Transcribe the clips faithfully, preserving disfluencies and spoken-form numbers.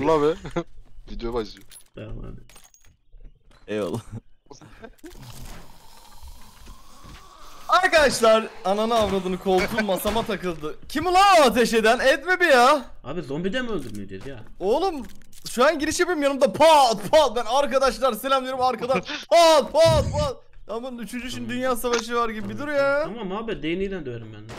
la be. Video başlıyor. Tamam abi. Eyvallah. Arkadaşlar ananı avradını koltuğum masama takıldı. Kim ulan ateş eden? Etme bir ya. Abi zombiden mi öldürmeyeceğiz ya? Oğlum şu an giriş yapıyorum yanımda pat pat ben arkadaşlar selam diyorum arkadan pat pat pat. Aman üçüncü şimdi dünya savaşı var gibi bir dur ya. Tamam abi değneğiyle döverim ben de.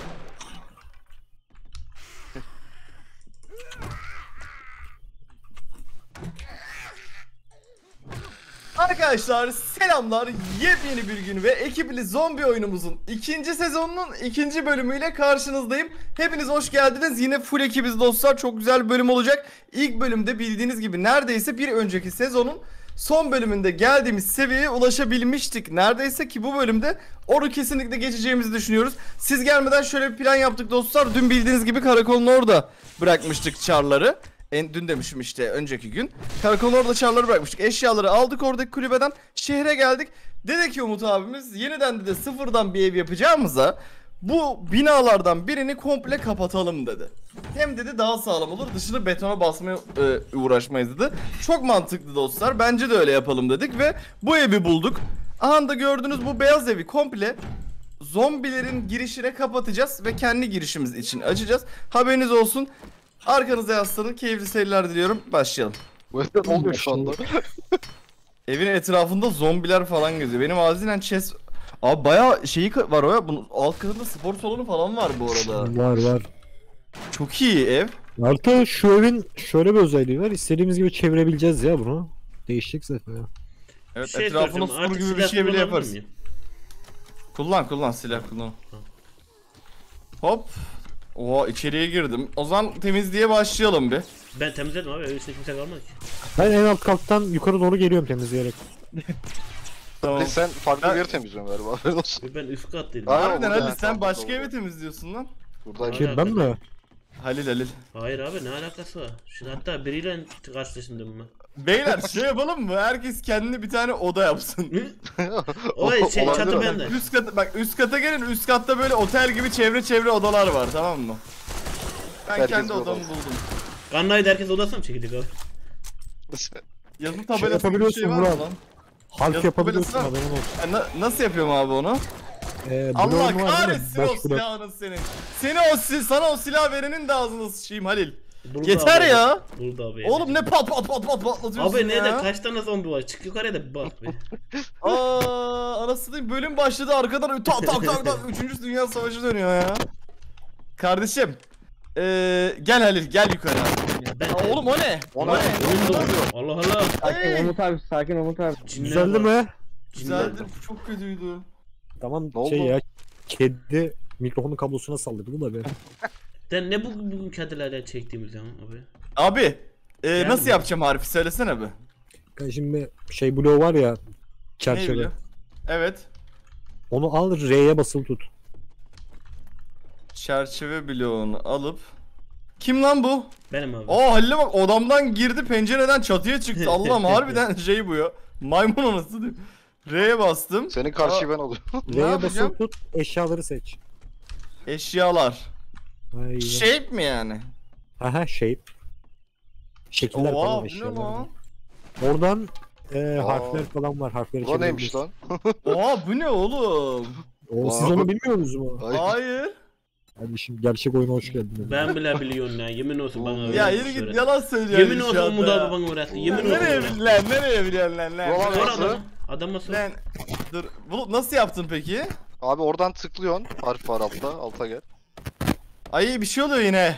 Arkadaşlar selamlar, yepyeni bir gün ve ekipli zombi oyunumuzun ikinci sezonunun ikinci bölümüyle karşınızdayım. Hepiniz hoş geldiniz, yine full ekibiz dostlar, çok güzel bir bölüm olacak. İlk bölümde bildiğiniz gibi neredeyse bir önceki sezonun son bölümünde geldiğimiz seviyeye ulaşabilmiştik neredeyse, ki bu bölümde onu kesinlikle geçeceğimizi düşünüyoruz. Siz gelmeden şöyle bir plan yaptık dostlar, dün bildiğiniz gibi karakolun orada bırakmıştık çarları. En, dün demişim işte önceki gün. Karakolun orada çarları bırakmıştık. Eşyaları aldık oradaki kulübeden. Şehre geldik. Dedi ki Umut abimiz yeniden de sıfırdan bir ev yapacağımıza bu binalardan birini komple kapatalım dedi. Hem dedi daha sağlam olur. Dışını betona basmaya e, uğraşmayız dedi. Çok mantıklı dostlar. Bence de öyle yapalım dedik ve bu evi bulduk. Aha da gördüğünüz bu beyaz evi komple zombilerin girişine kapatacağız ve kendi girişimiz için açacağız. Haberiniz olsun. Arkanıza yaslanın, keyifli seyirler diliyorum. Başlayalım. Bu evde ne oluyor şu anda? Evin etrafında zombiler falan geziyor. Benim acilen chest... Abi bayağı şeyi var o ya. Bunun alt katında spor salonu falan var bu arada. Var var. Çok iyi ev. Artı şu evin şöyle bir özelliği var. İstediğimiz gibi çevirebileceğiz ya bunu. Değişecek zaten ya. Evet, Şey etrafına soracağım, sur gibi artık bir silah şey bile kullanabilir yaparız. miyim? Kullan kullan silah kullan. Hop. Oha içeriye girdim. O zaman temizliğe başlayalım bir. Ben temizledim abi, evin içinde kimse kalmadı ki. Ben en alt kattan yukarı doğru geliyorum temizleyerek. Tamam. Sen farklı Ben- bir yeri temizliyorsun galiba. Haberin olsun. Ben üst kattaydım. Abi- Harbiden orada Halil yani, sen tamam, başka doğru. evi temizliyorsun lan. Buradayım. Kim? Kim ben mi? Halil Halil. Hayır abi, ne alakası var? Şimdi hatta biriyle karşılaştım ben. Beyler şey yapalım mı? Herkes kendine bir tane oda yapsın. O şey Olabilir çatı o. bende. Üst kata bak, üst kata gelin, üst katta böyle otel gibi çevre çevre odalar var, tamam mı? Ben Herkes kendi bir odamı oda. buldum. Kanlaydı, herkes odasına mı çekildik abi? Yazı Şey tabelası gibi bir yapabiliyorsun şey var mı Murat. lan? Harf Yazı yapabiliyorsun tabelası haberin olsun. E, na- nasıl yapıyorum abi onu? Ee, Allah bloğun var değil mi? kahretsin o Beş blok. silahını senin. Seni o sil sana o silah verenin de ağzına sıçayım Halil. Buldu Yeter abi. ya. Buldu abi. Oğlum ne pat pat pat pat patlatıyorsun Abi ya. nerede kaç tane zombi var? Çık yukarıya da bir bak be. Aa, anasını diyeyim, bölüm başladı arkadan tak tak tak tak üçüncü Dünya Savaşı dönüyor ya. Kardeşim. Ee, gel Halil gel yukarı abi. Ya ben Aa, oğlum o ne? O O ne? ne? Oyun donuyor. Allah Allah. Hey! Sakin Umut abi, sakin Umut abi. Cinler Düzeldi var. mi? Cinler Güzeldi, var. çok kötüydü. Tamam Ne şey oldu? ya. Kedi mikrofonun kablosuna saldırdı da be. Sen ne bugün bugün kedilerden çektiğimiz zaman abi? Abi e, Yani nasıl mi? yapacağım Harfi, söylesene bir. Yani şimdi şey bloğu var ya. Ne Çerçeve. biliyor? Evet. Onu al R'ye basılı tut. Çerçeve bloğunu alıp. Kim lan bu? Benim abi. Aa Halil'e bak, odamdan girdi pencereden çatıya çıktı. Allah'ım harbiden şey bu ya. Maymun anası diyeyim. R'ye bastım. Senin karşıyı ben alıyorum. Ne R'ye yapacağım? basılı tut. Eşyaları seç. Eşyalar. Aynen. Shape mi yani? Aha shape. Şekiller Oha falan bu ne eşyalar. lan? Oradan e, Aa. harfler falan var. Harfleri Bu neymiş lan? Oha bu ne oğlum? O, siz Aa. onu bilmiyorsunuz mu? Ay. Hayır. Kardeşim gerçek oyuna hoş geldiniz. Ben bile biliyorum ya, yemin olsun bana öyle. Ya yürü git, yalan söylüyorsun. Yemin şu olsun anda Umut ya. abi bana öğretti. Yemin olsun. Nereye öğretti. biliyorsun lan? Nereye biliyorsun lan? lan? Ulan Sor Nasıl? adama. Adama sor. Lan dur. Bulut nasıl yaptın peki? Abi oradan tıklıyorsun. Harf var altta. Alta gel. Ay bir şey oluyor yine.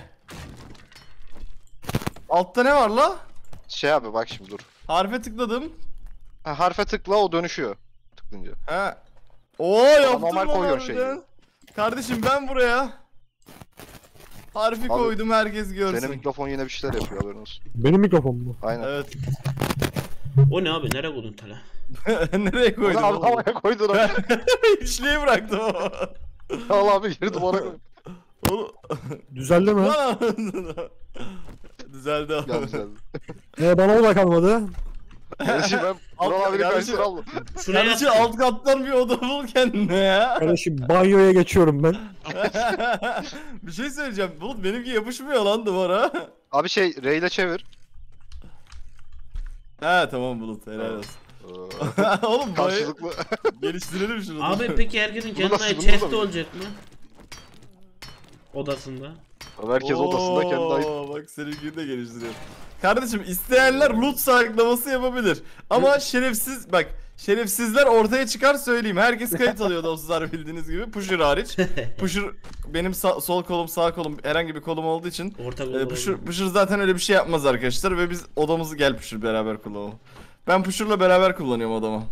Altta ne var la? Şey abi bak şimdi dur. Harfe tıkladım. Ha, harfe tıkla o dönüşüyor. Tıklınca. Ha. Oo yaptım normal lan koyuyor harbiden. şeyi. Kardeşim ben buraya harfi koydum, herkes görsün. Senin mikrofon yine bir şeyler yapıyor haberin olsun. Benim mikrofon mu? Aynen. Evet. O ne abi, nereye koydun tala? Nereye koydum? Ulan abi oğlum? havaya koydun abi. İçliğe bıraktım ama. Al abi geri duvara koy. Oğlum. Düzeldi mi? Lan. Düzeldi abi. Gel güzel. Ee, bana o da kalmadı. Kardeşim ben Al- Vural abinin kardeşim- karşısına aldım. Şuraya Kardeşim yat. alt kattan bir oda bul kendine ya. Kardeşim banyoya geçiyorum ben. Bir şey söyleyeceğim. Bulut benimki yapışmıyor lan duvara. Abi şey R ile çevir. He tamam Bulut helal olsun. Ee, Oğlum bayağı Karşılıklı. geliştirelim şunu. Abi peki herkesin Bunu nasıl- kendine bunu da chest mı? olacak mı? Odasında. Herkes odasında kendi ayı. Oo, bak seninkini de geliştiriyor. Kardeşim isteyenler loot sahiklaması yapabilir. Ama şerefsiz bak şerefsizler ortaya çıkar söyleyeyim. Herkes kayıt alıyor dostlar bildiğiniz gibi. Pusher hariç. Pusher benim sağ- sol kolum sağ kolum herhangi bir kolum olduğu için Ortak e, olabilir. Pusher, Pusher zaten öyle bir şey yapmaz arkadaşlar ve biz odamızı gel Pusher beraber kullanalım. Ben Pusher'la beraber kullanıyorum odamı.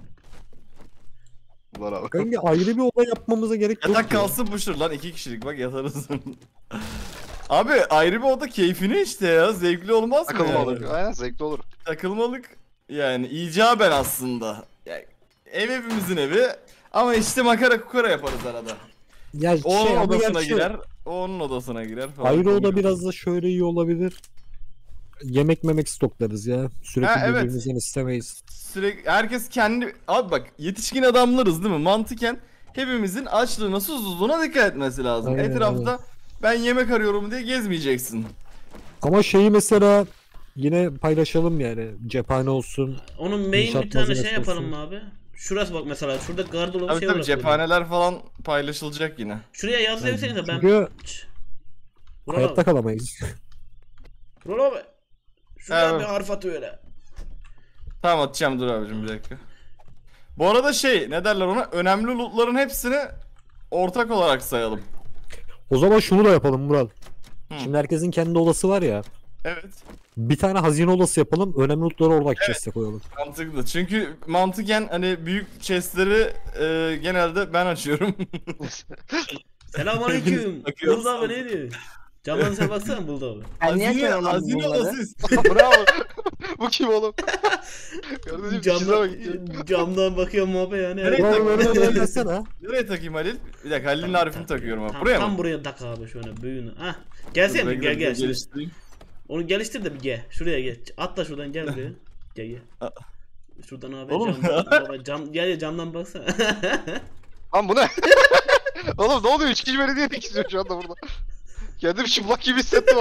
Ulan abi. Kanka ayrı bir oda yapmamıza gerek yok. Yatak ya. kalsın Pusher lan iki kişilik bak yatarız. Abi ayrı bir oda keyfine işte ya zevkli olmaz mı? Takılmalık. yani? Aynen zevkli olur. Takılmalık yani icaben aslında. Yani, ev hepimizin evi ama işte makara kukara yaparız arada. Ya O onun şey ama odasına gerçi girer, o onun odasına girer falan. ayrı oda biraz da şöyle iyi olabilir. Yemek memek stoklarız ya. Sürekli Ha, evet. birbirimizden istemeyiz. Sürekli herkes kendi abi bak yetişkin adamlarız değil mi? Mantıken hepimizin açlığına susuzluğuna dikkat etmesi lazım. Aynen, Etrafta ben yemek arıyorum diye gezmeyeceksin. Ama şeyi mesela yine paylaşalım yani. Cephane olsun. Onun main İnşaat bir tane şey malzemesi yapalım olsun. mı abi? Şurası bak mesela şurada gardırop Tabii şey tabii olarak koydum. cephaneler falan paylaşılacak yine. Şuraya yaz desene de ben. Çünkü Şşş. Vural hayatta abi. kalamayız. Vural abi. Şuraya Evet. bir harf at öyle. Tamam atacağım dur abicim bir dakika. Bu arada şey ne derler ona önemli lootların hepsini ortak olarak sayalım. O zaman şunu da yapalım Murat. Hı. Şimdi herkesin kendi odası var ya. Evet. Bir tane hazine odası yapalım. Önemli lootları oradaki Evet. chest'e koyalım. Mantıklı. Çünkü mantıken hani büyük chestleri e, genelde ben açıyorum. Selamünaleyküm. Bakıyoruz. Buldu abi ne diyor? Camdan sen baksana Buldu abi. Ben niye hazine açamam hazine bunları? odası istiyorum. Bravo. Bu kim oğlum? Kardeşim çize bak. Camdan, camdan bakıyorum abi yani. Nereye Ulan takayım? böyle böyle gelsene ha. Nereye takayım Halil? Bir dakika Halil'in harfini takıyorum abi. Tam, Buraya tam mı? buraya tak abi şöyle büyüğünü. Hah. Gelsene Dur, gel bekle, gel. Şimdi. geliştireyim. Onu geliştir de bir gel. Şuraya gel. Atla şuradan gel buraya. Gel gel. A- Şuradan abi Oğlum. camdan, baba, cam, gel ya camdan baksana. Lan bu ne? Oğlum ne oluyor? Üç kişi beni diye istiyor şu anda burada. Kendim çıplak gibi hissettim.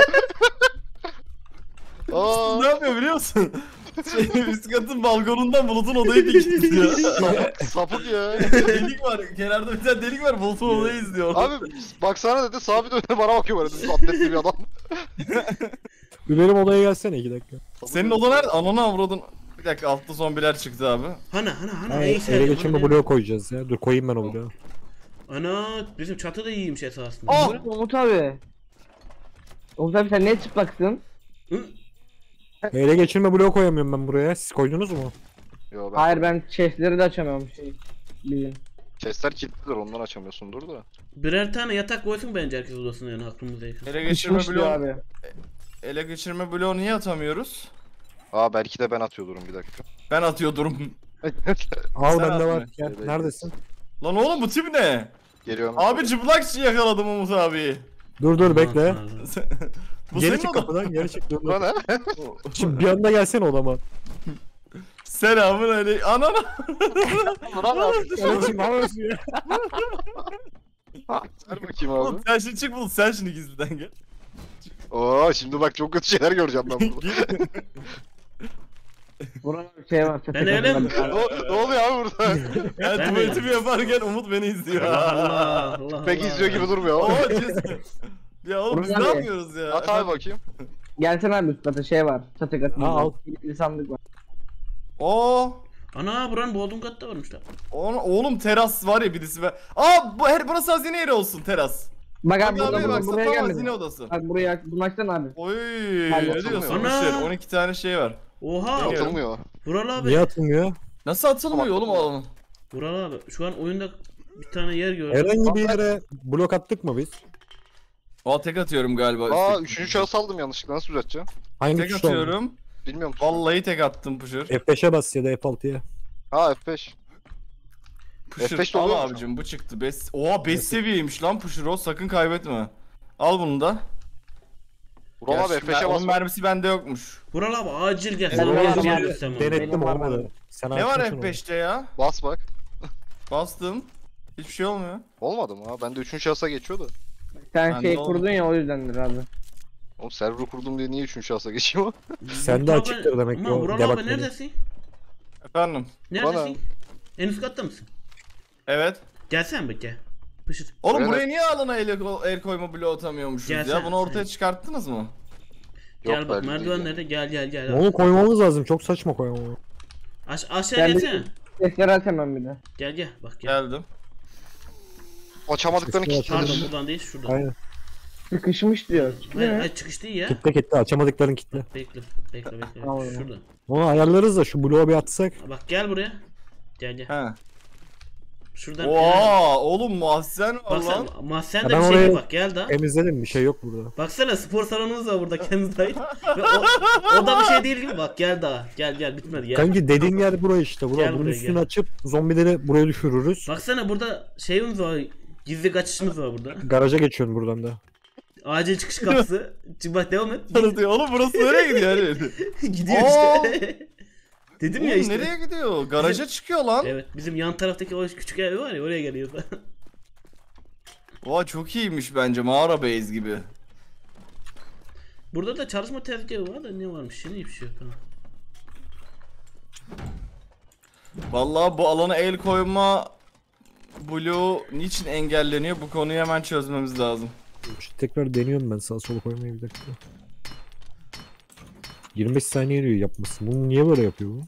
Aa, Ne yapıyor biliyor musun? Şey, üst katın balkonundan Bulut'un odayı dik izliyor. sapık ya. Delik var. Kenarda bir tane delik var. Bulut'un odayı izliyor. Abi baksana dedi sabit önüne bana bakıyor böyle. Düz atletli bir adam. Bir benim odaya gelsene iki dakika. Senin oda nerede? Ananı avradın. Bir dakika altta zombiler çıktı abi. Hana hana hana. Ha, neyse. ele bunu geçirme ne- bloğu koyacağız ya. Dur koyayım ben o bloğu. Ana bizim çatı da iyiymiş esasında. Aa! Umut, Umut abi. Umut abi sen niye çıplaksın? Hı? Ele geçirme bloğu koyamıyorum ben buraya. Siz koydunuz mu? Yo ben Hayır ben chestleri de açamıyorum şey. Bilin. chestler kilitlidir ondan açamıyorsundur da. Birer tane yatak koysun bence herkes odasına yani aklımızdayken. Ele geçirme Düşmüş diyor bloğu. abi. Ele geçirme bloğu niye atamıyoruz? Aa belki de ben atıyordurum bir dakika. Ben atıyordum. Al Sen bende atma. var. Gel. Evet. Neredesin? Lan oğlum bu tip ne? Geliyorum. Abi çıplak yakaladım Umut abi. Dur dur bekle. Bu Geri senin çık odan. kapıdan geri çık dur. dur. Bu ne? Şimdi bir anda gelsene odama. Selamun aleyküm. Anana. Kardeşim ne yapıyorsun ya? Ver bakayım abi. Oğlum sen şimdi çık Bulut sen şimdi gizliden gel. Oo şimdi bak çok kötü şeyler göreceğim ben burada. Burada bir şey var. çatı Ben öyle mi? katında. ne, ne oluyor abi burada? Ben Ben tuvaletimi yaparken Umut beni izliyor. Allah Allah. Pek Allah. izliyor gibi durmuyor. Oo cez- Ya oğlum biz Umut ne abi. yapıyoruz ya? At abi bakayım. Gelsene abi üst kata şey var. Çatı katında. Ha, al. Kilitli sandık var. Oo. Ana buranın bodrum katta varmış lan. Oğlum, oğlum teras var ya birisi ve Aa bu her burası hazine yeri olsun teras. Bak Bak abi, burada, abi burada, bak buraya tam gelmedin. hazine odası. Bak buraya bunu açsana abi. Oy Hayır, ne diyorsun? atılmıyor. Ana. Boşver, on iki tane şey var. Oha. Geliyor. Atılmıyor. Vural abi. Niye atılmıyor? Nasıl atılmıyor oğlum o alanı? Vural abi. Şu an oyunda bir tane yer gördüm. Herhangi bir yere blok attık mı biz? Aa tek atıyorum galiba. Aa üstteki. üçüncü şahıs aldım yanlışlıkla nasıl düzelteceğim? Hangi Tek tuşla aldın? atıyorum. Bilmiyorum. Vallahi tek attım Pusher. F beşe bas ya da F altıya. Ha F beş. Pusher F beş de al oluyor mu? abicim bu çıktı. beş Oha beş seviyeymiş lan Pusher o sakın kaybetme. Al bunu da. Vural abi Gerçi F beşe ben- bas. onun mermisi bende yokmuş. Vural abi acil gel. Ben Sana de bir yazdım yer abi. göstermem. Denettim Benim var olmadı. bende. Sen Ne var açmışsın F onu. beşte ya? Bas bak. Bastım. Hiçbir şey olmuyor. Olmadı mı ha? Bende üçüncü şahsa geçiyordu. Sen Bende şey olmadı. kurdun ya o yüzdendir abi. Oğlum server kurdum diye niye üçüncü şahsa geçiyor? Sen de açıktır demek ki Ama o Vural debug abi modu. neredesin? Efendim. Neredesin? En üst katta mısın? Evet. Gelsene bir gel. Pışır. Oğlum Öyle. buraya niye alana el, el koyma bloğu atamıyormuşuz Gel ya? sen, Bunu ortaya sen. çıkarttınız mı? Gel bak belli değil merdivenlerde gel gel gel. Onu koymamız lazım. Çok saçma koymamız. Aş aşağı Ben de- gelsene. Sesleri aç hemen bir de. Gel gel bak gel. Geldim. Açamadıklarını Sesini kilitler. Pardon buradan değil şuradan. Aynen. Sıkışmış diyor. Hayır, Değil mi? hayır çıkış değil ya. Kitle kitle açamadıkların kitle. Bekle bekle bekle. Tamam. Şuradan. Onu ayarlarız da şu bloğu bir atsak. Bak gel buraya. Gel gel. He. Şuradan. Oha oğlum mahzen var Bak sen lan. mahzen Ya de ben bir şey oraya- değil bak gel daha. Temizledim, bir şey yok burada. Baksana spor salonumuz var burada kendinize ait. Ve o, o da bir şey değil gibi bak gel daha. Gel gel bitmedi gel. Kanki dediğin yer burası işte. Bura. Gel Bunun buraya, üstünü gel. açıp zombileri buraya düşürürüz. Baksana burada şeyimiz var. Gizli kaçışımız var burada. Garaja geçiyorsun buradan da. Acil çıkış kapısı. Çık bak devam et. Tanıtıyor. Oğlum burası nereye gidiyor? Hani? Gidiyor Aa! işte. Dedim ya Oğlum işte. nereye gidiyor? Garaja çıkıyor lan. Evet bizim yan taraftaki o küçük ev var ya oraya geliyor da. Oha çok iyiymiş bence mağara base gibi. Burada da çalışma tezgahı var da ne varmış şimdi hiçbir şey yok. Tamam. Vallahi bu alana el koyma bloğu niçin engelleniyor? Bu konuyu hemen çözmemiz lazım. Şimdi tekrar deniyorum ben sağa sola koymayı bir dakika. yirmi beş saniye diyor yapması. Bunu niye böyle yapıyor bu?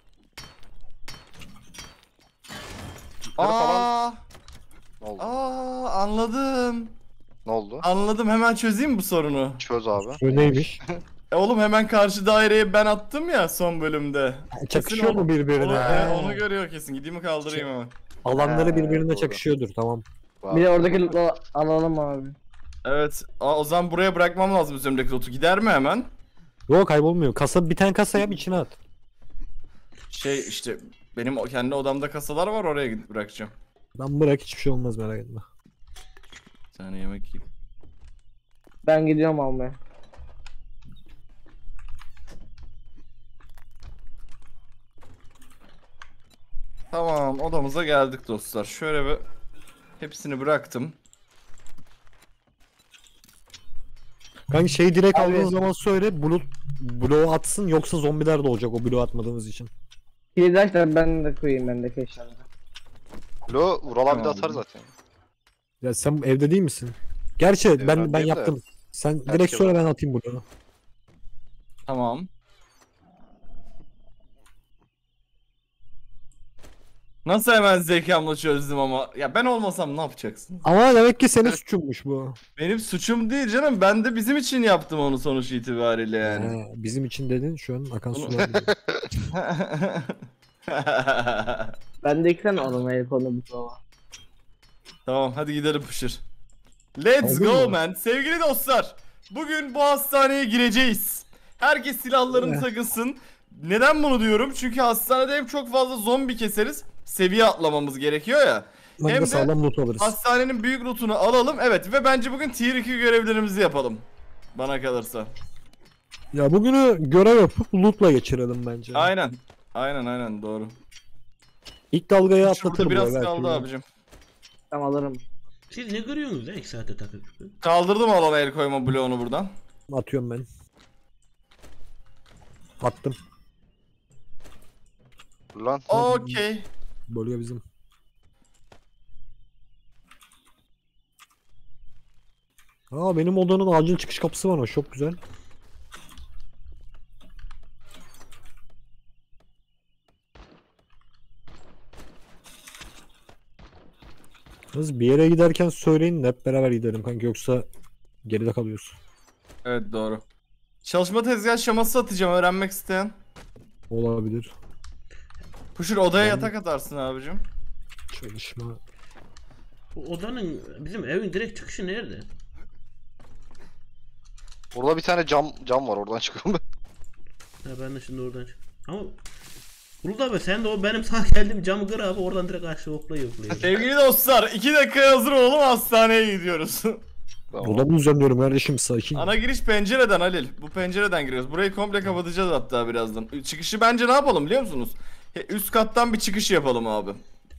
Aa, Ne oldu? aa anladım. Ne oldu? Anladım hemen çözeyim mi bu sorunu? Çöz abi. Bu neymiş? E oğlum hemen karşı daireye ben attım ya son bölümde. Çakışıyor onu- mu birbirine? Onu, He. e, onu görüyor kesin. Gideyim mi kaldırayım hemen. Alanları He, birbirine doğru. çakışıyordur, tamam. Bir de oradaki loot'u alalım abi. Evet. Aa, o zaman buraya bırakmam lazım üzerimdeki loot'u. Gider mi hemen? Yok, kaybolmuyor. Kasa, bir tane kasa yap, içine at. Şey işte benim o- kendi odamda kasalar var oraya gidip bırakacağım. Ben bırak, hiçbir şey olmaz, merak etme. Bir tane yemek yiyeyim. Ben gidiyorum almaya. Tamam odamıza geldik dostlar. Şöyle bir hepsini bıraktım. Kanka şey direkt Abi- aldığın zaman söyle, bulut bloğu atsın, yoksa zombiler de olacak o bloğu atmadığımız için. Kilidi aç da ben de koyayım bendeki eşyaları. Lo Vural abi de Tamam. atar zaten. Ya sen evde değil misin? Gerçi ben ben evdeyim de. yaptım. Sen Her direkt şey söyle, var. ben atayım bloğu. Tamam. Nasıl hemen zekamla çözdüm ama. Ya ben olmasam ne yapacaksın? Ama demek ki senin suçunmuş bu. Benim suçum değil canım. Ben de bizim için yaptım onu sonuç itibariyle yani. He, bizim için dedin, şu an akan Bunu- sular gidiyor. Ben de iki tane almaya konu bu zaman. Tamam hadi gidelim Pışır. Let's Oldu go mu? man. Sevgili dostlar. Bugün bu hastaneye gireceğiz. Herkes silahlarını Evet. takılsın. Neden bunu diyorum? Çünkü hastanede hem çok fazla zombi keseriz. Seviye atlamamız gerekiyor ya. Hem Hem de de sağlam loot alırız. hastanenin büyük lootunu alalım. Evet ve bence bugün tier iki görevlerimizi yapalım. Bana kalırsa. Ya bugünü görev yapıp lootla geçirelim bence. Aynen. Aynen aynen doğru. İlk dalgayı Şurada atlatırım. biraz belki kaldı ya. abicim. Tamam alırım. Siz ne görüyorsunuz ya iki saate takıp? Kaldırdım alana el koyma bloğunu buradan. Atıyorum ben. Attım. Dur lan. Okey. Bölüyor bizim. Aa, benim odanın acil çıkış kapısı var, o çok güzel. Kız bir yere giderken söyleyin de hep beraber gidelim kanka, yoksa geride kalıyoruz. Evet doğru. Çalışma tezgah şaması atacağım öğrenmek isteyen. Olabilir. Puşur odaya Ben- yatak atarsın abicim. Çalışma. Bu odanın bizim evin direkt çıkışı nerede? Orada bir tane cam cam var, oradan çıkıyorum ben. Ha ben de şimdi oradan çık. Ama Bulut abi sen de o benim sağ geldiğim camı kır abi oradan direkt aşağı hopla yokluyor. Sevgili dostlar iki dakika hazır olalım hastaneye gidiyoruz. Tamam. Dolabı düzenliyorum kardeşim, sakin. Ana giriş pencereden Halil. Bu pencereden giriyoruz. Burayı komple kapatacağız hatta birazdan. Çıkışı bence ne yapalım biliyor musunuz? He, Üst kattan bir çıkış yapalım abi.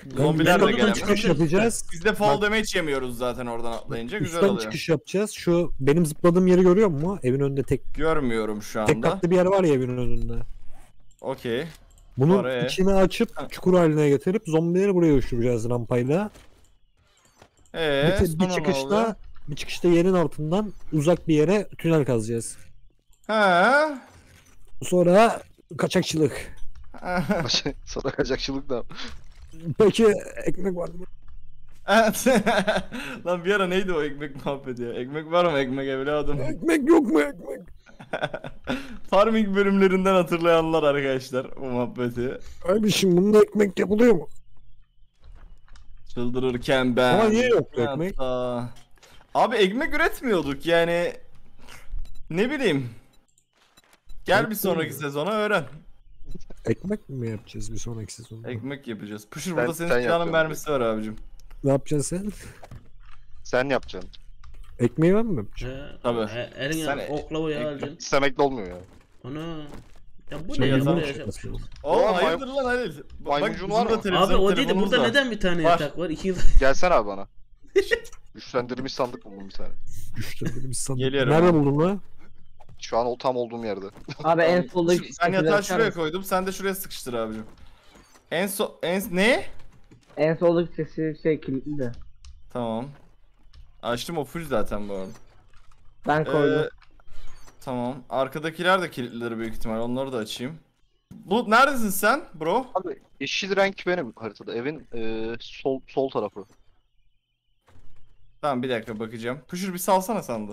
Zombiler de Üst kata gelemez. çıkış yapacağız. Biz de fall Bak, damage yemiyoruz zaten oradan atlayınca. Güzel üstten oluyor. çıkış yapacağız. Şu benim zıpladığım yeri görüyor musun? Evin önünde tek Görmüyorum şu tek anda. katlı bir yer var ya evin önünde. Okey. Bunun Oraya. içini açıp çukur haline getirip zombileri buraya uçuracağız rampayla. Eee bir, sonra bir ne oluyor? çıkışta bir çıkışta yerin altından uzak bir yere tünel kazacağız. He. Sonra kaçakçılık. Sana kaçakçılık da. Peki ekmek var mı? Evet. Lan bir ara neydi o ekmek muhabbeti ya? Ekmek var mı ekmek evladım? Ekmek yok mu ekmek? Farming bölümlerinden hatırlayanlar arkadaşlar bu muhabbeti. Abi şimdi bunda ekmek yapılıyor mu? Çıldırırken ben. Ama niye yoktu ekmek? Hatta- Abi ekmek üretmiyorduk yani. Ne bileyim. Gel bir sonraki sezona öğren. Ekmek mi yapacağız bir sonraki sezonda? Ekmek yapacağız. Pışır Sen- burada senin sen silahın yapacaksın. mermisi var abicim. Ne yapacaksın sen? Sen yapacaksın. Ekmeği ben mi yapacağım? He, Tabii. e- Eline Sen- oklavayı ekmek- alacaksın. İstemekle olmuyor ya. Ana. Ya bu Sen ne ya? yazan Buraya şey şey yapmışız. Oğlum Oğlum, hayırdır lan Halil. Bak maymuncun bizim var de mı? televizyon- Abi o değil de telefonumuz burada var. neden bir tane Var. yatak var? İki yıl. Gelsene abi bana. Güçlendirilmiş sandık buldum bir tane. Güçlendiğimiz sandık. Geliyorum Nerede abi. buldun lan? Şu an o tam olduğum yerde. Abi en soldaki Ben şekilleri yatağı açar şuraya mısın? koydum. Sen de şuraya sıkıştır abicim. En so en ne? En soldaki sesi şey kilitli de. Tamam. Açtım o full zaten bu arada. Ben koydum. Ee, tamam. Arkadakiler de kilitlileri büyük ihtimal. Onları da açayım. Bu neredesin sen bro? Abi yeşil renk benim haritada. Evin e, sol sol tarafı. Tamam bir dakika bakacağım. Pışır bir salsana sandı.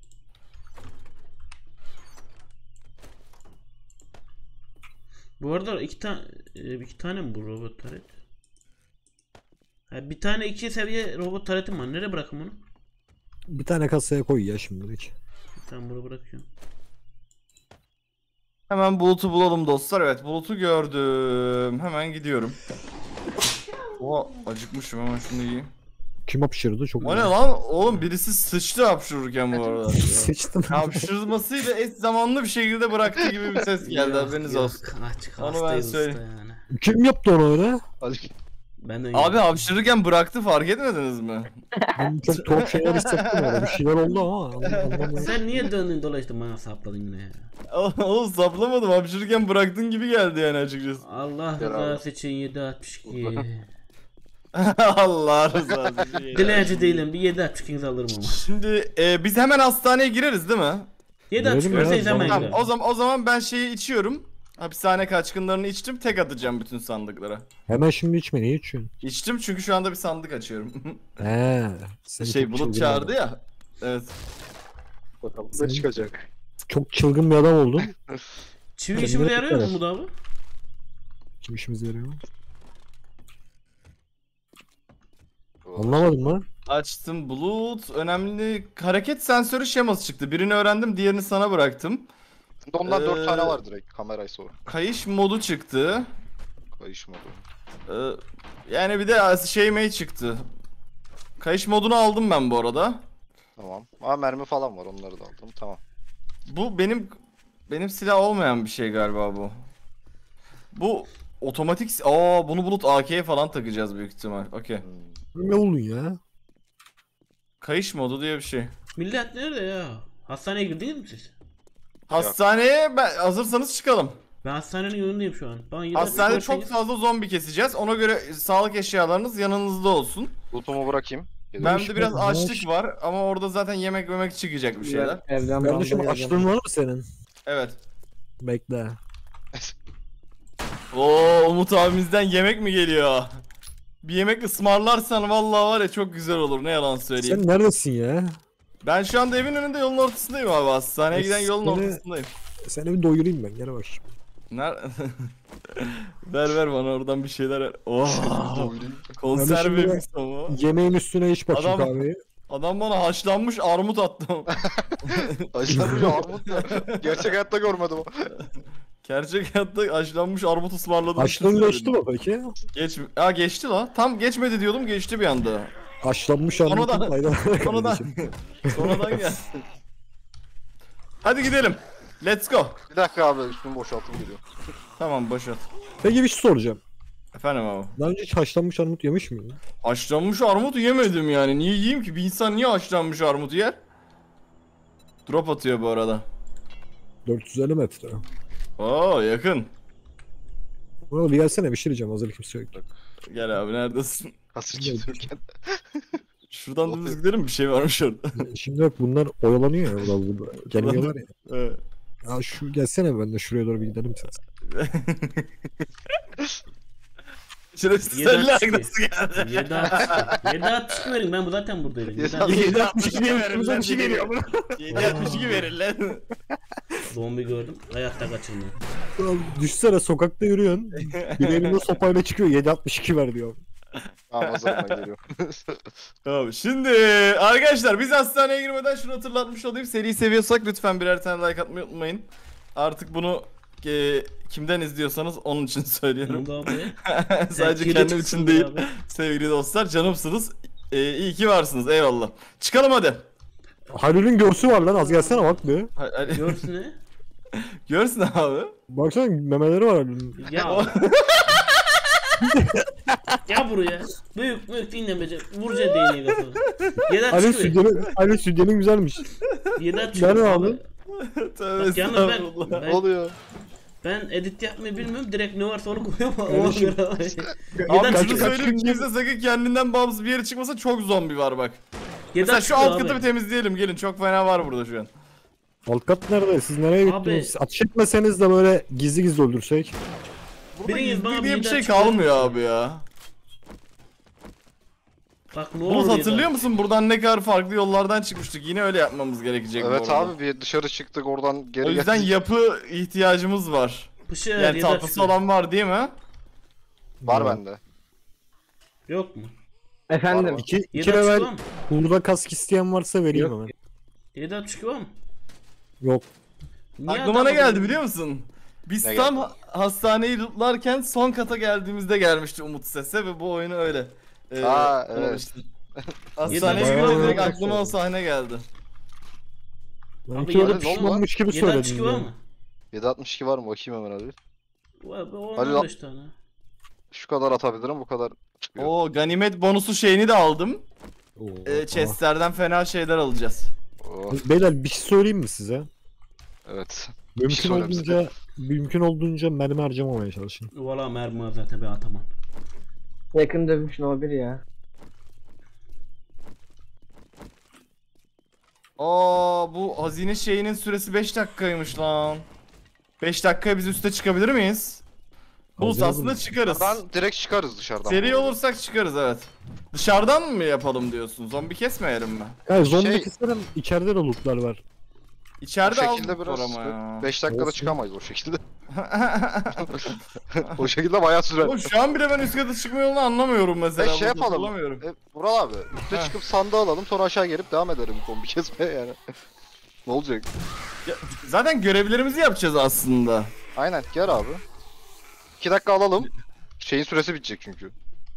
Bu arada iki tane iki tane mi bu robot taret? Ha, bir tane iki seviye robot taretim var. Nereye bırakayım onu? Bir tane kasaya koy ya şimdilik. Tamam buraya bırakıyorum. Hemen Bulut'u bulalım dostlar. Evet Bulut'u gördüm. Hemen gidiyorum. Oha acıkmışım hemen şunu yiyeyim. Kim hapşırdı çok O ne lan? Oğlum birisi sıçtı hapşırırken bu arada. Sıçtın. Hapşırmasıyla eş zamanlı bir şekilde bıraktı gibi bir ses geldi Yok, haberiniz yok. olsun. Açık Onu ben hastayız söyleyeyim. usta yani. Kim yaptı onu öyle? Hadi. Ben de Abi hapşırırken bıraktı fark etmediniz mi? Ben çok tuhaf şeyler hissettim orada. Bir şeyler oldu ama. anlamadım. Sen niye döndün dolaştın bana sapladın yine ya? Oğlum saplamadım hapşırırken bıraktın gibi geldi yani açıkçası. Allah Gel abi. rızası için yedi altmış iki. Allah rızası için. Dilenci değilim bir yedi altmış ikinizi alırım ama. Şimdi e, biz hemen hastaneye gireriz değil mi? yedi altmış iki Girelim ya, verseniz hemen tamam. girelim. Tamam o zaman o zaman ben şeyi içiyorum. Hapishane kaçkınlarını içtim tek atacağım bütün sandıklara. Hemen şimdi içme niye içiyorsun? İçtim çünkü şu anda bir sandık açıyorum. He. seni şey çok Bulut çılgın çağırdı adam. ya. Evet. Bakalım ne Senin- çıkacak. Çok çılgın bir adam oldun. Çivi Kendine işimize yarıyor mu dikkat et. Umut abi? Kim işimize yarıyor? Anlamadım lan. Açtım Bulut. Önemli hareket sensörü şeması çıktı. Birini öğrendim, diğerini sana bıraktım. Ondan Ee, dört tane var direkt kameraysa o. Kayış modu çıktı. Kayış modu. Ee, yani bir de şey mey çıktı. Kayış modunu aldım ben bu arada. Tamam. Ama mermi falan var onları da aldım. Tamam. Bu benim benim silah olmayan bir şey galiba bu. Bu otomatik... Aa bunu Bulut A K'ye falan takacağız büyük ihtimal. Okey. Hmm. Ne oldun ya? Kayış modu diye bir şey. Millet nerede ya? Hastaneye girdiniz mi siz? Hastaneye ben, hazırsanız çıkalım. Ben hastanenin yolundayım şu an. Bana yedi Hastanede altmış iki çok fazla zombi keseceğiz. Ona göre sağlık eşyalarınız yanınızda olsun. Lootumu bırakayım. Gelin. Bende iş biraz var, ne açlık iş? var ama orada zaten yemek yemek çıkacak bir şeyler. Evden Kardeşim bandaj açlığın alacağım. var mı senin? Evet. Bekle. Oo Umut abimizden yemek mi geliyor? Bir yemek ısmarlarsan vallahi var ya çok güzel olur ne yalan söyleyeyim. Sen neredesin ya? Ben şu anda evin önünde yolun ortasındayım abi hastaneye giden yolun Seni- ortasındayım. Seni bir doyurayım ben. Gel bak. Ner ver ver bana oradan bir şeyler ver. Oh, Ben konserve de bir ama. Yemeğin üstüne iç bakayım Adam- kahveyi. Adam bana haşlanmış armut attı. Haşlanmış armut ya. Gerçek hayatta görmedim o. Gerçek hayatta haşlanmış armut ısmarladım. Açlığın geçti mi peki? Geç ha geçti la. Tam geçmedi diyordum geçti bir anda. Haşlanmış Sonradan- armutun faydaları Sonradan kardeşim. sonradan gel. Hadi gidelim. Let's go. Bir dakika abi üstümü boşaltım geliyor. Tamam boşalt. Peki bir şey soracağım. Efendim abi. Daha önce hiç haşlanmış armut yemiş miydin? Haşlanmış armut yemedim yani. Niye yiyeyim ki? Bir insan niye haşlanmış armut yer? Drop atıyor bu arada. dört yüz elli metre. Oo yakın. Buna bir gelsene bir şey diyeceğim hazır kimse yok. Gel abi neredesin? Hasır çıkıyorken. Şuradan dümdüz gidelim, bir şey varmış orada. Şimdi bak bunlar oyalanıyor ya burada burada. Gelmiyorlar ya. Evet. Ya şu gelsene ben de şuraya doğru bir gidelim sen. Şerefsiz Yedi senle altmış iki. nasıl geldi? yedi altmış iki. yedi altmış iki verin ben bu zaten buradaydım. Yedi yedi altmış iki. altmış iki. yedi altmış iki verin lan. şey geliyor buna. yedi altmış iki verin lan. Zombi gördüm. Hayatta kaçırdım. Ulan düşsene sokakta yürüyorsun. Bir elinde sopayla çıkıyor yedi altmış iki ver diyor. Tamam hazırım ben geliyorum. Tamam şimdi arkadaşlar biz hastaneye girmeden şunu hatırlatmış olayım. Seriyi seviyorsak lütfen birer tane like atmayı unutmayın. Artık bunu e, kimden izliyorsanız onun için söylüyorum. Bunu da abi. Sadece Sen kendim kirli için çıksın değil abi. sevgili dostlar, canımsınız. E, iyi ki varsınız, eyvallah. Çıkalım hadi. Halil'in göğsü var lan az gelsene bak bir. Ha- hadi. Görsün ne? Görsün abi. Baksana memeleri var Halil'in. Ya. Ya buraya. Büyük büyük dinlemece. Vuracaksın değneği kafana. yedi Halil altmış iki. sütyenin, Halil sütyenin güzelmiş. yedi altmış iki. Nerede abi? Tövbe Bak yalnız ben, estağfurullah. Ne ben, oluyor? ben edit yapmayı bilmiyorum. Direkt ne varsa onu koyuyorum. Ona Kardeşim. göre. Abi Yedi şunu altmış iki. söyleyeyim, kimse sakın kendinden bağımsız bir yere çıkmasa, çok zombi var bak. yedi Mesela altmış şu iki alt abi. katı bir temizleyelim, gelin çok fena var burada şu an. Alt kat nerede? Siz nereye Abi. gittiniz? Ateş etmeseniz de böyle gizli gizli öldürsek. Burada Biriniz bana gizli diye bir bir şey daha kalmıyor çıkarır abi ya. Bak ne Bulut olur hatırlıyor musun? Buradan ne kadar farklı yollardan çıkmıştık. Yine öyle yapmamız gerekecek bu Evet arada. abi bir dışarı çıktık oradan geri O yüzden geldik. yapı ihtiyacımız var. Pışı Yani yedi altmış tahtası iki. olan var değil mi? Var Ya. bende. Yok mu? Efendim. İki, iki yedi altmış iki level var mı? hurda kask isteyen varsa vereyim Yok. hemen. yedi altmış iki var mı? Yok. Niye Aklıma ne adam geldi oldu? biliyor musun? Biz Ne tam ha- hastaneyi lootlarken son kata geldiğimizde gelmişti Umut sese ve bu oyunu öyle. Ee, Aa, evet. oynamıştım. Hastaneye Yedi- girince direkt Aa, aklıma o sahne geldi. Ben Abi iki öyle yedi- pişmanmış gibi yedi altmış iki söyledim. var ya. mı? yedi altmış iki var mı? Bakayım hemen abi. Var be Hadi on beş tane. Şu kadar atabilirim bu kadar çıkıyor. O ganimet bonusu şeyini de aldım. Oo, Ee, chestlerden fena şeyler alacağız. Oh, aa. Beyler bir şey söyleyeyim mi size? evet. Mümkün söyle bize. olduğunca mümkün olduğunca mermi harcamamaya çalışın. Valla mermi var zaten be atamam. Yakın dövmüş no bir ya. Aa bu hazine şeyinin süresi beş dakikaymış lan. beş dakikaya biz üste çıkabilir miyiz? Bulus Hazırız aslında mı? çıkarız. Buradan direkt çıkarız dışarıdan. Seri olursak çıkarız evet. Dışarıdan mı yapalım diyorsun? Zombi kesmeyelim mi? Yani zombi Şey- keserim içeride de lootlar var. Bu İçeride şekilde aldık biraz ama ya. beş dakikada Olsun. çıkamayız o şekilde. O şekilde bayağı sürer. Oğlum şu an bile ben üst kata çıkma yolunu anlamıyorum mesela. E şey Burada yapalım. bulamıyorum. E, Vural abi üste Heh. çıkıp sandığı alalım sonra aşağı gelip devam edelim zombi kesmeye yani. Ne olacak? Ya, zaten görevlerimizi yapacağız aslında. Aynen gel abi. iki dakika alalım. Şeyin süresi bitecek çünkü.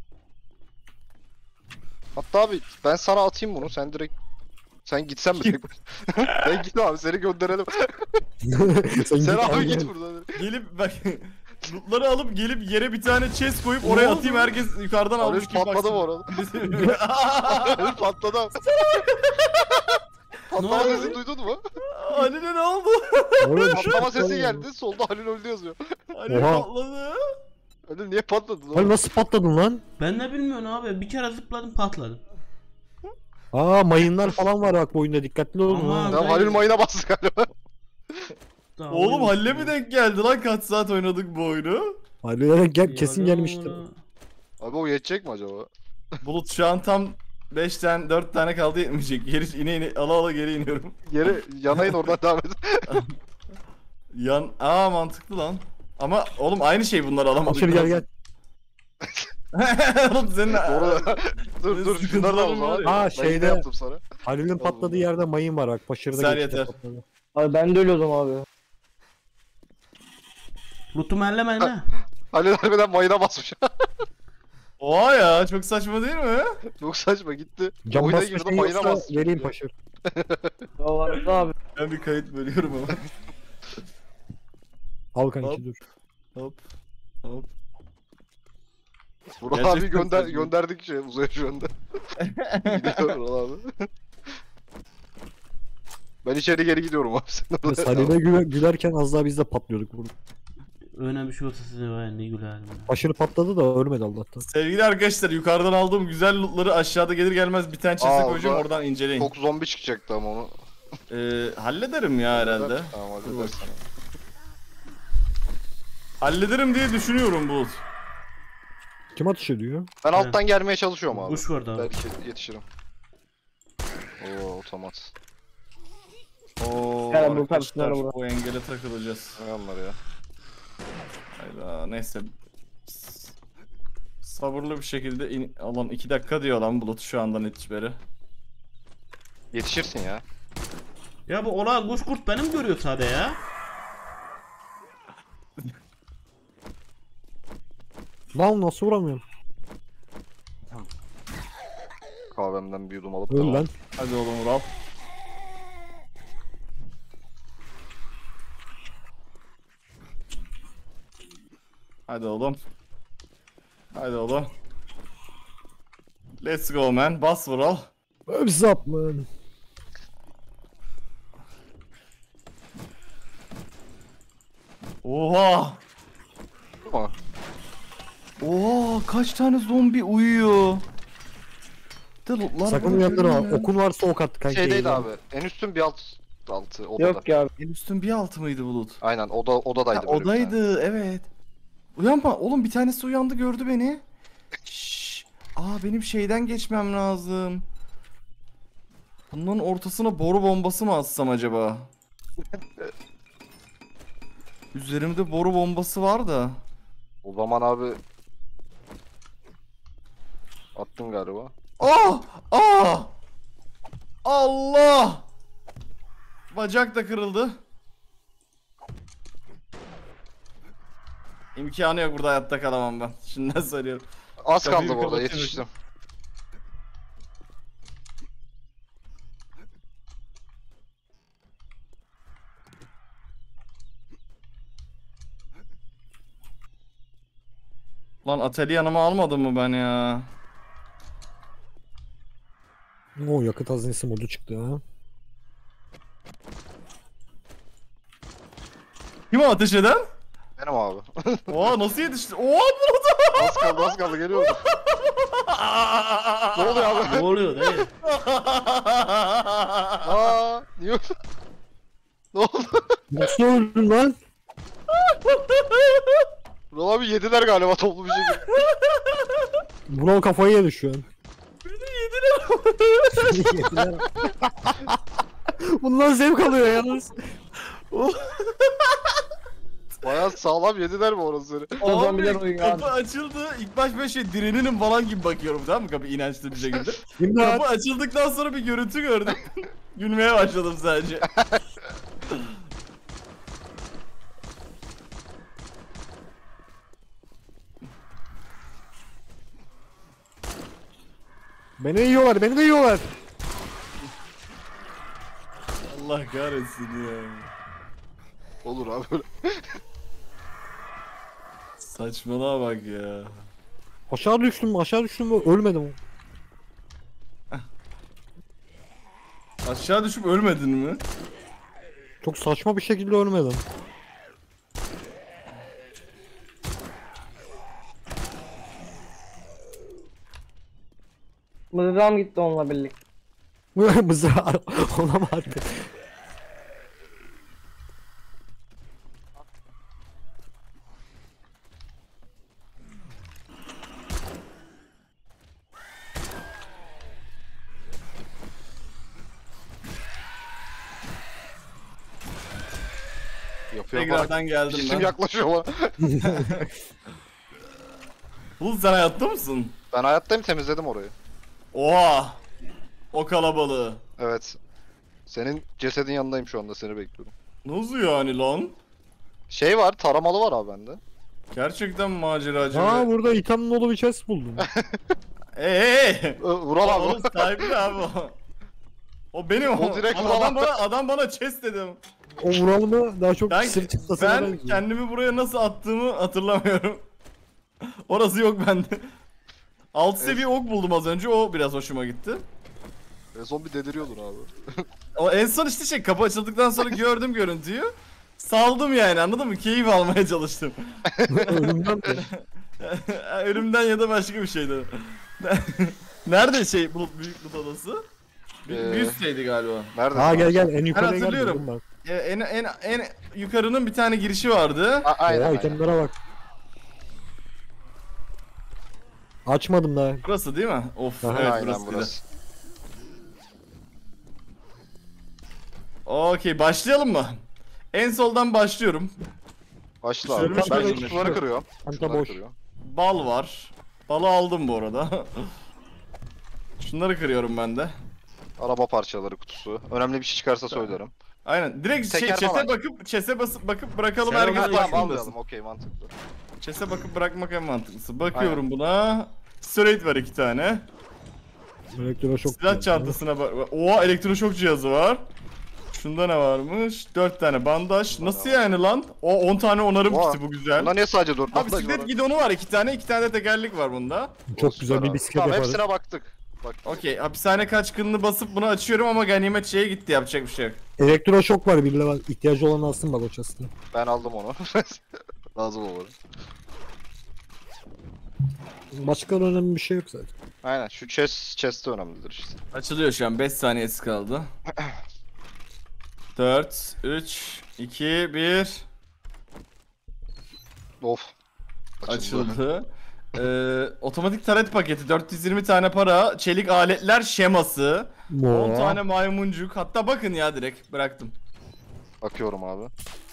Hatta abi ben sana atayım bunu sen direkt sen gitsen mi direkt? Ben git abi seni gönderelim. Sen, Sen git, abi gel. git buradan. Gelip bak lootları alıp gelip yere bir tane chest koyup oraya oldu? atayım, herkes yukarıdan Abi almış gibi patladı bu arada. Abi patladı abi. Patlama oldu? sesini duydun mu? Halil'e ne oldu? Oraya bir şey Patlama sesi patladı. geldi. Solda Halil öldü yazıyor. Halil Oha. patladı. Halil niye patladı? Halil nasıl patladın lan? Ben ne bilmiyorum abi. Bir kere zıpladım patladım. Aa mayınlar falan var bak bu oyunda dikkatli olun Aman. ha. Ya Halil mayına bastı galiba. Daha Oğlum oyun Halil'e mi bitmiyor. denk geldi lan, kaç saat oynadık bu oyunu? Halil'e gel kesin Yalan gelmiştir. uğra. Abi o yetecek mi acaba? Bulut şu an tam beş tane dört tane kaldı, yetmeyecek. Geri ine ine ala ala geri iniyorum. Geri yanayın oradan devam edin. Yan aa mantıklı lan. Ama oğlum aynı şey, bunları alamadık. Aşırı gel gel. Oğlum senin Doğru. dur dur şunları da al o zaman. Sıkıntılarım var ya. Aa, Ben şeyde- yine yaptım sana. Halil'in patladığı yerde mayın var bak. Paşır'da Sen geçti yeter. patladı. Abi ben de ölüyordum abi. Lootumu elleme ne? Halil harbiden mayına basmış. Oha ya, çok saçma değil mi? Çok saçma gitti. Cam Oyuna basma girdi şey mayına yoksa bastı. vereyim Paşır. Ya vardı abi. Ben bir kayıt bölüyorum ama. Al Hop. kanki dur. Hop. Hop. Vural Gerçekten abi gönder saçma. gönderdik şey uzaya şu anda. Gidiyor Vural abi. Ben içeri geri gidiyorum abi sen oraya. Salih'e güler, gülerken az daha biz de patlıyorduk burada. Önemli bir şey olsa size ben ne gülerim ya. Aşırı patladı da ölmedi Allah'tan. Sevgili arkadaşlar yukarıdan aldığım güzel lootları aşağıda gelir gelmez bir tane chest'e Aa, koyacağım orada oradan inceleyin. Çok zombi çıkacaktı ama onu. Ee, hallederim ya herhalde. Tamam halledersin. Hallederim diye düşünüyorum Bulut. Kim atış ediyor? Ben alttan gelmeye çalışıyorum abi. Kuş vardı abi. Belki yetişirim. Oo otomat. Oo Gel, bu arkadaşlar karşılara bırak. bu engele takılacağız. Ne onlar ya? Hayda neyse. S- Sabırlı bir şekilde in alan iki dakika diyor lan Bulut şu andan itibari. Yetişirsin ya. Ya bu ola kuş kurt benim görüyor sade ya. Lan nasıl vuramıyorum? Kahvemden bir yudum alıp Öl tamam. lan. Hadi oğlum Vural. Hadi oğlum. Hadi oğlum. Let's go man. Bas Vural. Öp zap lan. Oha. Ama Oha kaç tane zombi uyuyor. De lootlar Sakın burada uyandırma. görünmüyor. Okun varsa ok at kanka. şeydeydi eğlen. abi. En üstün bir alt altı odada. Yok ya. En üstün bir altı mıydı Bulut? Aynen oda odadaydı. Ha, böyle bir tane. odaydı evet. Uyanma oğlum bir tanesi uyandı gördü beni. Şşş. Aa benim şeyden geçmem lazım. Bunların ortasına boru bombası mı atsam acaba? Üzerimde boru bombası var da. O zaman abi attın galiba. Ah! Ah! Allah! Bacak da kırıldı. İmkanı yok burada hayatta kalamam ben. Şimdiden söylüyorum. Az Kapıyı kaldı bu arada kapatayım yetiştim. Lan atölye yanıma almadım mı ben ya? O yakıt hazinesi modu çıktı ha. Kim o ateş eden? Benim abi. Oha nasıl yetişti? Oha burada! Az kaldı az kaldı geliyorum. Ne oluyor abi? Ne oluyor dayı? Aa, niye? Ne oldu? Nasıl öldün lan? Vural abi yediler galiba toplu bir şekilde. Vural kafayı yedi şu an. Yediler. Bundan zevk alıyor yalnız. Bayağı sağlam yediler mi orası? O zombiler Abi uyuyor kapı abi. açıldı. İlk baş böyle şey direninim falan gibi bakıyorum tamam mı kapı inançlı bir şekilde. İmdat. Kapı açıldıktan sonra bir görüntü gördüm. Gülmeye başladım sadece. Beni de yiyorlar, beni de yiyorlar. Allah kahretsin ya. Olur abi böyle. Saçmalığa bak ya. Aşağı düştüm, aşağı düştüm ve ölmedim. Aşağı düşüp ölmedin mi? Çok saçma bir şekilde ölmedim. Mızrağım gitti onunla birlikte. Mızrağı olamadı. Yapıyor Tekrardan bana. geldim Cisim ben. yaklaşıyor bana. Bulut sen hayatta mısın? Ben hayattayım temizledim orayı. Oha! O kalabalığı. Evet. Senin cesedin yanındayım şu anda seni bekliyorum. Nasıl yani lan? Şey var taramalı var abi bende. Gerçekten maceracı Aa ve... burada item dolu bir chest buldum. Eee! Ö, Vural abi. Onun sahibi abi o. O benim o. O direkt Ama Vural adam abi. bana, adam bana chest dedim. O Vural mı daha çok Ben, sırt çıktasına ben benziyor. kendimi buraya nasıl attığımı hatırlamıyorum. Orası yok bende. altı Evet. seviye ok buldum az önce. O biraz hoşuma gitti. E, zombi deliriyordur abi. Ama en son işte şey kapı açıldıktan sonra gördüm görüntüyü. Saldım yani, anladın mı? Keyif almaya çalıştım. Ölümden de. Ölümden ya da başka bir şeyden. Nerede şey bulut büyük bulut adası? Bir, Ee, bir üstteydi galiba. Nerede? Ha gel gel en yukarıya gel. hatırlıyorum. buldum bak. E, en en en yukarının bir tane girişi vardı. A- aynen Ya aynen. itemlere bak. Açmadım daha. Burası değil mi? Of Aha, evet Aynen burası. burası. Okey, başlayalım mı? En soldan başlıyorum. Başla Şöyle abi. bir Ben şey şu var. kutuları kırıyorum. Çanta Şunları boş. kırıyorum. Bal var. Balı aldım bu arada. Şunları kırıyorum ben de. Araba parçaları kutusu. Önemli bir şey çıkarsa söylerim. Aynen. Direkt şey, Teker çete falan. bakıp çese basıp bakıp bırakalım, Sen herkes onu Tamam başlasın. almayalım. Okey mantıklı. Çese bakıp bırakmak en mantıklısı. Bakıyorum buna. Straight var iki tane. Elektroşok. Silah çantasına bak. Oha, elektroşok cihazı var. Şunda ne varmış? dört tane bandaj. Nasıl yani lan? O on tane onarım Oha. kiti, bu güzel. Bunda niye sadece dört Abi bandaj var? bisiklet gidonu var iki tane. iki tane de tekerlek var bunda. Çok güzel Süper bir abi. bisiklet Tamam yaparız. hepsine baktık. Bak. Okey, hapishane kaçkınını basıp bunu açıyorum ama ganimet şeye gitti, yapacak bir şey yok. Elektroşok var bir level. İhtiyacı olan alsın bak o chest'ı. Ben aldım onu. Lazım olur. Başka önemli bir şey yok zaten. Aynen şu chest chest de önemlidir işte. Açılıyor şu an, beş saniyesi kaldı. dört, üç, iki, bir. Of. Açıldı. Ee, otomatik taret paketi, dört yüz yirmi tane para, çelik aletler şeması, on Oo. tane maymuncuk. Hatta bakın ya, direkt bıraktım. Bakıyorum abi.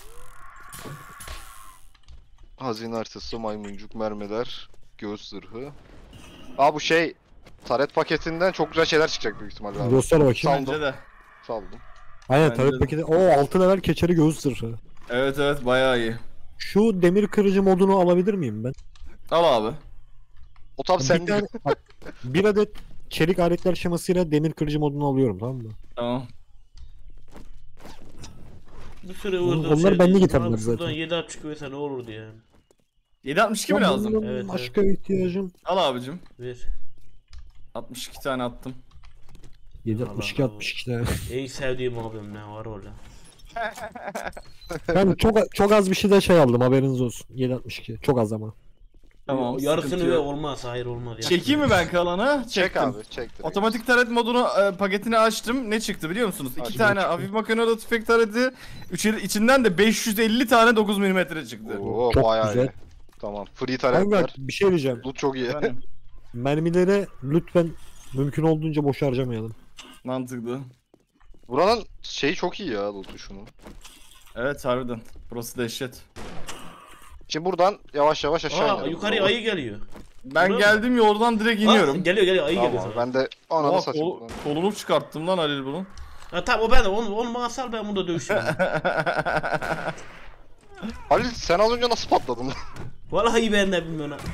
Hazine haritası, maymuncuk, mermiler, göğüs zırhı. Aa bu şey taret paketinden çok güzel şeyler çıkacak büyük ihtimalle abi. Göster bakayım. Saldım. Bence de. Saldım. Aynen Bence taret de. paketi. Oo altı level keçeri göğüs zırhı. Evet evet, bayağı iyi. Şu demir kırıcı modunu alabilir miyim ben? Al abi. O tam Bir, sen tane, bak, bir adet çelik aletler şemasıyla demir kırıcı modunu alıyorum, tamam mı? Tamam. Bir sürü Onlar vurdum. benlik Abi itemler şuradan zaten. yedi altmış koysa ne olurdu yani. yedi altmış iki mi Ya lazım? benim Evet, Başka ihtiyacım. Al abicim. Ver. altmış iki tane attım. yedi altmış iki Allah. altmış iki tane. En sevdiğim abim ne var orada. Ben çok çok az bir şey de şey aldım, haberiniz olsun. yedi altmış iki. Çok az ama. Tamam. Yarısını sıkıntı ve yok. olmaz, hayır olmaz. ya. Çekeyim mi ben kalanı? çek Çektim. abi çek direkt. Otomatik taret modunu e, paketini açtım. Ne çıktı biliyor musunuz? İki Aç, tane ne çıktı? hafif makineli tüfek tareti, içeri, içinden de beş yüz elli tane dokuz milimetre çıktı. Oo Çok bayağı güzel. iyi. Tamam. Free Kanka taretler. bir şey diyeceğim. Loot çok iyi. Efendim, Mermileri lütfen mümkün olduğunca boş harcamayalım. mantıklı. Buranın şeyi çok iyi ya loot'u şunun. Evet harbiden. Burası dehşet. Şimdi buradan yavaş yavaş aşağı Aa, inelim. yukarıya ayı geliyor. Ben Buraya mı? geldim yoldan direkt iniyorum. Aa, geliyor geliyor ayı geliyor Tamam sana. ben de ananı Oha, satayım. kol, kolunu çıkarttım lan Halil bunun. Ha tamam o ben de onu, onu bana sal, ben bunda dövüşürüm. Halil sen az önce nasıl patladın? Vallahi ben de bilmiyorum. ha.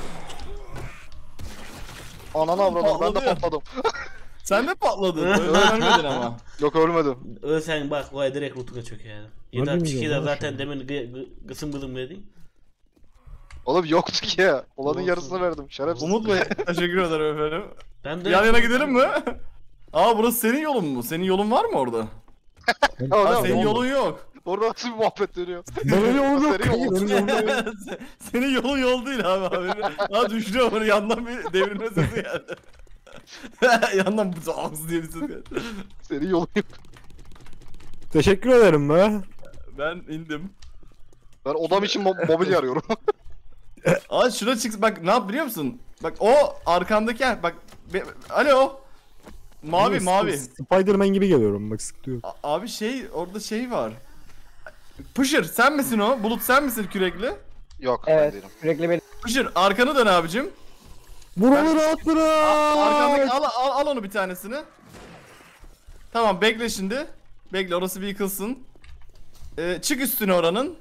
Ananı avradım ben de Patladı ya. patladım. Sen de patladın. Ölmedin ama. Yok ölmedim. Ölsen bak vay direkt rutuna çöker. yedi Hadi altmış iki de milyon, zaten maşallah. demin gı, gı, kısım kızım dedin. Oğlum yoktu ki ya. Olanın Olsun. yarısını verdim. Şerefsiz. Umut Bey teşekkür ederim efendim. Ben de Yan yana gidelim mi? Aa, burası senin yolun mu? Senin yolun var mı orada? Ya, Aa, ne senin oldu? yolun yok. Orada nasıl bir muhabbet dönüyor? Benim yolum yok. Senin yolun. Benim yolum yok. Senin yolun yol değil abi abi. Aa, düşüyor onu, yandan bir devrilme sesi geldi. Yandan bu ağız diye bir ses geldi. Senin yolun yok. Teşekkür ederim be. Ben indim. Ben odam için mo- mobilya arıyorum. Aa, şuna çık, bak ne yap biliyor musun? Bak o arkandaki, bak be, alo. Mavi Oğlum, mavi. Sp- Spider-Man gibi geliyorum bak, sıkıntı yok. A- abi şey, orada şey var. Pusher sen misin o? Bulut sen misin kürekli? Yok ben Evet. değilim. Sürekli beni Pusher arkanı dön abicim. Buranı rahat Arkandaki bırak. al, al, al onu bir tanesini. Tamam bekle şimdi. Bekle, orası bir yıkılsın. Ee, çık üstüne oranın.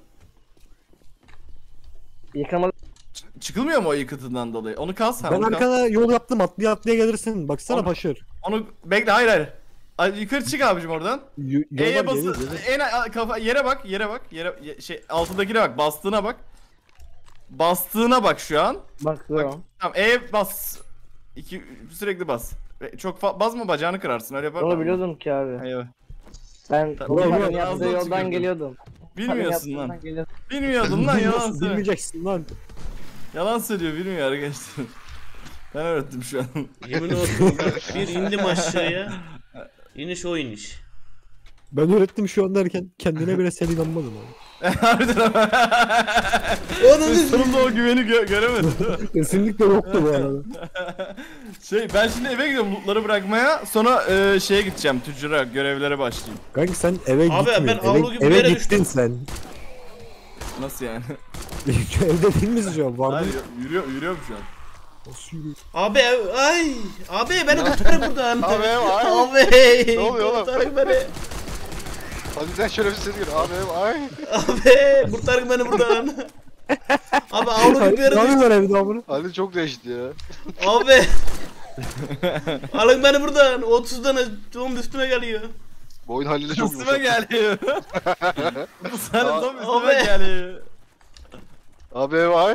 yıkamalı. Ç- çıkılmıyor mu o yıkıtından dolayı? Onu kas. Ha, Ben onu kas. arkana yol yaptım, atlaya atlaya gelirsin. Baksana Onu- Paşır. Onu bekle, hayır hayır. Ay, yukarı çık abicim oradan. Y- yola E'ye gel, bası. gel, gel. En a- kafa yere bak, yere bak. Yere ye- şey altındakine bak, bastığına bak. Bastığına bak şu an. Bakıyorum. Tamam, E'ye bas. iki sürekli bas. Ve çok fa- basma bacağını kırarsın öyle yapar. Onu biliyordum ki abi. Eyvah. Ben Tabii, Oğuzhan'ın biliyorum, yaptığı ağzına yoldan tükürdüm. geliyordum. Bilmiyorsun lan. Yaptığından geliyordum. Bilmiyordun lan yalan söylüyor. Bilmeyeceksin lan. Yalan söylüyor bilmiyor arkadaşlar. Ben öğrettim şu an. Yemin olsun bak, bir indim aşağıya. İniş o iniş. Ben öğrettim şu an derken kendine bile sen inanmadın abi. Harbiden ama. Onun Sonunda o güveni gö- göremedim değil mi? Kesinlikle yoktu bu arada. Şey ben şimdi eve gidiyorum lootları bırakmaya. Sonra e, şeye gideceğim tüccara görevlere başlayayım. Kanka sen eve Abi, gitmiyorsun. ben avlu eve, gibi eve bir yere gittin düştüm. sen. Nasıl yani? Evde değil misin şu an? Var mı? Hayır yürüyor, yürüyorum şu an. Nasıl yürüyor? Abi ay abi beni kurtarın buradan. Abi, ay. Abi. Ne oluyor oğlum? Kurtarın beni. Hadi sen şöyle bir ses gör. Abi ay. Abi kurtarın beni buradan. Abi avlu gibi bir yere Ne düştüm. yapıyorsun evde amına? Ali çok değişti ya. Abi. Alın beni buradan. otuz tane zombi üstüme geliyor. Bu oyun Halil'e çok Üstüme yumuşak. geliyor. Bu sana Aa, tam üstüme abi. geliyor. Abi ay.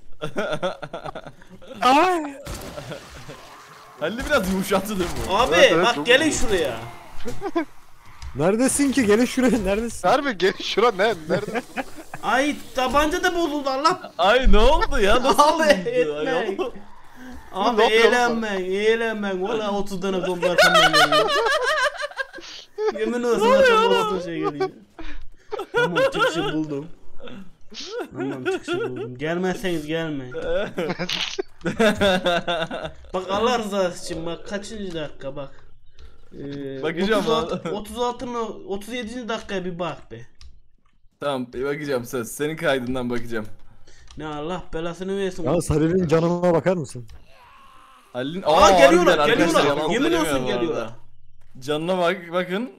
Ay! Halil'i biraz yumuşattı değil mi bu? Abi Evet, evet, bak çok gelin iyi. şuraya. Neredesin ki? Gelin şuraya. Neredesin? Harbi gel şura ne? Nerede? Ay tabanca da bozuldu Allah. Ay ne oldu ya? Nasıl Abi oldu? etme. Ay, oğlum. Abi ne yapıyorsun eğlenmen, eğlenmen. Valla otuz tane zombi arkamdan geliyor. Yemin olsun arkamdan otuz şey geliyor. Tamam çıkışı buldum. Tamam çıkışı buldum. Gelmezseniz gelmeyin. Bak Allah rızası için bak kaçıncı dakika bak. Ee, Bakacağım otuz altı, lan. otuz altıncı otuz yedinci dakikaya bir bak be. Tamam bir bakacağım söz. Senin kaydından bakacağım. Ne Allah belasını versin. Ya Sarı'nın canına bakar mısın? Halil'in... Aa harbiden geliyorlar arkadaşlar, geliyorlar. yalan Yemin söylemiyorum olsun bu arada. geliyorlar. Canına bak bakın.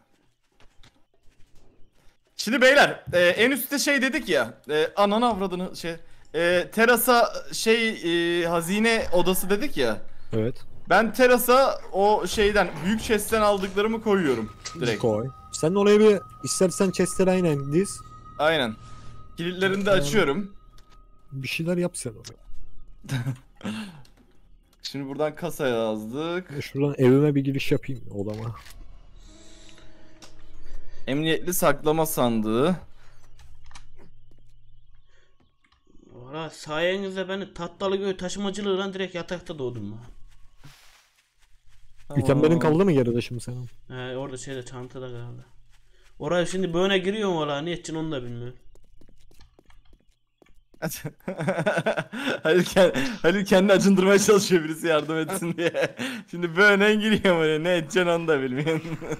Şimdi beyler e, en üstte şey dedik ya. E, ananı avradını şey. E, terasa şey e, hazine odası dedik ya. Evet. Ben terasa o şeyden büyük chest'ten aldıklarımı koyuyorum direkt. Koy. Sen oraya bir istersen chest'leri aynen diz. Aynen. Kilitlerini de açıyorum. Bir şeyler yap sen oraya. Şimdi buradan kasa yazdık. Ben şuradan evime bir giriş yapayım odama. Emniyetli saklama sandığı. Valla sayenizde beni Tatlıgöl taşımacılığıyla direkt yatakta doğdum ben. İtemlerin kaldı mı geride şimdi senin? He orada şeyde çantada kaldı. Oraya şimdi böyle giriyorum valla ne edeceksin onu da bilmiyorum. Halil, kend, Halil kendi acındırmaya çalışıyor birisi yardım etsin diye. Şimdi böyle giriyor böyle ne edeceksin onu da bilmiyorum.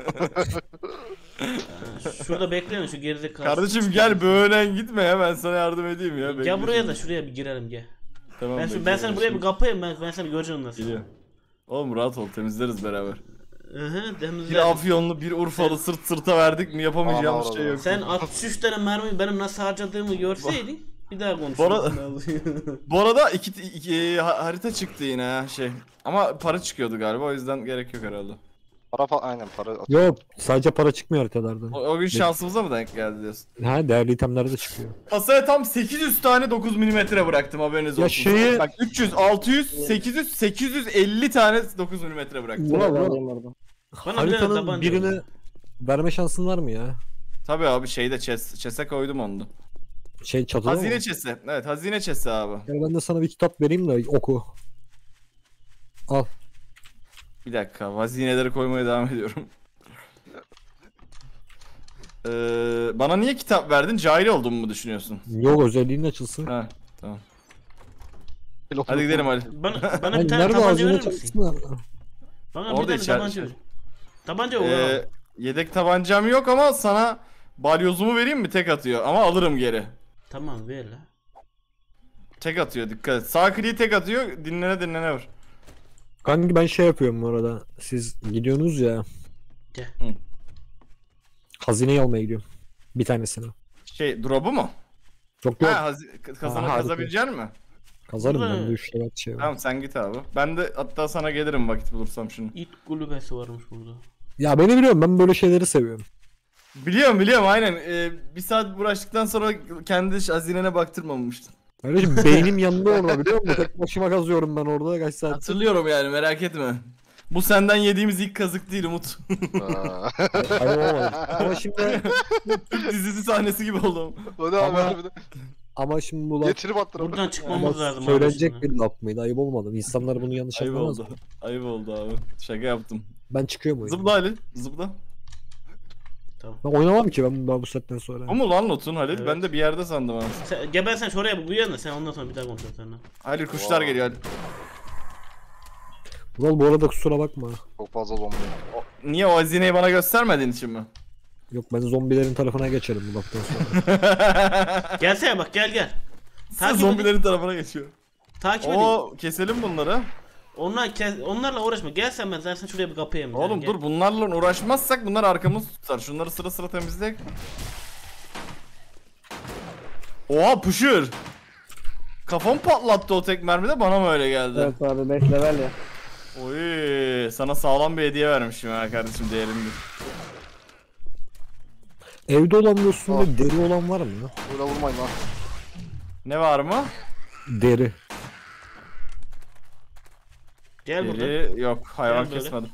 Şurada bekleyin şu geride kalsın. Kardeşim gel böyle gitme ya ben sana yardım edeyim ya. Gel Bekle buraya şimdi. da şuraya bir girelim gel. Tamam, Ben, şu, bekle, ben seni buraya şimdi. bir kapayım ben, ben seni göreceğim nasıl. Geliyor. Oğlum rahat ol temizleriz beraber. Hı hı demizler. Bir Afyonlu bir Urfalı sırt sırta verdik mi yapamayacağımız Ana, şey yok. Sen altmış üç tane mermiyi benim nasıl harcadığımı görseydin bir daha Bora- konuşurdum. Bu arada iki, iki ha- harita çıktı yine ha şey. Ama para çıkıyordu galiba o yüzden gerek yok herhalde. Para falan aynen para at. Yok sadece para çıkmıyor haritalardan. O, o gün şansımıza mı denk geldi diyorsun? Ha değerli itemler de çıkıyor. Kasaya tam sekiz yüz tane dokuz milimetre bıraktım haberiniz Ya olsun. şeyi- Bak üç yüz, altı yüz, sekiz yüz, sekiz yüz elli tane dokuz milimetre bıraktım. Ulan, Biraz ulan. alayım oradan. Bana bir tane Haritanın tabanca birini ver. verme şansın var mı ya? Tabii abi şeyde chest, chest'e koydum onu da. Şey çatıda Hazine mı? chest'e. Evet hazine chest'e abi. Yani ben de sana bir kitap vereyim de oku. Al. Bir dakika hazineleri koymaya devam ediyorum. Ee, bana niye kitap verdin? Cahil olduğumu mu düşünüyorsun? Yok özelliğin açılsın. Ha tamam. Hadi gidelim Ali. Bana, bana Lan bir tane nerede tabanca hazine verir misin? çalışsın? Bana Orada bir tane içeride, tabanca ver. içeride. Tabanca o. Ee, yedek tabancam yok ama sana balyozumu vereyim mi? Tek atıyor ama alırım geri. Tamam ver la. Tek atıyor dikkat et. Sağ kliği tek atıyor dinlene dinlene vur. Kanki ben şey yapıyorum bu arada. Siz gidiyorsunuz ya. Gel. Hı. Hazineyi almaya gidiyorum. Bir tanesini. Şey drop'u mu? Yok yok. Ha hazi- kazana Aha, kazabilecek mi? Kazarım Burada- ben de üç lira şey var. Tamam sen git abi. Ben de hatta sana gelirim vakit bulursam şunu. İt kulübesi varmış burada. Ya beni biliyorum ben böyle şeyleri seviyorum. Biliyorum biliyorum aynen. Ee, bir saat uğraştıktan sonra kendi hazinene baktırmamıştın. Kardeşim beynim yanında orada biliyor musun? Tek başıma kazıyorum ben orada kaç saat. Hatırlıyorum yani, merak etme. Bu senden yediğimiz ilk kazık değil Umut. Aa. Hayır olmadı. Ama şimdi Türk dizisi sahnesi gibi oldum. O ne abi Ama- harbiden? ama şimdi bu laf Getirip attıralım. Buradan çıkmamız lazım abi. söylenecek şimdi. bir laf mıydı? Ayıp olmadı mı? İnsanlar bunu yanlış Ayıp anlamaz oldu. mı? Ayıp oldu abi. Şaka yaptım. Ben çıkıyorum oyuna. Zıpla Ali. Zıpla. Tamam. Ben oynamam ki ben, ben bu saatten sonra. O mu lan Lotun Halil? Evet. Ben de bir yerde sandım abi. Sen, geber sen şuraya bir uyan da sen ondan sonra bir daha konuşalım seninle. Halil kuşlar Wow. geliyor Halil. Vural bu arada kusura bakma. Çok fazla zombi. O- Niye o hazineyi bana göstermediğin için mi? Yok ben zombilerin tarafına geçerim bu laftan sonra. Gelsene bak gel gel. Sen Takip zombilerin tarafına geçiyor. Takip edin. Oo, keselim bunları. Onlar kes- onlarla uğraşma. Gel sen ben zaten şuraya bir kapı yiyeyim. Oğlum Gel. dur, bunlarla uğraşmazsak bunlar arkamız tutar. Şunları sıra sıra temizleyek. Oha puşur. Kafam patlattı o tek mermide, bana mı öyle geldi? Evet abi beş level ya. Oy, sana sağlam bir hediye vermişim ha kardeşim, değerlimdir. Evde olan ve üstünde deri olan var mı ya? Böyle vurmayın lan. Ne var mı? Deri. Gel burada. Deri yok, hayvan Gel böyle. kesmedim.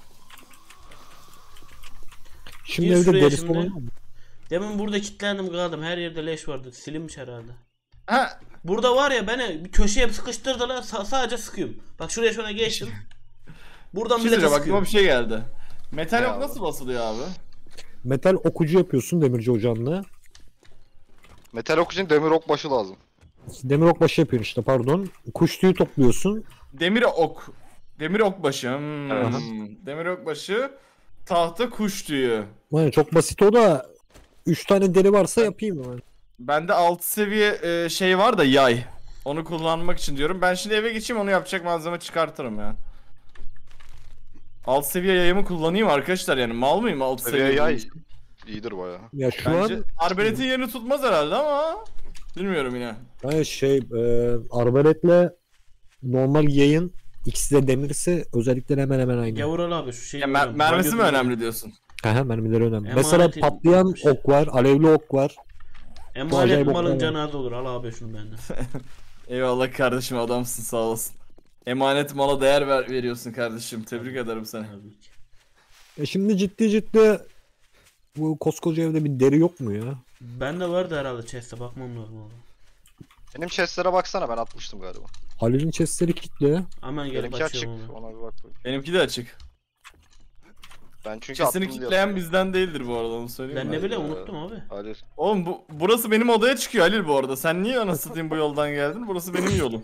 Şimdi Gir evde şuraya derisi şimdi. olan var mı? Demin burada kilitlendim kaldım. Her yerde leş vardı. Silinmiş herhalde. Ha, Burada var ya beni bir köşeye sıkıştırdılar. Sa- sadece sıkıyorum. Bak şuraya şuna geçtim. Buradan bir bile şey söyleyeceğim, aklıma sıkıyorum. bir şey geldi. Metal Ne yok abi? nasıl basılıyor abi? Metal okucu yapıyorsun demirci ocağında. Metal ok için demir ok başı lazım. Demir ok başı yapıyorsun işte pardon. Kuş tüyü topluyorsun. Demir ok. Demir ok başı. Hmm. Evet. Demir ok başı. Tahta kuş tüyü. Yani çok basit o da üç tane deri varsa yapayım ben. Bende altı seviye e, şey var da, yay. Onu kullanmak için diyorum. Ben şimdi eve geçeyim, onu yapacak malzeme çıkartırım ya. Alt seviye yayımı kullanayım arkadaşlar, yani mal mıyım alt seviye, Seviye yay. yay. İyidir baya. Ya şu Bence an arbaletin yerini tutmaz herhalde ama bilmiyorum yine. yani şey e, arbaletle normal yayın ikisi de demirse özellikleri hemen hemen aynı. Gavural abi şu şeyi. Ya mer- mermisi mi önemli diyorsun? Aha, mermileri önemli. Emanet Mesela edilmiş. patlayan ok var, alevli ok var. Emanet Acayip malın oklar canı az olur. Al abi şunu benden. Eyvallah kardeşim, adamsın, sağ olasın. Emanet mala değer ver, veriyorsun kardeşim. Tebrik ederim seni. Tabii ki. E şimdi ciddi ciddi bu koskoca evde bir deri yok mu ya? Bende vardı herhalde chest'e bakmam lazım abi. Benim chestlere baksana, ben atmıştım galiba. Halil'in chestleri kilitli. Hemen gelip Benimki açık. açıyorum onu. Ona bir bak bakayım. Benimki de açık. Ben çünkü Sesini attım diye kitleyen hatırlıyorum. bizden değildir bu arada, onu söyleyeyim Ben mi? ne bileyim Hayda. unuttum abi. Halil. Oğlum bu, burası benim odaya çıkıyor Halil bu arada. Sen niye anasını satayım bu yoldan geldin? Burası benim yolum.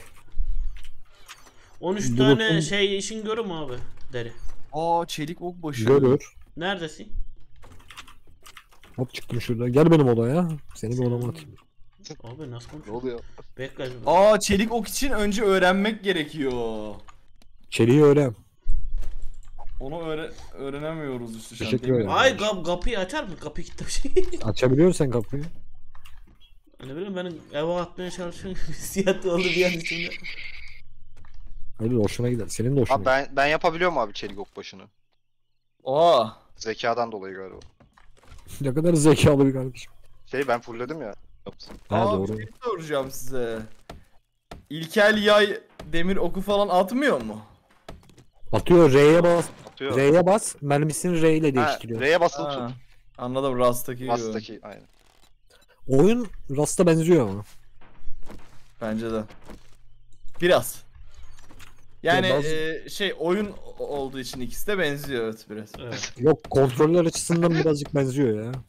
on üç Dur tane bakayım. şey işin görür mü abi? Deri. Aa, çelik ok başı. Görür. Neredesin? Hop çıktım şurada. Gel benim odaya. Seni bir odama atayım. Abi nasıl Ne konuşuyorsun? oluyor? Bekle. Aa, çelik ok için önce öğrenmek gerekiyor. Çeliği öğren. Onu öğre öğrenemiyoruz işte şu an. Teşekkür Demir- ederim. Ay kap kapıyı açar mısın? Kapıyı kilitlemiş. Açabiliyorsan kapıyı. Ne bileyim benim eve atmaya çalışıyorum. Siyah oldu bir an içinde. Halil hoşuna gider. Senin de hoşuna Abi gider. ben, ben yapabiliyorum abi çelik ok başını. Aa, Zekadan dolayı galiba. Ne kadar zekalı bir kardeşim. Şey ben fullledim ya. Yapsın. Ha aa doğru. bir şey soracağım size. İlkel yay demir oku falan atmıyor mu? Atıyor R'ye bas. Atıyor. R'ye bas. Mermisini R ile Ha, değiştiriyor. R'ye basılı Ha, tut. anladım, Rust'taki gibi. Rust'taki aynen. Oyun Rust'a benziyor ama. Bence de. Biraz. Yani Ya bazı- e, şey oyun olduğu için ikisi de benziyor, evet biraz. Evet. Yok kontroller açısından birazcık benziyor ya.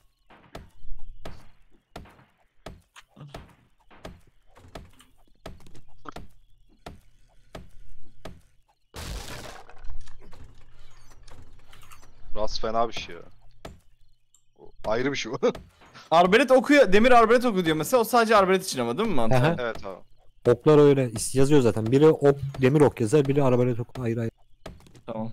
Rust fena bir şey ya. O ayrı bir şey o. Arbalet okuyor, demir arbalet oku diyor mesela, o sadece arbalet için ama değil mi mantığı? Aha. Evet abi. Oklar öyle yazıyor zaten. Biri ok, demir ok yazar, biri arbalet ok ayrı ayrı. Tamam.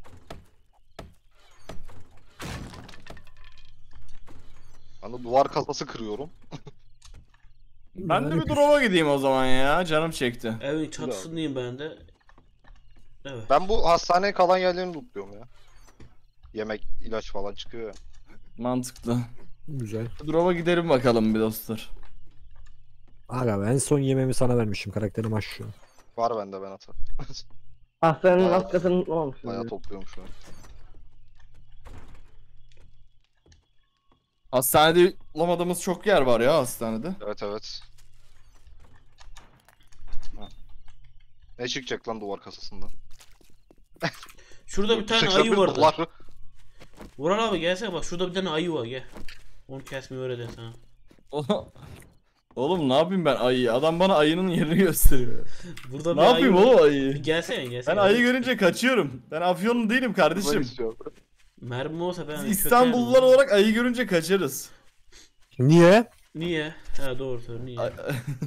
Ben de duvar kasası kırıyorum. Ben de Yani bir drop'a gideyim o zaman ya, canım çekti. Evin çatısındayım ben de. Evet. Ben bu hastaneye kalan yerlerini lootluyorum ya. Yemek, ilaç falan çıkıyor ya. Mantıklı. Güzel. Drop'a gidelim bakalım bir dostlar. Aga ben en son yemeğimi sana vermişim. Karakterim aç şu an. Var bende ben atar. Hastanın Bayağı- alt katını olmuş. Bayağı topluyorum şu an. Hastanede bulamadığımız çok yer var ya hastanede. Evet evet. Ha. Ne çıkacak lan duvar kasasından? Şurada bir tane seksen ayı bir vardı. dolar. Vural abi gelsene bak şurada bir tane ayı var gel. Onu kesmeyi öğreden sana. Oğlum ne yapayım ben ayıyı? Adam bana ayının yerini gösteriyor. Burada Ne bir yapayım ayı var. oğlum Bir ayıyı? gelsene gelsene. Ben ayı görünce kaçıyorum. Ben Afyonlu değilim Ben kardeşim. istiyorum. Mermi olsa ben Biz İstanbullular olarak ayı görünce kaçarız. Niye? Niye? Ha doğru söylüyorsun niye? Ay-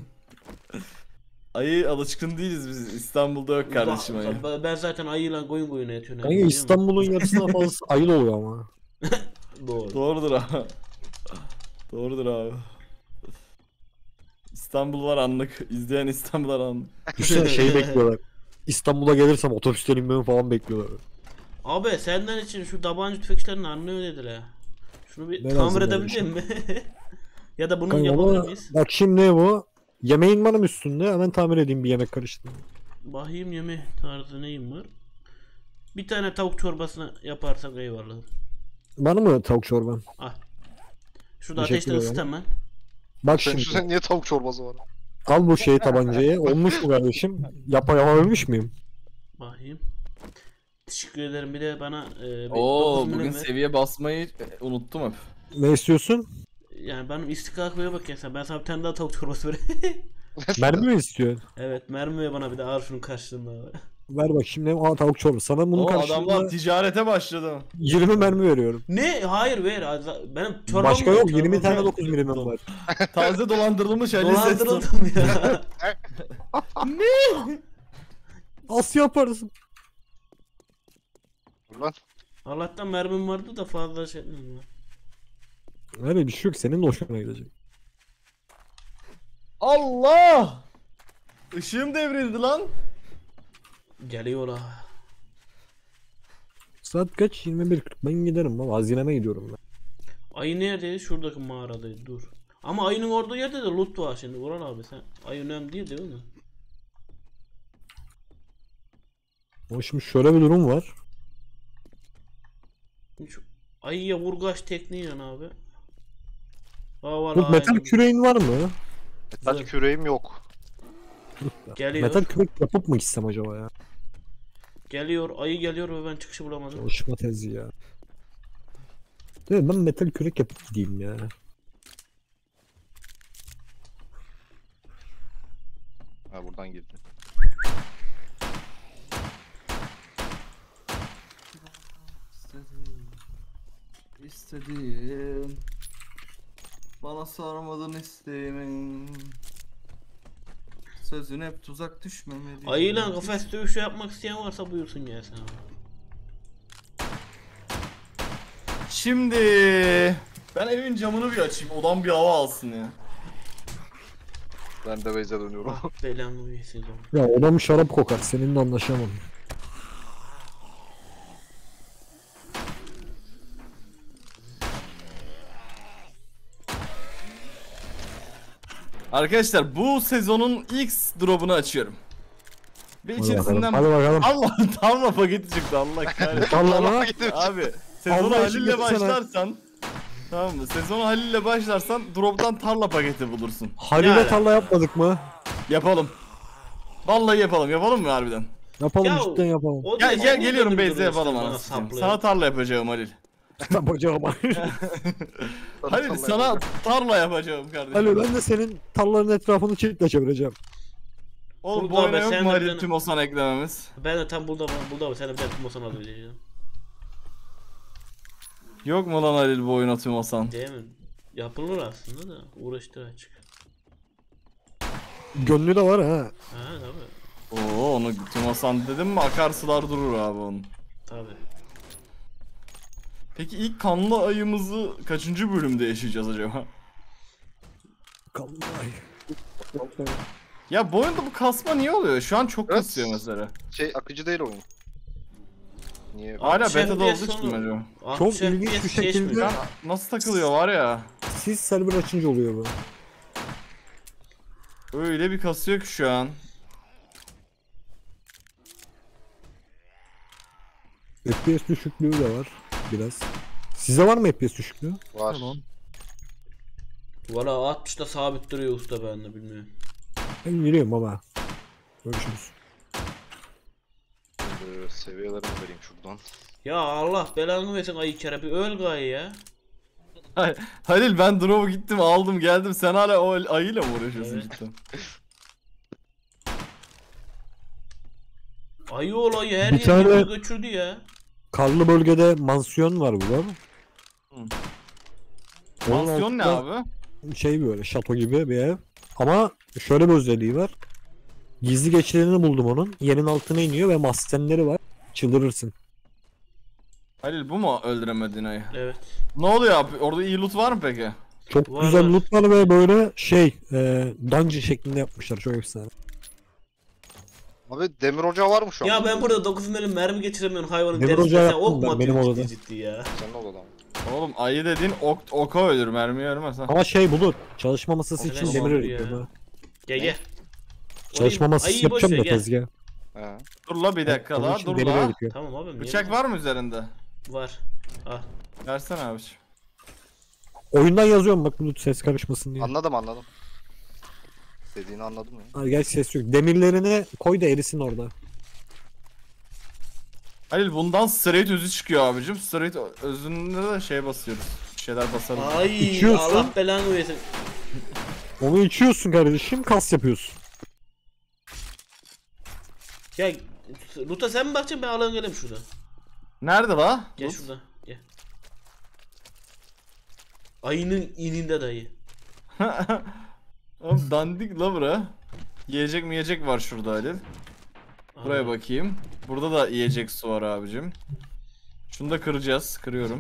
Ayı alışkın değiliz biz. İstanbul'da yok kardeşim ayı. Ben- Ben zaten ayıyla koyun koyuna yatıyorum. Kanka İstanbul'un yarısına fazlası ayıl oluyor ama. Doğru. Doğrudur abi. Doğrudur abi. İstanbullular anlık. İzleyen İstanbullular anlık. Düşünsene şey bekliyorlar. İstanbul'a gelirsem otobüsten inmemi falan bekliyorlar. Abi senden için şu tabanca tüfekçilerini anlıyor dediler. Şunu bir Ben tamir hazırladım edebilir mi? Ya da bunu Kanka yapabilir ama miyiz? bak şimdi bu. Yemeğin var mı üstünde? Hemen tamir edeyim bir yemek karıştırdım. Bakayım yeme tarzı neyim var? Bir tane tavuk çorbasını yaparsak eyvallah. Bana mı tavuk çorban? Al. Şurada Teşekkür ateşte ederim. ısıt hemen. Bak Sen, şimdi sen niye tavuk çorbası var? al bu şeyi tabancayı. Olmuş mu kardeşim? Yapa yapabilmiş miyim? Bakayım. Teşekkür ederim bir de bana e, bir Oo dokuz bugün milim ver. seviye basmayı e, unuttum hep. Ne istiyorsun? Yani benim istikaklıya bak ya sen. Ben sana bir tane daha tavuk çorbası vereyim. Mermi mi istiyorsun? Evet mermi ver bana bir de ağır şunun karşılığında. Ver bak şimdi aa tavuk çorbası. Sana bunun Oo karşılığında adamlar ticarete başladı. yirmi mermi veriyorum. Ne? Hayır ver. Az- Benim çorbam Başka var, yok. çorbam yirmi tane var. dokuz milimim var. Taze dolandırılmış Ali Seston. Dolandırıldım ya. Nasıl yaparsın? Dur lan. Allah'tan mermim vardı da fazla şey etmedim. Öyle bir şey yok. Senin de hoşuna gidecek. Allah! Işığım devrildi lan. Geliyor ha. Saat kaç? yirmi bir kırk. Ben giderim baba. Hazineme gidiyorum ben. Ayı neredeydi? Şuradaki mağaradaydı. Dur. Ama ayının olduğu yerde de loot var şimdi. Ural abi sen. Ayı önemli değil değil mi? Ama şimdi şöyle bir durum var. Şu ayıya vurgaç tekniği yan abi. Havalı Bu metal ayı. küreğin var mı? Metal küreğim yok. Geliyor. Metal kürek yapıp mı gitsem acaba ya? Geliyor. Ayı geliyor ve ben çıkışı bulamadım. Çalışma tezi ya. Değil mi? Ben metal kürek yapıp gideyim ya. Ha buradan girdi. İstediğim bana sormadın isteğimin. Sözün hep tuzak düşmemeli. Ayıyla kafes dövüşü yapmak isteyen varsa buyursun gelsin abi. Şimdi ben evin camını bir açayım. Odam bir hava alsın ya. Ben de Beyze dönüyorum. Ah belamı yesin canım. Ya odam şarap kokar. Seninle anlaşamam. Arkadaşlar bu sezonun ilk drop'unu açıyorum. Ve Hadi bakalım. içerisinden Hadi bakalım. Allah tarla paketi çıktı Allah kahretsin. Tarlama. Abi sezonu Allah için Halil'le getirsene. başlarsan tamam mı? Sezonu Halil'le başlarsan drop'tan tarla paketi bulursun. Halil'e Yani. tarla yapmadık mı? Yapalım. Vallahi yapalım. Yapalım mı harbiden? Yapalım Ya, cidden yapalım. O Gel da- gel o geliyorum da bir Beyze durum yapalım işte, anasını bana satayım. saplıyor. Sana tarla yapacağım Halil. Yapacağım. Halil sana tarla yapacağım kardeşim. Halil ben de senin tarlanın etrafını çitle çevireceğim. Oğlum bu Burada oyuna be, yok sen mu de Halil beni- tüm Osan eklememiz? Ben de tam burada burada var. Sen de bir tane tutmasan alabileceğim. Yok mu lan Halil bu oyuna tüm Osan? Değil mi? Yapılır aslında da uğraştır açık. Gönlü de var ha. Ha tabii. Oo onu tüm Osan dedim mi akarsular durur abi onun. Tabii. Peki ilk kanlı ayımızı kaçıncı bölümde yaşayacağız acaba? Vallahi. Ya bu oyunda bu kasma niye oluyor? Şu an çok Evet. kasıyor mesela. Şey akıcı değil oyun. Niye? Hala altmış beta'da F P S olduğu için mi sonu- acaba? Çok altmış F P S ilginç bir geçmiyor. şekilde- Ya nasıl takılıyor var ya? Siz server açınca oluyor bu. Öyle bir kasıyor ki şu an. F P S düşüklüğü de var biraz. Size var mı F P S düşüklüğü? Var. Tamam. Valla altmışta sabit duruyor usta, ben de bilmiyorum. Ben giriyorum baba. Görüşürüz. Ee, seviyelerimi vereyim şuradan. Ya Allah belanı versin ayı kere, bir öl gayı ya. Halil ben drop'u gittim aldım geldim, sen hala o ayıyla mı uğraşıyorsun Evet. cidden? Ayı olayı her Bir yeri tane- götürdü ya. Karlı bölgede mansiyon var burada. Onun Mansiyon ne altında abi? Şey böyle şato gibi bir ev. Ama şöyle bir özelliği var. Gizli geçilerini buldum onun. Yerin altına iniyor ve mahzenleri var. Çıldırırsın. Halil bu mu öldüremedin ayı? Evet. Ne oluyor abi? Orada iyi loot var mı peki? Çok Var, güzel var. loot var ve böyle şey e, dungeon şeklinde yapmışlar. Çok efsane. Abi demir ocağı var mı şu an? Ya ben burada dokuz milim mermi geçiremiyorum hayvanın Demir derisine. ocağı Sen ok yaptım mu ben, benim atıyorsun odada. ciddi ciddi ya? Sen ne oldu lan? Oğlum ayı dediğin ok, oka ölür, mermi ölmez ha. Ama şey bulut. Çalışma masası O için ne demir olur üretiyorum ya? ha. Gel gel. Çalışma Orayı- masası ayıyı boş yapacağım ver, da gel. tezgah. He. Dur la bir dakika Onun la, için dur demir la. üretiyorum. Tamam abi. niye Bıçak bu- var mı üzerinde? Var. Al. Versene abiciğim. Oyundan yazıyorum bak bulut ses karışmasın diye. Anladım anladım. Dediğini anladım ya. Hadi gel ses yok. Demirlerini koy da erisin orada. Halil bundan straight özü çıkıyor abicim. Straight özünde de şey basıyoruz. Bir şeyler basarız. Ay İçiyorsun. Allah belanı versin. Onu içiyorsun kardeşim, kas yapıyorsun. Ya Ruta sen mi bakacaksın, ben alan geleyim şurada. Nerede la? Gel Loot? şurada. Gel. Ayının ininde dayı. Oğlum dandik la bura. Yiyecek mi yiyecek var şurada Halil. Buraya Abi. bakayım. Burada da yiyecek su var abicim. Şunu da kıracağız. Kırıyorum.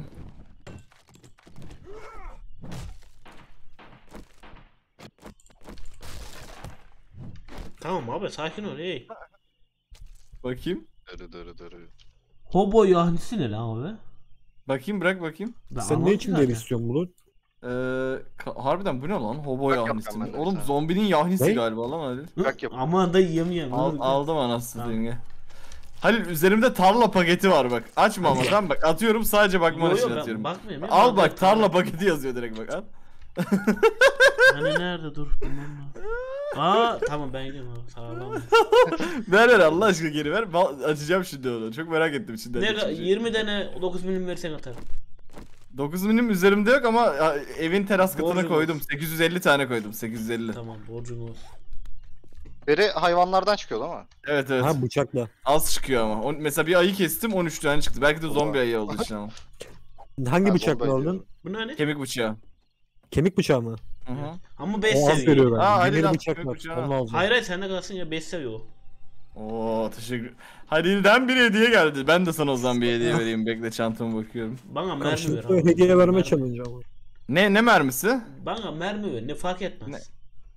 Tamam abi sakin ol hey. Bakayım. Dırı dırı dırı. Hobo yahnisi ne lan abi? Bakayım bırak bakayım. Ben Sen ne anladım için zaten. deri istiyorsun bulut? Ee, ka- harbiden bu ne lan? Hobo Bak yahnisi. yapacağım ben de Oğlum sana. zombinin yahnisi Ne? galiba lan Halil. Hı? Bak yap. Aman da yiyemiyorum. Al, aldım anasını Tamam. denge. Halil üzerimde tarla paketi var bak. Açma ama sen bak atıyorum, sadece bakman Yo için yo ben atıyorum. bakmıyorum ya. Al Ben bak de- tarla paketi yazıyor direkt bak al. Hani nerede dur bilmem ne. Aa tamam ben gidiyorum abi sağlam. Ver ver Allah aşkına geri ver. Ben açacağım şimdi onu. Çok merak ettim şimdi. Ne yirmi tane dokuz milim versen atarım. dokuz milim üzerimde yok ama ya, evin teras katına Borcum koydum. olsun. sekiz yüz elli tane koydum. sekiz yüz elli. Tamam borcum olsun. Deri hayvanlardan çıkıyor değil mi? Evet evet. Ha bıçakla. Az çıkıyor ama. On, mesela bir ayı kestim on üç tane çıktı. Belki de zombi ayı olduğu için ama. Hangi Ha, bıçakla zombi aldın? diyorum. Bu ne hani? Kemik bıçağı. Kemik bıçağı mı? Hı hı. Ama beş O az seviyor. veriyor Aa, bence. hayır, Demir al, bıçak kemik var. bıçağı Onu al. alacağım. Hayır hayır sende kalsın ya beş seviyor o. Oo teşekkür. Halil'den bir hediye geldi. Ben de sana o zaman bir hediye vereyim. Bekle çantama bakıyorum. Bana mermi ver Karşılıklı abi. hediye verme Mermi. challenge ama. Ne ne mermisi? Bana mermi ver ne fark etmez. Ne?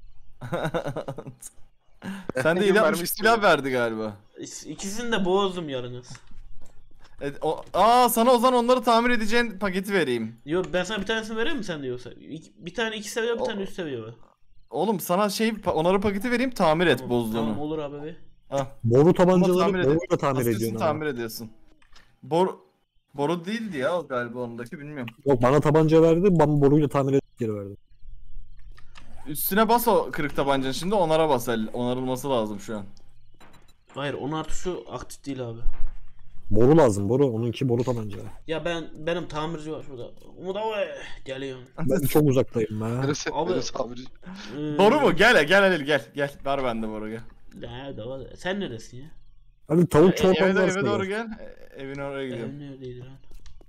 Sen de Mermi yedi altmış istiyorum. silah verdi galiba. İs- İkisini de bozdum yarınız. Evet, o, aa sana o zaman onları tamir edeceğin paketi vereyim. Yo ben sana bir tanesini vereyim mi sen de yoksa? İki- bir tane iki seviyor bir O- tane üç seviyor. Oğlum sana şey pa- onarı paketi vereyim, tamir et Tamam, bozduğunu. tamam olur abi be. Ah, Boru tabancaları tamir boru ediyor. da tamir aslında ediyorsun tamir ama. ediyorsun. Boru boru değildi ya o galiba ondaki, bilmiyorum. Yok bana tabanca verdi, ben boruyla tamir edip geri verdim. Üstüne bas o kırık tabancanın, şimdi onara bas el. Onarılması lazım şu an. Hayır onun artışı aktif değil abi. Boru lazım boru, onunki boru tabanca. Ya ben benim tamirci var şurada. Umut abi geliyorum. Ben çok uzaktayım ha. Neresi? Abi- Neresi abi? Ee, Boru mu? Gel gel Halil gel. Gel ver bende boru gel. Nerede var? Sen neredesin ya? Hadi tavuk E, çorbanı eve, eve varsa doğru gel. gel. E, evin oraya gidiyorum. Ev neredeydi lan?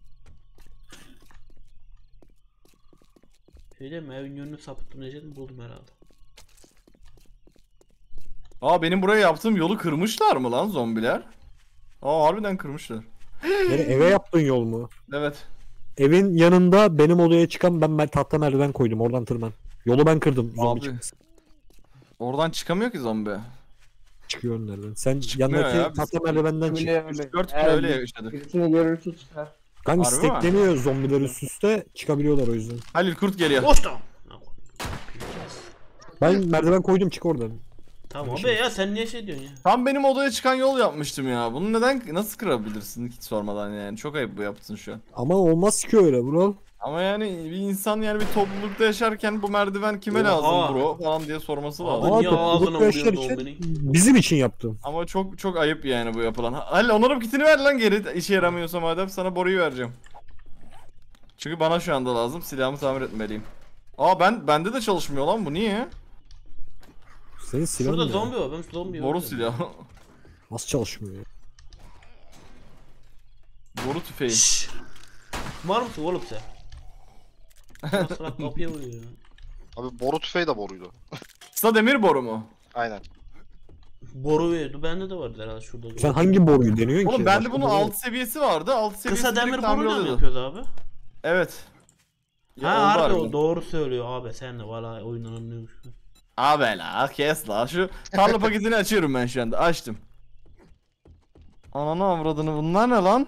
Öyle mi? Evin yönünü sapıttım diyecektim buldum herhalde. Aa benim buraya yaptığım yolu kırmışlar mı lan zombiler? Aa harbiden kırmışlar. Nere- eve yaptığın yol mu? Evet. Evin yanında benim odaya çıkan ben, ben tahta merdiven koydum, oradan tırman. Yolu ben kırdım, zombi Abi. çıkmasın. Oradan çıkamıyor ki zombi. Çıkıyor önlerden. Sen Çıkmıyor yanındaki ya, biz- tahta merdivenden çık. Öyle öyle. üç dört kere Eğer öyle yaşadık. Birisini görürse çıkar. Kanka Harbi mi? stekleniyor zombiler üst üste, çıkabiliyorlar o yüzden. Halil kurt geliyor. Boş da! Ben merdiven koydum, çık oradan. Tamam abi ya sen niye şey diyorsun ya? Tam benim odaya çıkan yol yapmıştım ya. Bunu neden nasıl kırabilirsin hiç sormadan yani. Çok ayıp bu yaptın şu an. Ama olmaz ki öyle bro. Ama yani bir insan yani bir toplulukta yaşarken bu merdiven kime Oha. lazım bro falan diye sorması Abi lazım. Ama niye ağzına topluluk yaşlar vuruyorsun için beni? bizim için yaptım. Ama çok çok ayıp yani bu yapılan. Halil onarım kitini ver lan geri işe yaramıyorsa madem sana boruyu vereceğim. Çünkü bana şu anda lazım. Silahımı tamir etmeliyim. Aa ben bende de çalışmıyor lan bu niye? Senin silahın Şurada ne? zombi var ben zombi Boru silahı. Nasıl çalışmıyor ya? Boru tüfeği. Şşş. Var mısın oğlum sen? Salak salak kapıya vuruyor ya. Abi boru tüfeği de boruydu. Kısa demir boru mu? Aynen. Boru verdi bende de vardı herhalde şurada. Sen hangi boruyu deniyorsun ki? Oğlum bende Başka bunun boru- altı seviyesi vardı. altı seviyesi Kısa direkt demir tamir boruyla mı oluyordu. yapıyoruz abi? Evet. Ya Ha oldu harbi harbiden. o doğru söylüyor abi sen de valla oyundan anlıyormuş. Abi la kes la şu tarla paketini açıyorum ben şu anda açtım. Ananı avradını bunlar ne lan?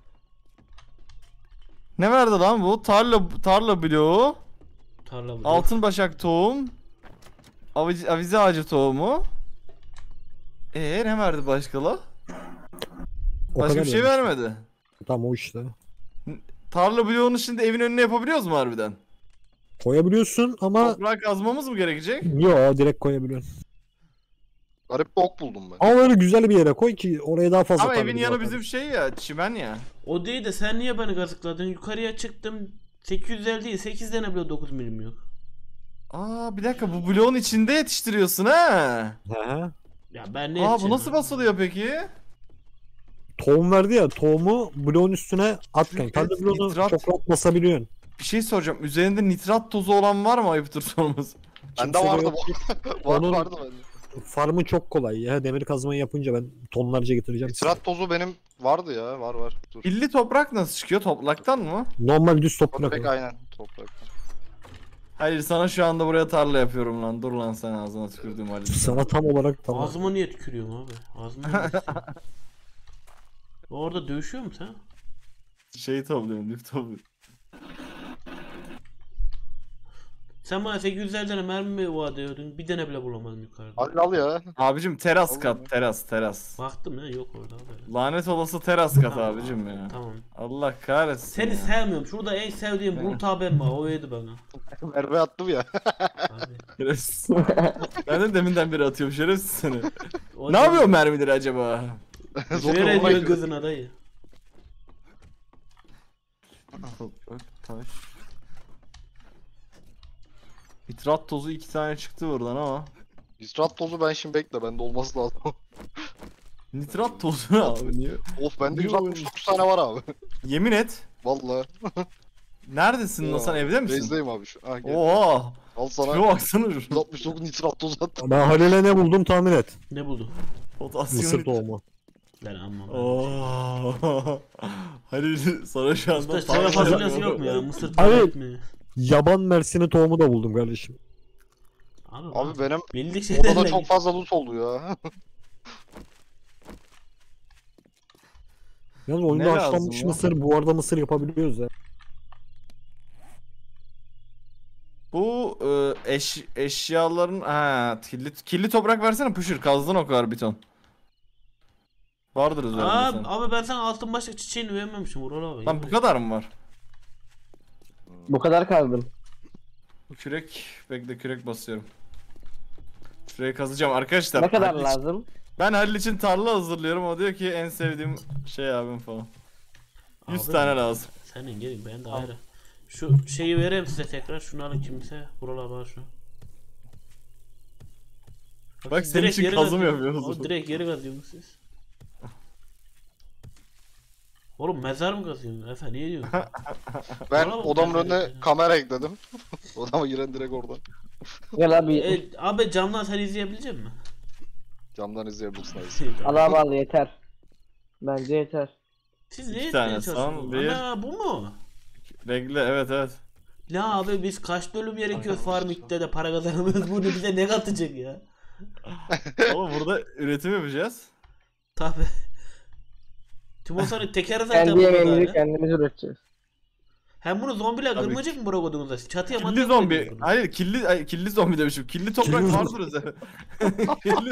Ne verdi lan bu? Tarla tarla bloğu, Tarla bu. altın başak tohum, avize, avize ağacı tohumu. Eee ne verdi başka la? O Başka kadar bir şey vermiş. vermedi. Tamam o işte. Tarla bloğunu şimdi evin önüne yapabiliyoruz mu harbiden? Koyabiliyorsun ama Toprak kazmamız mı gerekecek? yo direkt koyabiliyorsun. Garip bir ok buldum ben. Ama böyle güzel bir yere koy ki oraya daha fazla Ama tamir evin yanı yaparız. bizim şey ya, çimen ya. O değil de sen niye beni gazıkladın? Yukarıya çıktım. sekiz yüz elli değil sekiz tane bile dokuz milim yok. Aa bir dakika bu bloğun içinde yetiştiriyorsun ha. He he. Ya ben ne Aa bu yapacağım nasıl ya? basılıyor peki? Tohum verdi ya, tohumu bloğun üstüne at kanka. Kendi Evet, bloğunu nitrat. çok rahat basabiliyorsun. Bir şey soracağım. Üzerinde nitrat tozu olan var mı ayıptır sorması? Bende Kimse de vardı yok. bu. Var Onun- vardı bende. Farmı çok kolay ya. Demir kazmayı yapınca ben tonlarca getireceğim. size. Nitrat tozu benim vardı ya. Var var. Dur. Pilli toprak nasıl çıkıyor? Toplaktan mı? Normal düz toprak. Toprak o. aynen. Toprak. Hayır sana şu anda buraya tarla yapıyorum lan. Dur lan sen ağzına tükürdüğüm halde. Sana tam olarak tamam. Ağzıma niye tükürüyorsun abi? Ağzıma niye tükürüyorsun? Orada dövüşüyor musun sen? Şey topluyorum, lif topluyorum. Sen bana sekiz yüz elli tane mermi mi vaat ediyordun? Bir tane bile bulamadım yukarıda. Al al ya. Abicim teras Olur kat, mu? teras, teras. Baktım ya yok orada abi. Lanet olası teras kat Tamam, abicim ya. Tamam. Allah kahretsin Seni ya. sevmiyorum. Şurada en sevdiğim Bulut abim var. O yedi bana. Merve attım ya. Abi. Şerefsiz. Ben de deminden beri atıyorum şerefsiz seni. O Ne yapıyor mermileri acaba? Zor Ver olmayı- ediyor gözün adayı. Toprak, taş. Nitrat tozu iki tane çıktı buradan ama. Nitrat tozu ben şimdi bekle. Bende olması lazım. Nitrat tozu ne abi niye? Of bende Niye yüz altmış dokuz tane var abi. Yemin et. Vallahi. Neredesin lan sen evde misin? Bezdeyim abi şu. Ha, gel. Oha. Al Şuna sana baksana şu. yüz altmış dokuz nitrat tozu attım. Ben Halil'e ne buldum tahmin et. Ne buldu? Potasyum. Mısır tohumu. Ben anlamam. Oo. Halil sana şu anda Usta sana fasulyesi yok mu ya? Mısır Abi- tuvalet mi? Yaban mersini tohumu da buldum kardeşim. Abi, Abi benim bildik şeylerle odada çok git. fazla loot oldu ya. Yalnız oyunda Ne lazım haşlanmış lan? mısır, bu arada mısır yapabiliyoruz ya. Bu e, eş, eşyaların ha kirli, kirli toprak versene puşur kazdın o kadar bir ton. Vardır üzerinde Aa, sen. abi ben sana altın başlık çiçeğini vermemişim Vural abi. Lan bu kadar mı var? Bu kadar kaldım. Bu kürek bekle kürek basıyorum. Şurayı kazacağım arkadaşlar. Ne kadar Halil için- lazım? Ben Halil için tarla hazırlıyorum. O diyor ki en sevdiğim şey abim falan. yüz Abi, tane lazım. Senin gelin ben de ayrı. Şu şeyi vereyim size tekrar. Şunu alın kimse. Vural abi al şunu. Bak siz senin direkt için yeri kazım kazıyorsunuz. yapıyoruz. Oğlum direkt yeri kazıyorsunuz siz. Oğlum mezar mı kazıyorsun? Efe niye diyorsun? Ben Bravo, odamın ben de- önüne kamera ekledim. Odama giren direkt oradan. Gel abi. e, abi camdan sen izleyebilecek misin? Camdan izleyebilirsin abi. Al abi al yeter. Bence yeter. Siz ne İki etmeye tane son, çalışıyorsunuz? bir. Ana bu mu? Regle evet evet. La abi biz kaç bölüm gerekiyor Farmik'te de para kazanamıyoruz. Bunu bize ne katacak ya? Ama burada üretim yapacağız. Tabi. Timosan'ın tekeri zaten Kendi burada yemeğimizi da. kendimiz üreteceğiz. Hem bunu zombiler Tabii kırmayacak mı bırakıyordunuz da? Çatıya Killi matıya zombi. koyuyordunuz. Hayır killi ay, killi zombi demişim. Killi toprak Killi vardır üzerinde. killi,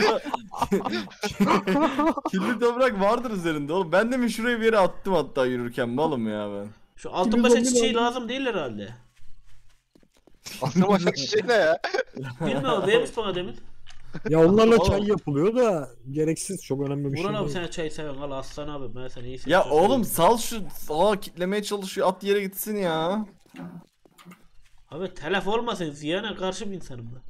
killi toprak vardır üzerinde oğlum. Ben de mi şuraya bir yere attım hatta yürürken malım ya ben. Şu altın başa zombi çiçeği lazım. lazım değil herhalde. Aslında başka şey ne ya? Bilmiyorum vermiş bana demin. Ya onlarla Oğlum. çay yapılıyor da gereksiz, çok önemli bir Vural şey abi değil. sen çay seven al aslan abi ben sana iyisini Ya söyleyeyim. oğlum sal şu sağa kitlemeye çalışıyor at yere gitsin ya. Abi telef olmasın ziyana karşı bir insanım ben.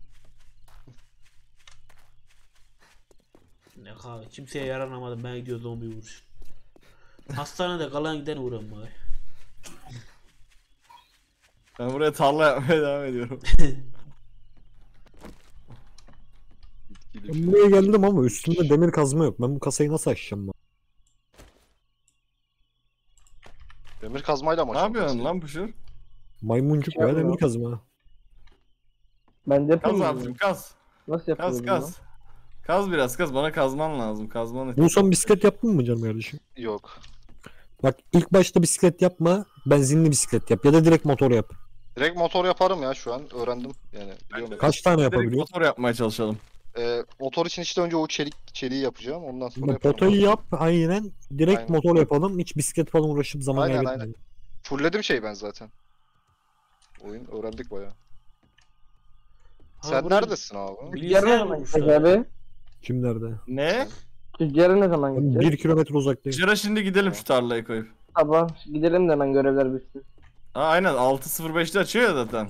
Ne kahve kimseye yaranamadım ben gidiyor zombi vuruş. Hastanede kalan giden uğram abi. Ben buraya tarla yapmaya devam ediyorum. Ben buraya geldim ama üstümde demir kazma yok. Ben bu kasayı nasıl açacağım ben? Demir kazmayla mı Ne açıyorsun yapıyorsun kasayı? lan Puşur? Maymuncuk Şey veya yapıyorum. demir kazma. Ben de Kaz yapamıyorum. abicim kaz. Nasıl Kaz yapıyorum kaz. Kaz biraz kaz bana kazman lazım kazmanı. Bu son bisiklet yaptın mı canım kardeşim? Yok. Bak ilk başta bisiklet yapma, benzinli bisiklet yap ya da direkt motor yap. Direkt motor yaparım ya şu an. Öğrendim yani. Biliyorum. Kaç tane Direkt yapabiliyorsun? motor yapmaya çalışalım. Ee, motor için işte önce o çelik çeliği yapacağım. Ondan sonra yaparım. Potayı yap aynen. Direkt Aynen. motor yapalım. Hiç bisiklet falan uğraşıp zaman Aynen, kaybetmeyelim. Fullledim şey ben zaten. Oyun öğrendik bayağı. Abi Sen burada neredesin abi? Tüccara bilgisayar ne zaman bulmuşlar. gideceğiz abi? Kim nerede? Ne? Tüccara ne zaman Ben gideceğiz? bir kilometre uzaktayım. Jira şimdi gidelim şu tarlayı koyup. Sabah gidelim de hemen görevler bitsin. Ha aynen altı sıfır beşte açıyor ya zaten.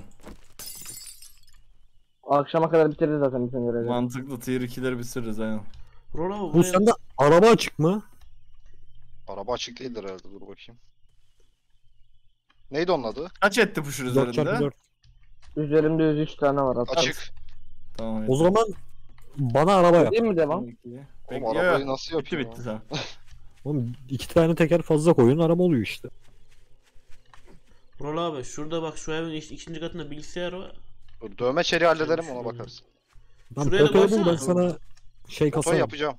Akşama kadar bitiririz zaten bütün görevleri. Mantıklı tier ikileri bitiririz aynen. Vural abi Bu buraya... sende araba açık mı? Araba açık değildir herhalde, dur bakayım. Neydi onun adı? Kaç etti Puşur dört üzerinde? çarpı dört. Üzerimde yüz üç tane var hatta. Açık. Tamam. O zaman bana araba yap. Değil mi devam? Oğlum Bekliyor arabayı ya. nasıl Bitti yapayım bitti ya? tamam. Oğlum iki tane teker fazla koyun araba oluyor işte. Vural abi şurada bak şu evin iş- ikinci katında bilgisayar var. Dur, dövme çeliği hallederim, Şöyle ona şöyle. bakarız. Lan Şuraya da potayı bul ben koysana. sana şey Motor kasarım. yapacağım.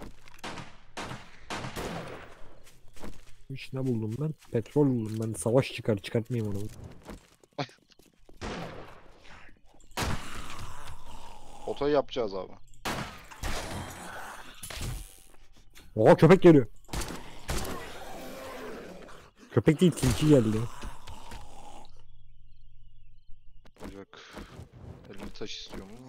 Hiç ne buldum ben? Petrol buldum ben. Savaş çıkar çıkartmayayım onu. Otoyu yapacağız abi. Oha köpek geliyor. Köpek değil tilki geldi. Olacak. elli taş istiyorum ama.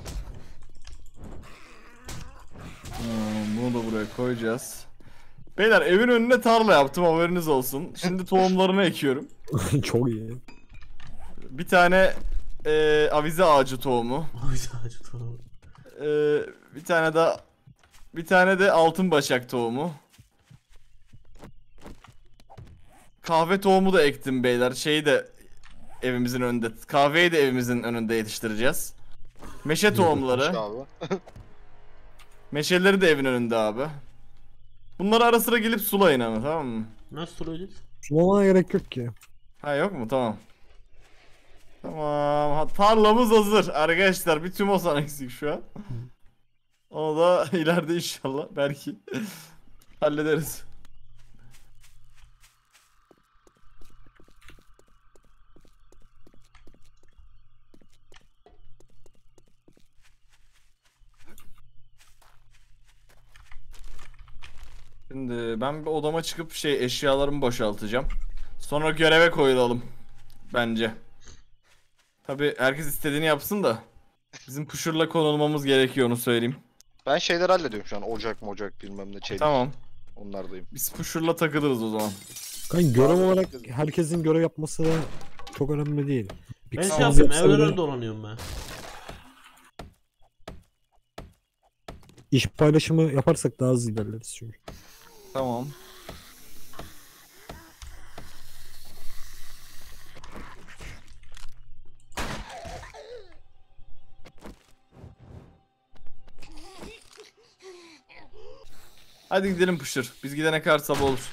Hmm, bunu da buraya koyacağız. Beyler evin önüne tarla yaptım haberiniz olsun. Şimdi tohumlarını ekiyorum. Çok iyi. Bir tane eee avize ağacı tohumu. Eee bir tane de bir tane de altın başak tohumu. Kahve tohumu da ektim beyler. Şeyi de evimizin önünde. Kahveyi de evimizin önünde yetiştireceğiz. Meşe tohumları. İşte abi. Meşeleri de evin önünde abi. Bunları ara sıra gelip sulayın ama tamam mı? Nasıl sulayacağız? Sulamana gerek yok ki. Ha yok mu? Tamam. Tamam. Ha, tarlamız hazır. Arkadaşlar bir tümosan eksik şu an. Onu da ileride inşallah belki hallederiz. Şimdi ben bir odama çıkıp şey eşyalarımı boşaltacağım. Sonra göreve koyulalım. Bence. Tabi herkes istediğini yapsın da. Bizim Puşur'la konulmamız gerekiyor onu söyleyeyim. Ben şeyleri hallediyorum şu an. Ocak mocak bilmem ne çelik. Tamam. Onlardayım. Biz Puşur'la takılırız o zaman. Kanka görev olarak herkesin görev yapması da çok önemli değil. Bir Ben şey kısmı yapıyorum yapsa bile evlere dolanıyorum ben. iş paylaşımı yaparsak daha hızlı ilerleriz çünkü. Tamam. Hadi gidelim Puşur. Biz gidene kadar sabah olur.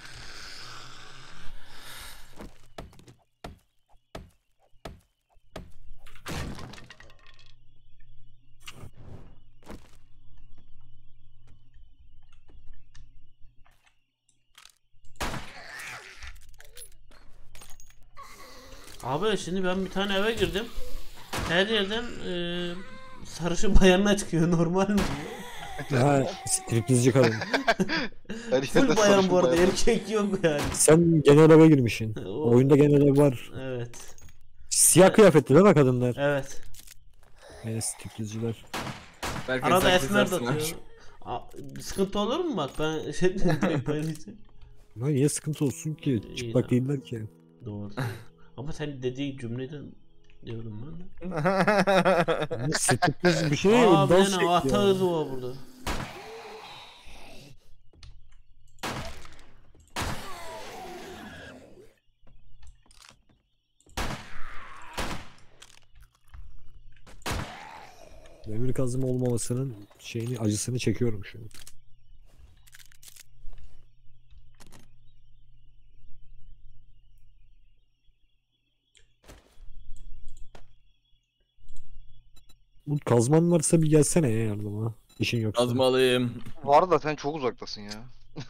Abi şimdi ben bir tane eve girdim. Her yerden e, sarışın bayanlar çıkıyor, normal mi? Ha, striptizci kadın. Her Full yerde bayan sarışın bu arada, bayan. erkek yok yani. Sen genel eve girmişsin. O- Oyunda genel ev var. Evet. Siyah kıyafetli değil mi kadınlar? Evet. Yani striptizciler. Belki Arada sen esmer de kesersin ha. atıyor. A- bir sıkıntı olur mu bak, ben şey direkt paylaşacağım. Ya niye sıkıntı olsun ki? İyi Çıplak lan. değiller ki. Doğru. Ama sen dediğin cümleden diyorum ben de. Yani striptiz bir şey Aa dans ben şekli ata ya. hızı var burada. Demir kazma olmamasının şeyini, acısını çekiyorum şu an. Bu kazman varsa bir gelsene ya yardıma. İşin yoksa. Kazmalıyım. Var da sen çok uzaktasın ya.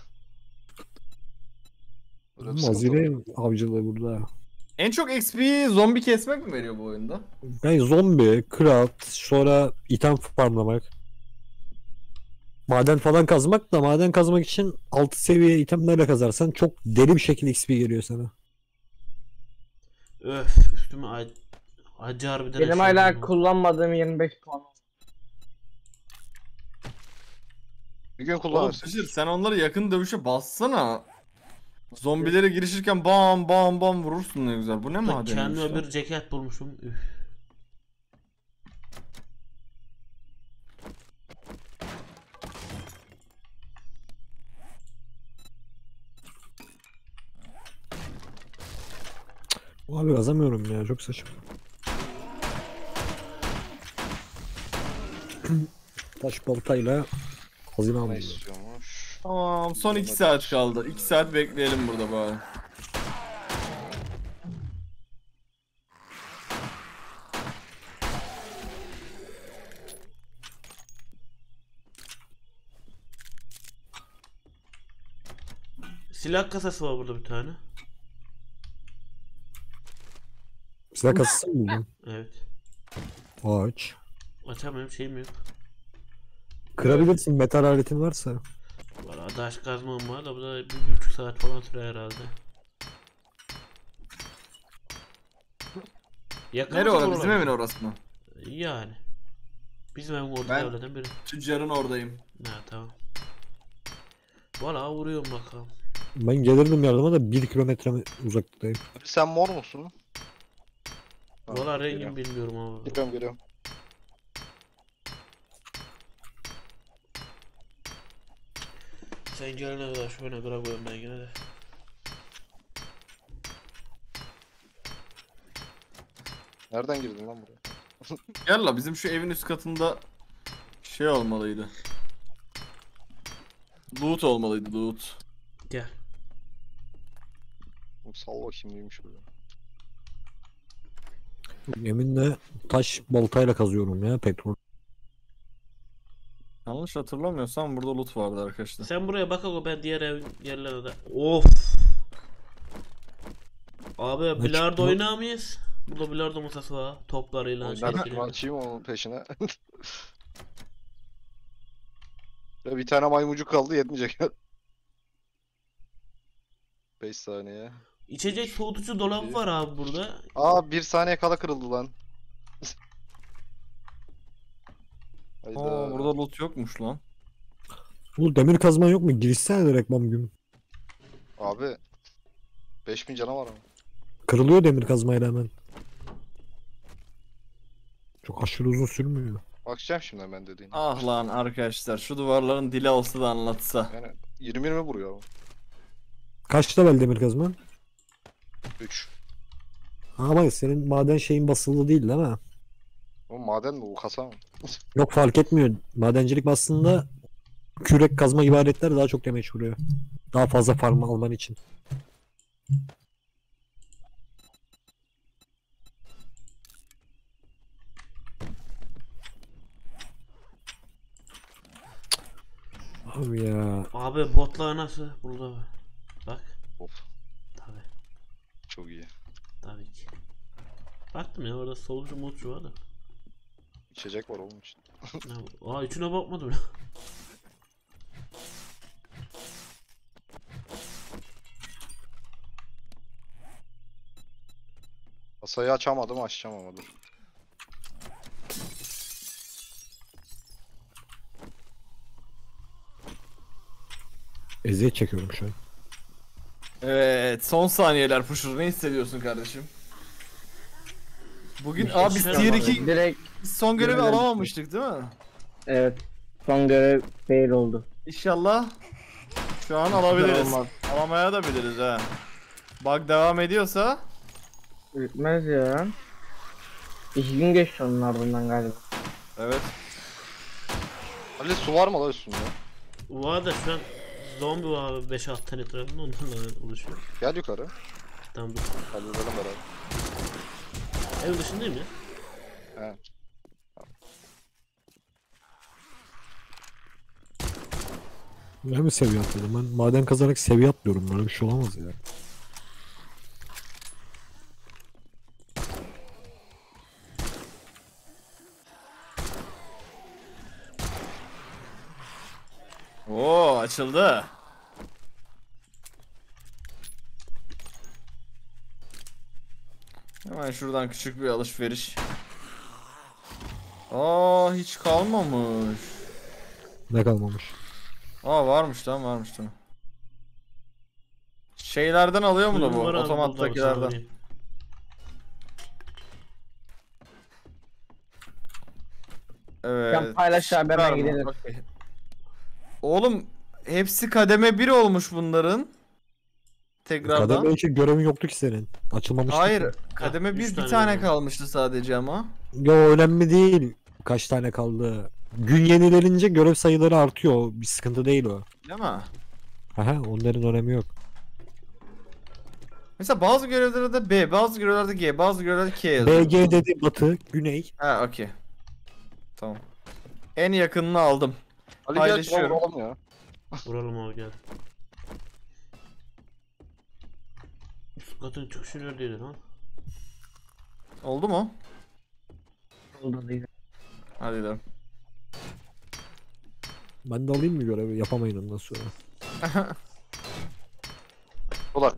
Böyle bir sıkıntı var. Mazire avcılığı burada. En çok X P zombi kesmek mi veriyor bu oyunda? Yani zombi, craft, sonra item farmlamak. Maden falan kazmak da maden kazmak için altı seviye itemlerle kazarsan çok deli bir şekilde X P geliyor sana. Öf, üstüme ac acı harbiden. Benim eşeğim hala bu. kullanmadığım yirmi beş puan. Bir gün Oğlum kullanırsın. Pişir, sen onları yakın dövüşe bassana. Zombilere girişirken bam bam bam vurursun ne güzel. Bu ne Ben madeniymiş kendime lan? bir ceket bulmuşum. Üf. Abi kazamıyorum ya, çok saçma. Taş baltayla hazine Ne alıyor. istiyormuş? Tamam, son iki saat kaldı. iki saat bekleyelim burada bari. Silah kasası var burada bir tane. Silah kasası mı buldun? Evet. Ağaç. Açamıyorum, şeyim yok. Kırabilirsin metal aletin varsa. Valla daş kazmam var da bu da bir buçuk saat falan sürer herhalde. Yakın Nere mı orası? Bizim buralar? evin orası mı? Yani. Bizim evin orada Ben- evlerden biri. Tüccarın oradayım. Ha tamam. Valla vuruyorum bakalım. Ben gelirdim yardıma da bir kilometre uzaklıktayım. Abi sen mor musun? Ha, Valla geliyorum. rengim bilmiyorum ama. Geliyorum geliyorum. Sen gelene kadar şöyle bırakıyorum ben yine de. Nereden girdin lan buraya? Gel la, bizim şu evin üst katında şey olmalıydı. Loot olmalıydı, loot. Gel. Oğlum sal bakayım neymiş bu ya. Yeminle taş baltayla kazıyorum ya petrol. Yanlış hatırlamıyorsam burada loot vardı arkadaşlar. Sen buraya bak o, ben diğer ev yerlere de. Of. Abi bilardo çıktı? oynar mıyız? Burada bilardo masası var. Toplarıyla Oynar şeyleriyle. açayım onun peşine. Ya bir tane maymuncuk kaldı yetmeyecek. beş saniye. İçecek soğutucu dolabı var abi burada. Aa bir saniye kala kırıldı lan. Hayda. Aa, burada loot yokmuş lan. Bu demir kazman yok mu? Girişsene direkt bam gün. Abi beş bin canavar ama. Kırılıyor demir kazmayla hemen. Çok aşırı uzun sürmüyor. Bakacağım şimdi hemen dediğine. Ah lan arkadaşlar, şu duvarların dili olsa da anlatsa. Yani yirmi yirmi vuruyor ama. Kaç level demir kazman? üç. Ama senin maden şeyin basılı değil değil mi? O maden mi bu kasa mı? Yok fark etmiyor. Madencilik aslında kürek kazma gibi aletler daha çok damage vuruyor. Daha fazla farm alman için. Abi ya. Abi botlar nasıl? Burada var. Bak. Of Tabi. çok iyi. Tabii ki. Baktım ya orada solcu molcu var da. İçecek var oğlum için. Ne bu? Aa içine bakmadım. Kasayı açamadım, açacağım ama dur. Eziyet çekiyorum şu an. Evet, son saniyeler Puşur. Ne hissediyorsun kardeşim? Bugün Bir şey abi biz tier çıkaramadım. iki Direkt son görevi Görev- alamamıştık değil mi? evet. Son görev fail oldu. İnşallah şu an alabiliriz. Olmaz. Alamaya da biliriz ha. Bug devam ediyorsa Bitmez ya. İki gün geçti onun ardından galiba. evet. Ali su var mı la üstünde? Var da şu an zombi var abi beş altı tane etrafında ondan da oluşuyor. Gel yukarı. Tamam dur. Halledelim beraber. Ev dışındayım ya. He. Ben mi seviye atladım? Ben maden kazanarak seviye atlıyorum. Böyle bir şey olamaz ya. Oo açıldı. Hemen şuradan küçük bir alışveriş. Aa hiç kalmamış. Ne kalmamış. Aa varmış lan varmış tamam. Şeylerden alıyor mu da bu? Suyum var abi, Otomattakilerden. buldum, sağ ol. Evet. Sen paylaş abi, hemen Süper mi? gidelim. Okey. Oğlum hepsi kademe bir olmuş bunların. Tekrardan. Kademe için görevin yoktu ki senin. Açılmamıştı. Hayır, ki. kademe üç bir bir tane tane var. kalmıştı sadece ama. Yo önemli değil. Kaç tane kaldı. Gün yenilenince görev sayıları artıyor. O bir sıkıntı değil o. Değil mi? Aha onların önemi yok. Mesela bazı görevlerde B, bazı görevlerde G, bazı görevlerde K yazıyor. B G dedi batı, güney. Ha, okey. Tamam. En yakınını aldım. Ali gel şuna Paylaşıyorum. vuralım ya. Vuralım abi gel. Üst katın çıkışı neredeydi lan? Oldu mu? Oldu değil. Hadi gidelim. Ben de alayım mı görevi? Yapamayın ondan sonra. Ulan.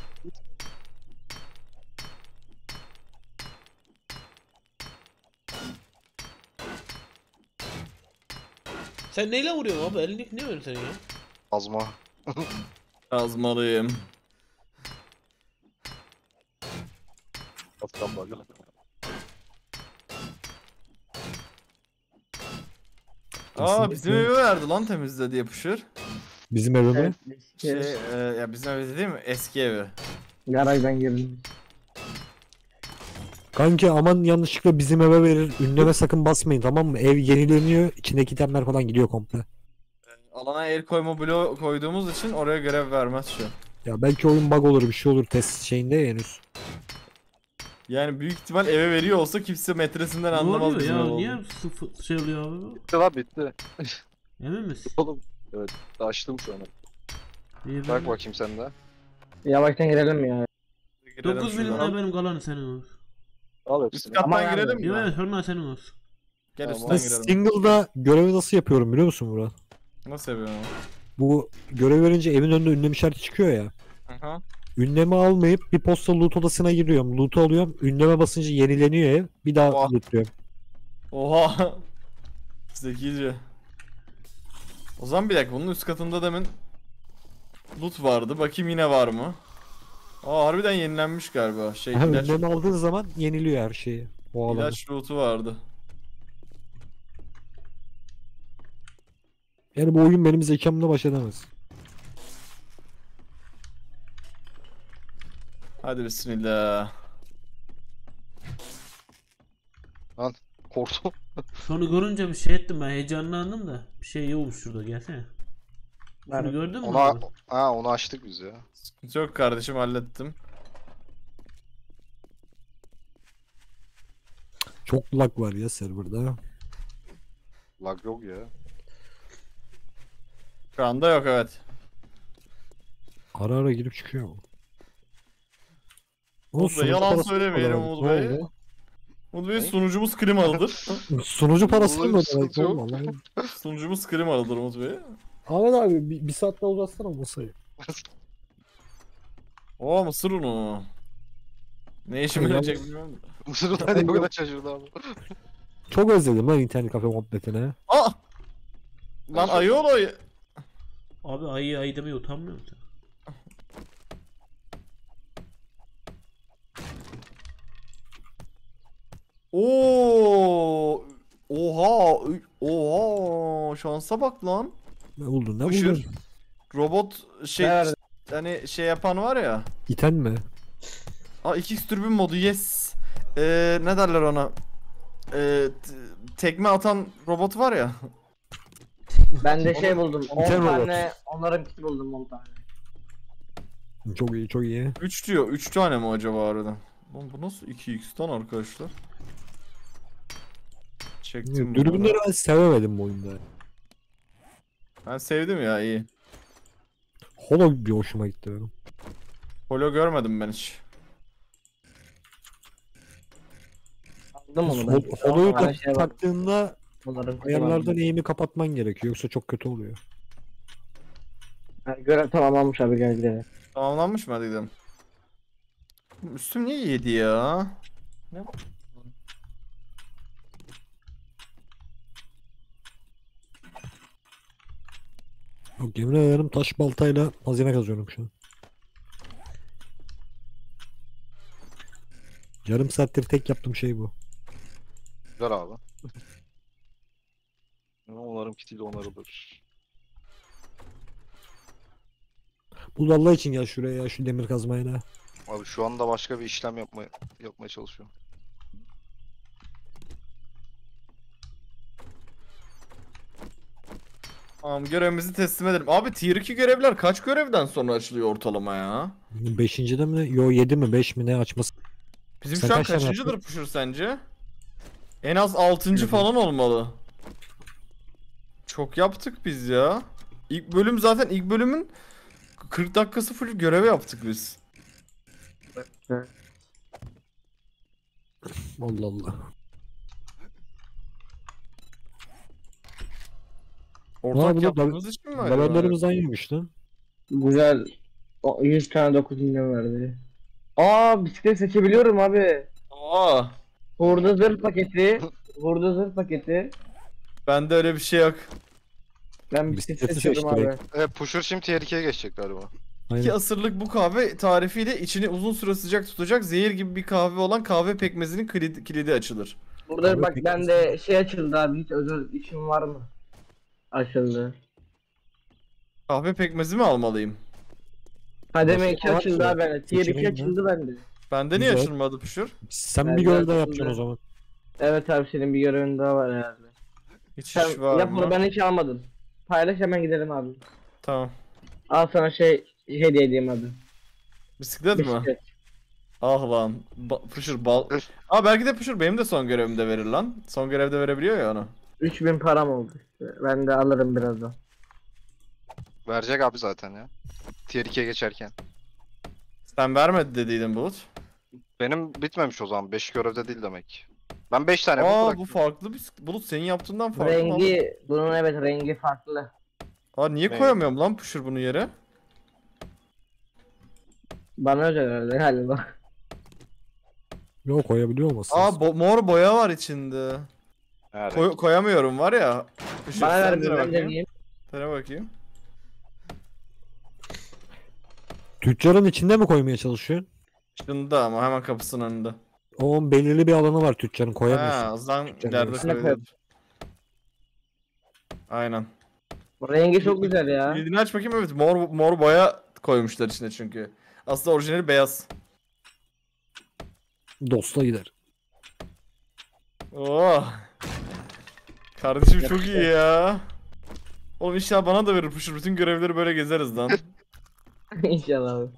Sen neyle vuruyorsun abi? Elindeki ne öyle senin ya? Azma. Yazmalıyım. Aslan bak. Aa bizim evi verdi lan temizle diye Puşur. Bizim eve mi? Evet. Şey, Şey, e, ya bizim evi değil mi? Eski evi. garajdan girdim. Kanki aman yanlışlıkla bizim eve verir. Ünleme sakın basmayın tamam mı? Ev yenileniyor. İçindeki itemler falan gidiyor komple. Alana el koyma bloğu koyduğumuz için oraya görev vermez şu an. Ya belki oyun bug olur bir şey olur test şeyinde ya henüz. Yani büyük ihtimal eve veriyor olsa kimse metresinden Ne anlamaz oluyor bizim ev ya? olduğunu. Niye sıfır şey oluyor abi bu? Bitti lan bitti. Emin misin? Oğlum. Evet. Açtım şu an. İyi, Bak ben- bakayım sen de. Yavaştan girelim ya. Girelim dokuz şuradan. milimde benim kalanı senin olsun. Al Üst hepsini. kattan Ama yani- girelim mi? Yok evet sonra senin olsun. Gel Tamam. üstten Ben girelim. single'da görevi nasıl yapıyorum biliyor musun Murat? Nasıl yapıyorum? Bu görev verince evin önünde ünlem işareti çıkıyor ya. Aha. Ünlemi almayıp bir posta loot odasına giriyorum. Loot'u alıyorum. Ünleme basınca yenileniyor ev. Bir daha Oha. lootluyorum. Oha. Zekice. O zaman bir dakika bunun üst katında demin loot vardı. Bakayım yine var mı? Aa harbiden yenilenmiş galiba. Şey Aha, ilaç, ünlemi aldığın zaman yeniliyor her şeyi. O alanı. ilaç loot'u vardı. Yani bu oyun benim zekamla baş edemez. Hadi bismillah. Korktum. Sonu görünce bir şey ettim ben heyecanlandım da. Bir şey yokmuş şurada gelsene. Şunu Nerede? gördün mü? Ona, abi? ha onu açtık biz ya. Sıkıntı yok kardeşim hallettim. Çok lag var ya serverda. Lag yok ya. Şu anda yok evet. Ara ara girip çıkıyor. O Umut Bey, sunucu yalan parası söylemeyelim ne Umut oldu? Bey. Umut Bey sunucumuz klimalıdır. Sunucu parası Oğlum, mı sıkıntı demek yok. oğlum Allah'ım. Sunucumuz klimalıdır Umut Bey. Ahmet abi bir, bir saat daha uzatsana masayı. Oo mısır unu. Ne işime Kıyam- yarayacak bilmiyorum. da. Mısır'da ne kadar şaşırdı abi. Çok özledim lan internet kafe muhabbetini. Aa! Lan ayı ol ayı. Abi ayı ayı demeye utanmıyor musun? Oo! Oha! Oha! Şansa bak lan. Ne buldun ne Işır. buldun? Robot şey Nerede? hani şey yapan var ya. İten mi? Aa iki x türbin modu yes. Ee, ne derler ona? Ee, t- tekme atan robot var ya. Ben de şey buldum. on Güzel robot. tane onların kiti buldum on tane. Çok iyi çok iyi. üç diyor. üç tane mi acaba harbiden? Lan bu nasıl iki x'ten arkadaşlar? Çektim bunu. Dürbünleri ben sevemedim bu oyunda. Ben sevdim ya iyi. Holo bir hoşuma gitti benim. Holo görmedim ben hiç. Aldım onu ben. Hol- Holo'yu On tane tak- şey var. taktığında Onların kiti ayarlardan var. eğimi kapatman gerekiyor yoksa çok kötü oluyor. Ha, görev tamamlanmış abi gel gidelim. Tamamlanmış mı hadi gidelim. Üstüm niye yedi ya? Ne? Yok yemin ederim taş baltayla hazine kazıyorum şu an. Yarım saattir tek yaptığım şey bu. Güzel abi. Onların kitiyle onarılır. Bu Allah için gel şuraya ya şu demir kazmaya da. Abi şu anda başka bir işlem yapmaya yapmaya çalışıyorum. Tamam görevimizi teslim edelim. Abi tier iki görevler kaç görevden sonra açılıyor ortalama ya? Beşincide mi? Yo yedi mi beş mi ne açması? Bizim Sen şu an kaç tane kaçıncıdır yaptın? Pusher sence? En az altıncı falan olmalı. Çok yaptık biz ya. İlk bölüm zaten ilk bölümün kırk dakikası full görev yaptık biz. Allah Allah. Ortak Aa, bu da yaptığımız için mi acaba? Levellerimiz aynıymış lan. Güzel. O, yüz tane dokuz milyon verdi. Aa bisiklet seçebiliyorum abi. Aa, Hurda zırh paketi. Hurda zırh paketi. bende öyle bir şey yok. Ben bisiklet Bisikleti seçiyorum seç abi. direkt. Evet Pusher şimdi tier ikiye geçecek galiba. İki Aynen. asırlık bu kahve tarifiyle içini uzun süre sıcak tutacak zehir gibi bir kahve olan kahve pekmezinin kilidi, kilidi açılır. Burada Abi bak peki- bende şey açıldı abi. Hiç özel işim var mı? Açıldı. Kahve pekmezi mi almalıyım? Kademe Nasıl iki var açıldı ki? abi bende. Tier iki Seçeneğin ne? açıldı bende. Bende niye Güzel. açılmadı Pusher? Sen Ben bir görev daha zaten yapacaksın de- o zaman. Evet abi senin bir görevin daha var herhalde. Hiç Sen iş var yap mı? bunu ben hiç almadım. Paylaş hemen gidelim abi. Tamam. Al sana şey hediye edeyim abi. Bisiklet mi? Bisiklet. Ah lan. Ba- Pusher bal. Aa belki de Pusher benim de son görevimde verir lan. Son görevde verebiliyor ya onu. üç bin param oldu işte. Ben de alırım birazdan. Verecek abi zaten ya. Tier ikiye geçerken. Sen vermedi dediydin Bulut. Benim bitmemiş o zaman. beş görevde değil demek. Ben beş tane Aa bıraktım. bu farklı bir Bulut senin yaptığından farklı. lan. Rengi bunun evet rengi farklı. Aa niye Ne? koyamıyorum lan Pusher bunu yere? Bana özel herhalde galiba. Yok koyabiliyor musun? Aa bo- mor boya var içinde. Evet. Koy- koyamıyorum var ya. Pusher, Bana sen ver bir dene ben bakayım. deneyeyim. Dene bakayım. Tüccarın içinde mi koymaya çalışıyorsun? Şunda ama hemen kapısının önünde. O belirli bir alanı var tüccarın koyamıyorsun. Ha, o zaman Tüccarın ileride arasına koy. koyalım. Aynen. Bu rengi çok güzel ya. Kilidini aç bakayım, evet mor mor boya koymuşlar içine çünkü. Aslında orijinali beyaz. Dosta gider. Oh. Kardeşim çok iyi ya. Oğlum inşallah bana da verir Pusher. Bütün görevleri böyle gezeriz lan. İnşallah abi.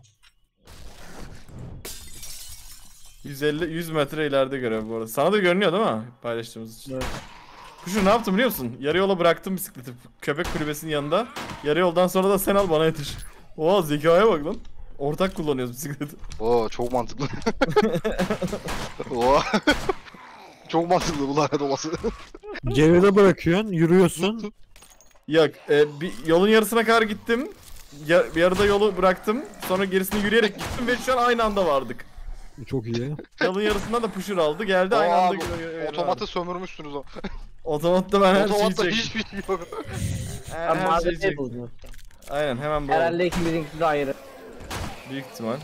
yüz elli yüz metre ileride görev bu arada. Sana da görünüyor değil mi? Paylaştığımız için. Evet. Pusher ne yaptım biliyor musun? Yarı yola bıraktım bisikleti köpek kulübesinin yanında. Yarı yoldan sonra da sen al bana yetiş. Oha zekaya bak lan. Ortak kullanıyoruz bisikleti. Oo çok mantıklı. Oo. Çok mantıklı bu lanet olası. Geride bırakıyorsun, yürüyorsun. Yok, e, bir yolun yarısına kadar gittim. Ya, bir yarıda yolu bıraktım. Sonra gerisini yürüyerek gittim ve şu an aynı anda vardık. Çok iyi. Yolun yarısından da pusher aldı. Geldi aynı Aa, anda. bu gidiyor- Otomatı sömürmüşsünüz o. Otomatta ben her şeyi Otomatta çektim. hiçbir şey yok. Her, Abi her şeyi malzemeyi çektim. buldum. Aynen hemen bu. Herhalde ikimizinkisi de ayrı. Büyük ihtimal.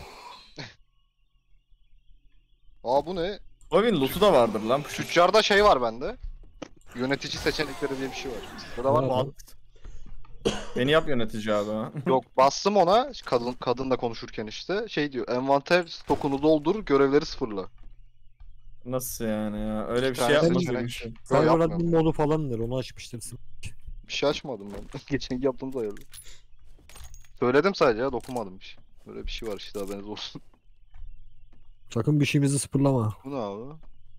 Aa bu ne? Bu evin loot'u da vardır lan. Pusher. Tüccarda şey var bende. Yönetici seçenekleri diye bir şey var. Sizde de var mı? Var. Beni yap yönetici abi ha. Yok, bastım ona kadın kadınla konuşurken işte şey diyor, envanter stokunu doldur, görevleri sıfırla. Nasıl yani ya? Öyle bir şey tane yapmasaymışım. Yok, Server yapmıyorum. admin modu falandır, onu açmıştırsın. Bir şey açmadım ben. Geçen yaptığımız ayarlı. Söyledim sadece ya, dokunmadım bir şey. Böyle bir şey var işte, haberiniz olsun. Sakın bir şeyimizi sıfırlama. Bu ne abi?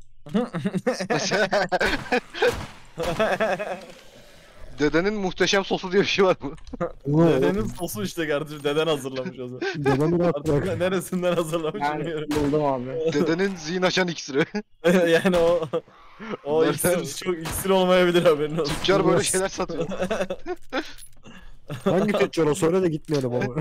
Dedenin muhteşem sosu diye bir şey var mı? Dedenin sosu işte kardeşim. Deden hazırlamış o zaman. Dedemin Artık atrak. neresinden hazırlamış Yani bilmiyorum. buldum abi. Dedenin zihin açan iksiri. Yani o o Nereden- iksir çok iksir olmayabilir haberin olsun. Tüccar böyle şeyler satıyor. Hangi tüccar o, söyle de gitmeyelim ama.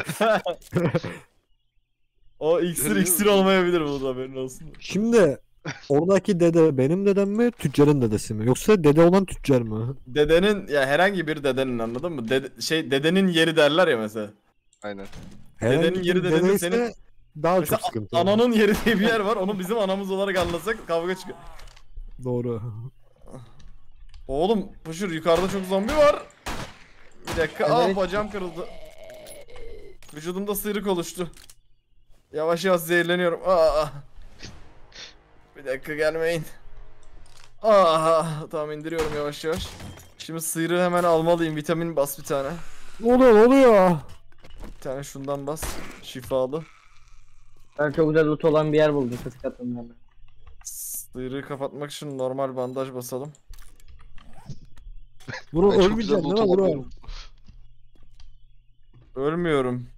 O iksir iksir olmayabilir bu haberin olsun. Şimdi oradaki dede benim dedem mi, tüccarın dedesi mi? Yoksa dede olan tüccar mı? Dedenin ya herhangi bir dedenin anladın mı? Dede, şey dedenin yeri derler ya mesela. Aynen. Herhangi Dedenin yeri bir dedesi dedeyse senin- daha Mesela çok sıkıntı. Ananın yeri diye bir yer var. Onu bizim anamız olarak anlasak kavga çıkıyor. Doğru. Oğlum Pusher yukarıda çok zombi var. Bir dakika. Aa Evet. bacağım kırıldı. Vücudumda sıyrık oluştu. Yavaş yavaş zehirleniyorum. Aa. Bir dakika gelmeyin. Aa, tamam indiriyorum yavaş yavaş. Şimdi sıyrığı hemen almalıyım. Vitamin bas bir tane. Ne oluyor, ne oluyor? Bir tane şundan bas. Şifalı. Ben çok güzel loot olan bir yer buldum ses katımlarına. Sıyrığı kapatmak için normal bandaj basalım. Bro Ben çok güzel ölmeyeceksin değil loot mi bro? alamıyorum. Ölmüyorum.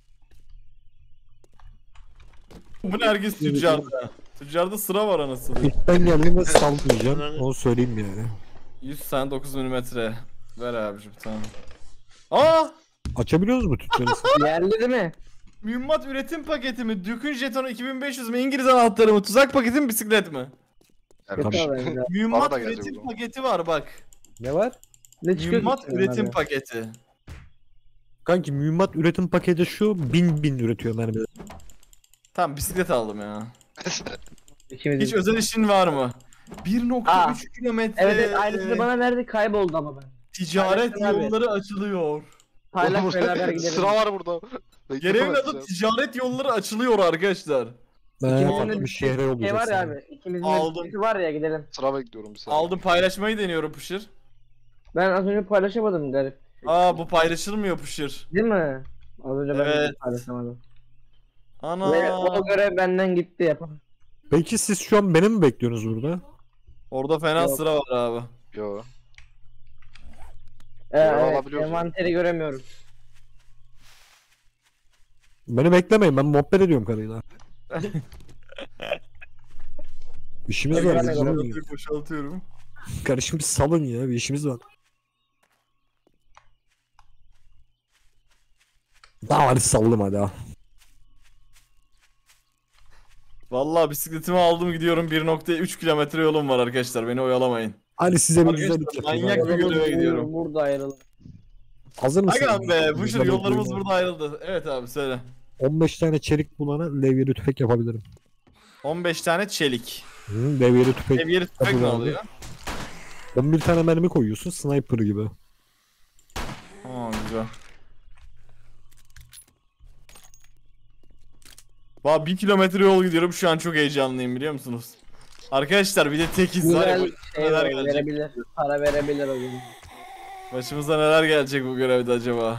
Bu ne herkes tüccarda. Tüccarda sıra var anasını. İlk ben geldiğimde salmayacağım. Onu söyleyeyim yani. yüz tane dokuz milimetre. Ver abicim tamam. Aa! Açabiliyoruz mu tüccarı? Yerli değil mi? Mühimmat üretim paketi mi? Dükün jetonu iki bin beş yüz mü? İngiliz anahtarı mı? Tuzak paketi mi? Bisiklet mi? Evet. Tabii. Kötü haber ya. Mühimmat da gelecek o üretim zaman. paketi var bak. Ne var? Ne çıkıyor? Mühimmat ki üretim bunlardan? paketi. Kanki mühimmat üretim paketi şu, bin bin üretiyor mermileri. Tamam bisiklet aldım ya. İkimiz Hiç de- özel işin var mı? bir nokta Aa. üç kilometre. Evet evet aynısını bana verdi kayboldu ama ben. Ticaret Paylaşın abi. yolları açılıyor. Paylaş Oğlum, beraber gidelim. Sıra var burada. Bekle, Görevin bakacağım. adı ticaret yolları açılıyor arkadaşlar. Ben İkimizin de farklı bir şehre şey var yollayacaksın. ya abi. İkimizin de Aldım. birisi var ya gidelim. Sıra bekliyorum bir saniye. Aldım paylaşmayı deniyorum Pusher. Ben az önce paylaşamadım garip. Aa bu paylaşılmıyor Pusher. Değil mi? Az önce ben de Evet. paylaşamadım. Ve Ana. o görev benden gitti yapalım. Peki siz şu an beni mi bekliyorsunuz burada? Orada fena Yok. sıra var abi. Yo. Ee, Görev evet, alabiliyorsun. envanteri göremiyorum. Beni beklemeyin, ben muhabbet ediyorum karıyla. İşimiz Hadi var. ben de bizim. göremiyorum. Boşaltıyorum. Kardeşim bir salın ya, bir işimiz var. Daha hadi saldım hadi ha. Vallahi bisikletimi aldım gidiyorum bir nokta üç kilometre yolum var arkadaşlar beni oyalamayın. Hadi size bir Arkadaşlar, güzellik yapayım. manyak abi. bir göreve Bur- gidiyorum. Burada ayrılır. Hazır mısın? Agam be Pusher Güzel yollarımız okuyun. burada ayrıldı. Evet abi söyle. on beş tane çelik bulana levyeli tüfek yapabilirim. on beş tane çelik. Hı, levyeli tüfek. Seviyeli tüfek ne Yapın abi. oluyor? on bir tane mermi koyuyorsun, sniper gibi. Aa güzel. Valla bir kilometre yol gidiyorum şu an çok heyecanlıyım biliyor musunuz? Arkadaşlar bir de tekiz var ya Güzel başımıza şey neler var, gelecek? verebilir. Para verebilir o gün. Başımıza neler gelecek bu görevde acaba?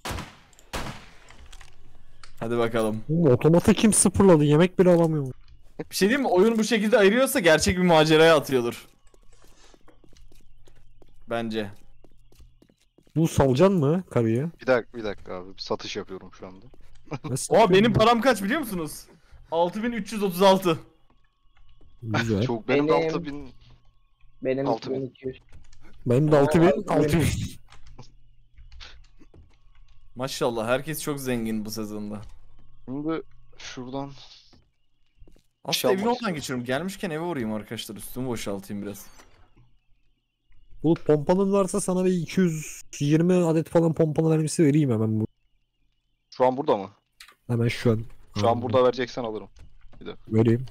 Hadi bakalım. Oğlum, otomatı kim sıfırladı? Yemek bile alamıyorum. Bir şey diyeyim mi? Oyun bu şekilde ayırıyorsa gerçek bir maceraya atıyordur. Bence. Bu salcan mı karıyı? Bir dakika, bir dakika abi. Bir satış yapıyorum şu anda. Nasıl Oha yapıyorsun? benim param kaç biliyor musunuz? altı bin üç yüz otuz altı. Güzel. Çok benim de Benim- altı bin. Benim Altı bin. iki bin iki yüz. Benim de altı bin. altı bin. altı bin. Maşallah herkes çok zengin bu sezonda. Şimdi şuradan Aslında şey evin almak oradan geçiyorum. Gelmişken eve uğrayayım arkadaşlar. Üstümü boşaltayım biraz. Bu pompalın varsa sana bir iki yüz yirmi adet falan pompalı mermisi vereyim hemen bu. şu an burada mı? Hemen şu an. Şu an burada vereceksen alırım. Vereyim.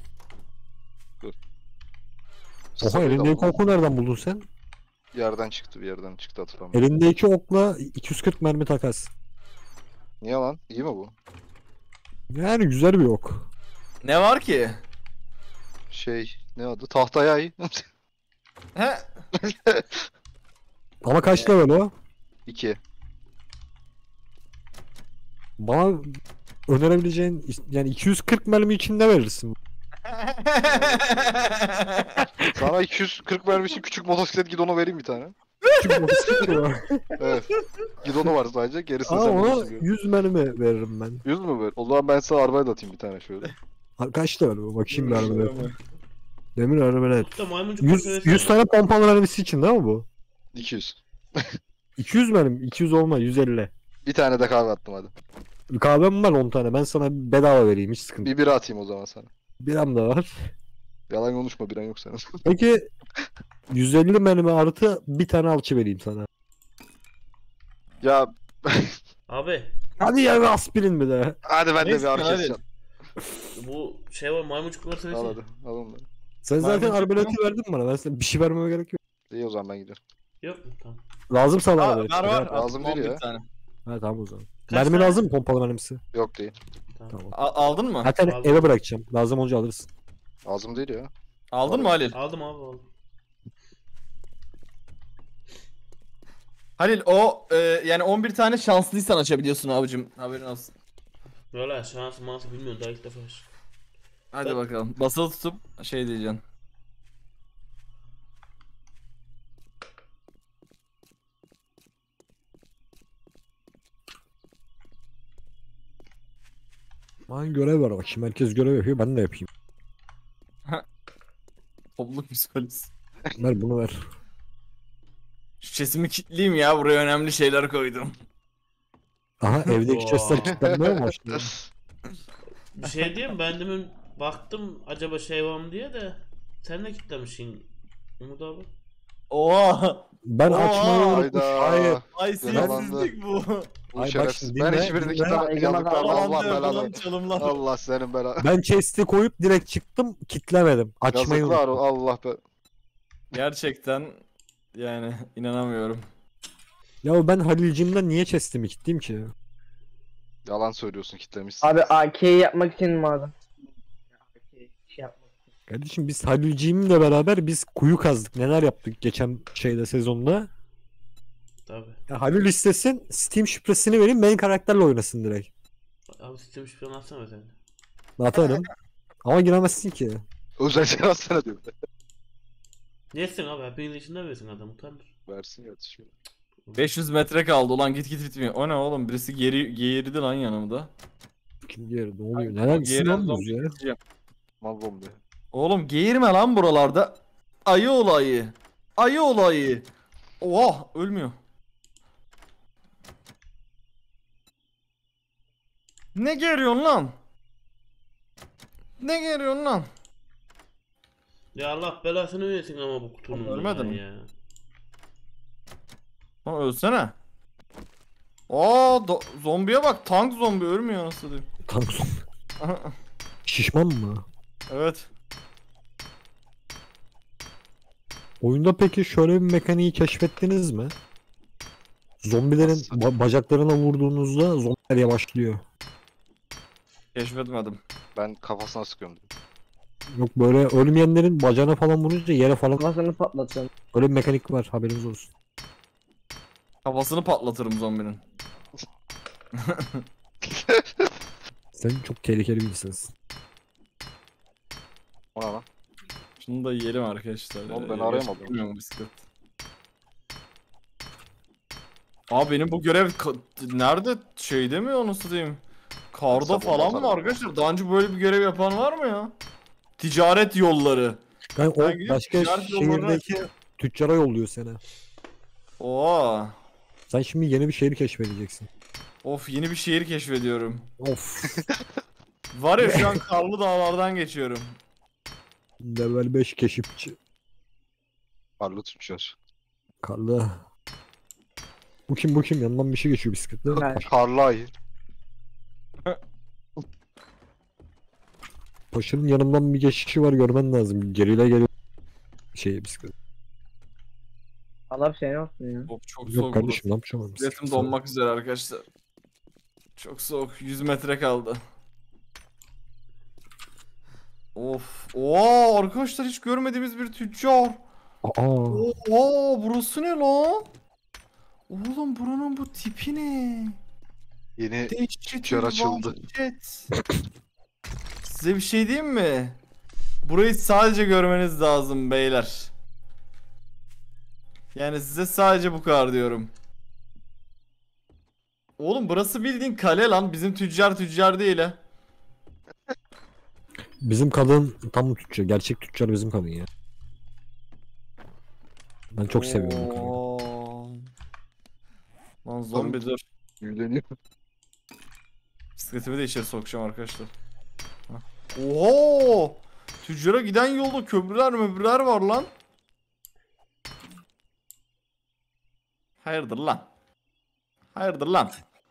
Oha Sıfırı da elindeki aldım. oku nereden buldun sen? Yerden çıktı, bir yerden çıktı hatırlamıyorum. Elindeki okla iki yüz kırk mermi takas. Niye lan? İyi mi bu? Yani güzel bir ok. Ne var ki? Şey ne adı? Tahta yay. He? Ama kaç level o? İki. Bana önerebileceğin yani iki yüz kırk mermi içinde verirsin. Sana iki yüz kırk mermi için küçük motosiklet gidonu vereyim bir tane. Küçük motosiklet var. Evet. Gidonu var sadece. Gerisini Ama sen ona bulursun. yüz mermi veririm ben. yüz mü ver? O zaman ben sana arabaya da atayım bir tane şöyle. Ha, kaç level bu? Bakayım bir arabaya. Demir arabalet. Hatta maymuncuk yüz, meselesi yüz var. tane pompalı mermisi için değil mi bu? iki yüz. iki yüz mermi. iki yüz olma yüz elli. Bir tane de kahve attım hadi. Kahvem var on tane. Ben sana bedava vereyim hiç sıkıntı. Bir bira atayım o zaman sana. Biram da var. Yalan konuşma, biran yok senin. Peki yüz elli mermi artı bir tane alçı vereyim sana. Ya Abi Hadi ya bir aspirin bir de. hadi ben de Neyse, bir ağrı hadi. keseceğim. bu şey var maymuncuk meselesi. Al hadi. Al onları. Sen zaten Maymuncuk arbaleti verdin bana. Ben sana bir şey vermeme gerek yok. İyi o zaman ben gidiyorum. Yok mu? Tamam. Lazım sana Aa, arbalet. var var. Ha, Lazım Attım değil on ya. bir tane. ha tamam o zaman. Kaç Mermi tane? lazım mı pompalı mermisi? Yok değil. Tamam. A- aldın mı? Zaten Lazım. eve bırakacağım. Lazım olunca alırsın. Lazım değil ya. Aldın mı Halil? Aldım abi aldım. Halil o e, yani on bir tane şanslıysan açabiliyorsun abicim. Haberin olsun. Valla şans mansı bilmiyorum daha ilk defa. Hadi Ben- bakalım. Basılı tutup şey diyeceksin. Bana görev var bak. Şimdi herkes görev yapıyor. Ben de yapayım. Topluluk psikolojisi. Ver bunu ver. Şu chest'imi kilitleyeyim ya, buraya önemli şeyler koydum. Aha evdeki Oo. chestler kilitlenmeye mi başladı? Bir şey diyeyim ben demin baktım acaba şey var mı diye de sen de kitlemişsin Umut abi. Oha! Ben Oo, açmayı unutmuş. Hayda. Hayır. Ay sessizlik bu. Bu Ay bak şerefsiz. şimdi Ben dinle, hiçbirini dinle. kitlemedim. Egemen Yazıklar abi, Allah Aman belanı. Allah'ım, çalımlar. Allah senin belanı. Ben chest'i koyup direkt çıktım. Kitlemedim. Açmayı Yazıklar unuttum. Allah be. Gerçekten yani inanamıyorum. Ya ben Halil'cimden niye chest'imi kilitleyeyim ki? Yalan söylüyorsun, kitlemişsin. Abi A K'yi yapmak için madem. A K şey yapmak için. Kardeşim biz Halil'cimle beraber biz kuyu kazdık. Neler yaptık geçen şeyde sezonda. Tabi. Ya Halil istesin Steam şifresini vereyim main karakterle oynasın direkt. Abi sistemi şüphen atsana sen. Atarım. Ama giremezsin ki. Özel şey atsana diyor. Neyse abi hepiniz içinde versin adam utanır. Versin ya şimdi. beş yüz metre kaldı ulan, git git bitmiyor. O ne oğlum, birisi geri geğirdi lan yanımda. Kim diğeri ne oluyor? Neler Geğiren sinirlenmiyoruz zombi ya? keseceğim. Mal bomba. Oğlum geğirme lan buralarda. Ayı olayı. Ayı olayı. Oha, ölmüyor. Ne geriyorsun lan? Ne geriyorsun lan? Ya Allah belasını versin ama bu kutunun. Oğlum, ölmedin mi? ya. Lan ölsene. Aa, do- zombiye bak, tank zombi ölmüyor nasıl diyeyim. Tank zombi. Şişman mı? Evet. Oyunda peki şöyle bir mekaniği keşfettiniz mi? Zombilerin Nasıl? ba- bacaklarına vurduğunuzda zombiler yavaşlıyor. Keşfetmedim. Ben kafasına sıkıyorum. Yok böyle ölmeyenlerin bacağına falan vurunca yere falan Kafasını patlatacağım. öyle bir mekanik var haberiniz olsun. Kafasını patlatırım zombinin. Sen çok tehlikeli birisiniz. O ne lan? Şunu da yiyelim arkadaşlar. Oğlum ben Ee, arayamadım. bilmiyorum bisiklet. Aa, benim bu görev ka- nerede, şeyde mi, onu satayım? Karda Sabah falan mı pazarı. arkadaşlar? Daha önce böyle bir görev yapan var mı ya? ticaret yolları. Yani o Ben gidiyorum, başka ticaret yollarına- şehirdeki tüccara yolluyor seni. Oo. Sen şimdi yeni bir şehir keşfedeceksin. Of, yeni bir şehir keşfediyorum. Of. Var ya, şu an karlı dağlardan geçiyorum. Level beş keşifçi. Parlı tüccar. Karlı. Bu kim bu kim? Yanından bir şey geçiyor bisikletle. Ben- Karlı ayı. Paşa'nın yanından bir geçişi var, görmen lazım. Geriyle geliyor. Şey bisiklet. Allah bir şey olsun ya. Of, çok Yok soğuk. kardeşim ne yapacağım ben? Biletim donmak üzere arkadaşlar. Çok soğuk. yüz metre kaldı. Of. Oo, arkadaşlar hiç görmediğimiz bir tüccar. Aa. Oo, burası ne lan? Oğlum, buranın bu tipi ne? Yeni Dehşet tüccar bir açıldı. vahşet. Size bir şey diyeyim mi? Burayı sadece görmeniz lazım beyler. Yani size sadece bu kadar diyorum. Oğlum, burası bildiğin kale lan. Bizim tüccar tüccar değil ha. Bizim kadın tam tüccar. Gerçek tüccar bizim kadın ya. Ben çok seviyorum bu kadını. Oo. Lan zombi dur. Yükleniyor. Bisikletimi de içeri sokacağım arkadaşlar. Hah. Oho! Tüccara giden yolda köprüler möprüler var lan. Hayırdır lan? Hayırdır lan?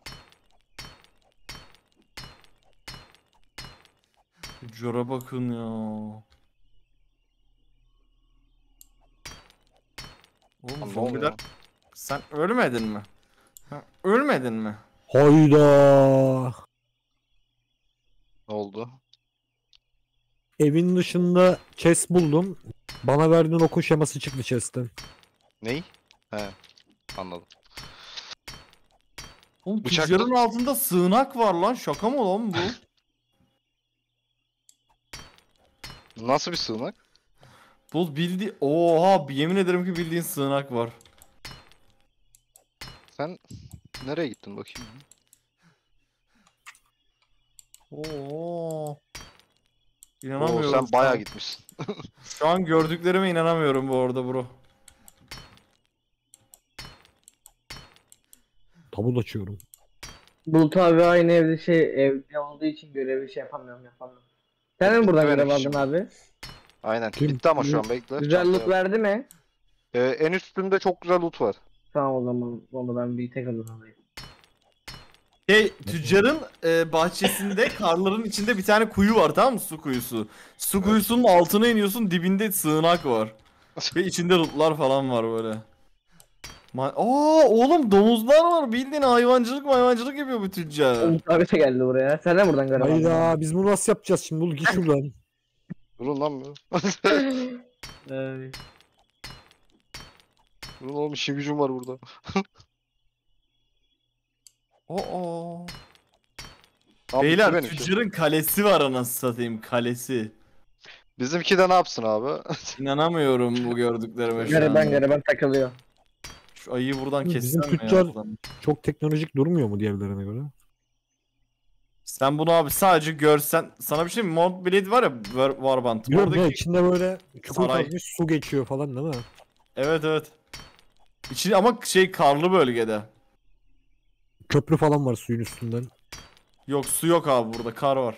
Tüccara bakın ya. Oğlum, Allah zombiler... Allah. Sen ölmedin mi? Ha, ölmedin mi? Hayda. Ne oldu? Evin dışında chest buldum. Bana verdiğin okul şeması çıktı chest'ten. Ney? He. Anladım. Oğlum, Bıçak- tüccarın altında sığınak var lan. Şaka mı lan bu? Nasıl bir sığınak? Bu bildi... Oha, yemin ederim ki bildiğin sığınak var. Sen nereye gittin bakayım? Oo. Oo, İnanamıyorum. sen şu bayağı an. gitmişsin. Şu an gördüklerime inanamıyorum bu arada bro. Tabut açıyorum. Bulut abi aynı evde şey evde olduğu için görevi şey yapamıyorum yapamıyorum. Sen de mi buradan görev Vermişim. aldın abi? Aynen. Kim? Bitti ama şu an bekle. Güzel loot Çantaya- verdi mi? Ee, en üstünde çok güzel loot var. Tamam, o zaman onu ben bir tekrar alayım. Şey, tüccarın e, bahçesinde karların içinde bir tane kuyu var, tamam mı? Su kuyusu. Su kuyusunun altına iniyorsun, dibinde sığınak var. Ve içinde lootlar falan var böyle. Ma Aa oğlum, domuzlar var. Bildiğin hayvancılık hayvancılık yapıyor bu tüccar. Umut abi de geldi buraya. Sen de buradan görev aldın. Hayda biz bunu nasıl yapacağız şimdi? Bul git şuradan. Durun lan bu. Ay. Durun oğlum, işim gücüm var burada. Aa. Abi, Beyler, bitti benimki. tüccarın kalesi var anasını satayım, kalesi. Bizimki de ne yapsın abi? İnanamıyorum bu gördüklerime şu Gariban an. gariban takılıyor. Şu ayıyı buradan Bizim kessem mi ya? tüccar- buradan? Çok teknolojik durmuyor mu diğerlerine göre? Sen bunu abi sadece görsen, sana bir şey mi? Mount Blade var ya, War- Warband. Biliyorum ya, Oradaki... içinde böyle çukur Saray. kazmış su geçiyor falan değil mi? Evet evet. İçi ama şey, karlı bölgede. Köprü falan var suyun üstünden. Yok, su yok abi, burada kar var.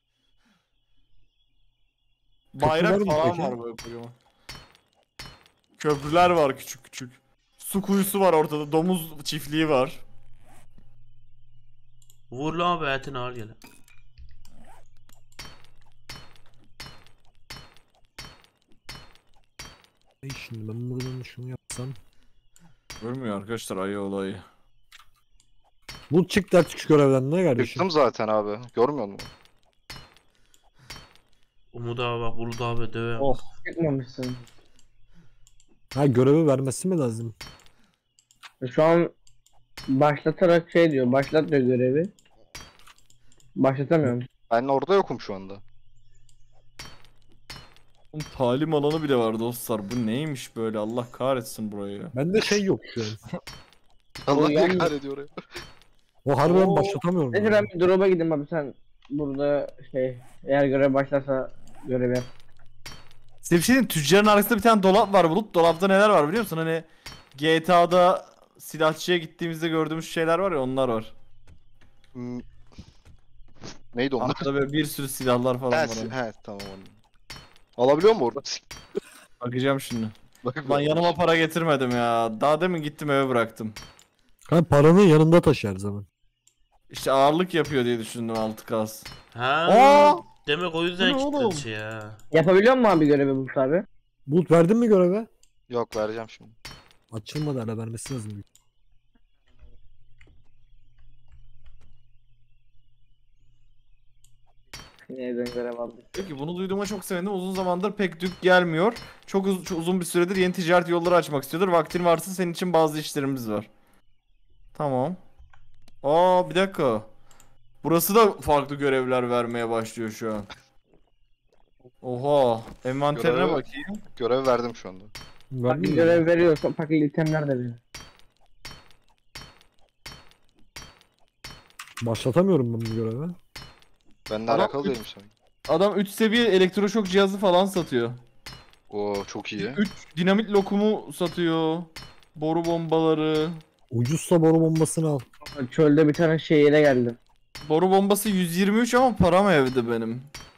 Bayrak Köprüler mi falan peki? var böyle kocaman. Köprüler var küçük küçük. Su kuyusu var ortada, domuz çiftliği var. Vur lan abi, etini al gele. Ey şimdi ben buradan şunu yapsam. Ölmüyor arkadaşlar ayı olayı. Bu çıktı artık şu görevden ne kardeşim? Çıktım zaten abi. Görmüyor musun? Umut abi bak, Bulut abi döve. Oh. Çıkmamışsın. Ha görevi vermesi mi lazım? Şu an başlatarak şey diyor. Başlat diyor görevi. Başlatamıyorum. Ben orada yokum şu anda. Oğlum, talim alanı bile var dostlar. Bu neymiş böyle, Allah kahretsin burayı. Bende şey yok şu an. Allah ne yalnız- kahrediyor oraya. O harbiden Oo. başlatamıyorum. Neyse yani. ben bir drop'a gideyim abi, sen burada şey eğer görev başlarsa görev yap. Size bir şey diyeyim, tüccarın arkasında bir tane dolap var Bulut. Dolapta neler var biliyor musun? Hani G T A'da silahçıya gittiğimizde gördüğümüz şeyler var ya, onlar var. Hmm. Neydi onlar? Hatta böyle bir sürü silahlar falan He, var. si- hani. he tamam anladım. Alabiliyor mu orada? Bakacağım şimdi. Bak, Lan yanıma para getirmedim ya. Daha demin gittim eve bıraktım. Kanka paranı yanında taşı her zaman. İşte ağırlık yapıyor diye düşündüm altı kas. Ha. Aa! Demek o yüzden Bu ne oğlum? kilitlemiş ya. Yapabiliyor musun abi görevi Bulut abi? Bulut verdin mi göreve? Yok vereceğim şimdi. Açılmadı hala vermesi lazım. Neyden görev aldım. Peki bunu duyduğuma çok sevindim. Uzun zamandır pek dük gelmiyor. Çok, uz- çok uzun bir süredir yeni ticaret yolları açmak istiyordur. Vaktin varsa senin için bazı işlerimiz var. Tamam. Aa bir dakika. Burası da farklı görevler vermeye başlıyor şu an. Oha. Envanterine Görevi- bakayım. Görev verdim şu anda. Bak Verdin mi? görev veriyorsa paketli itemler de veriyor. Başlatamıyorum ben bu görevi. Benimle Adam alakalı üç- değilmiş sanki. Adam üç seviye elektroşok cihazı falan satıyor. Oo çok iyi. üç dinamit lokumu satıyor. Boru bombaları. Ucuzsa boru bombasını al. Çölde bir tane şehire geldim. Boru bombası yüz yirmi üç ama param evde benim.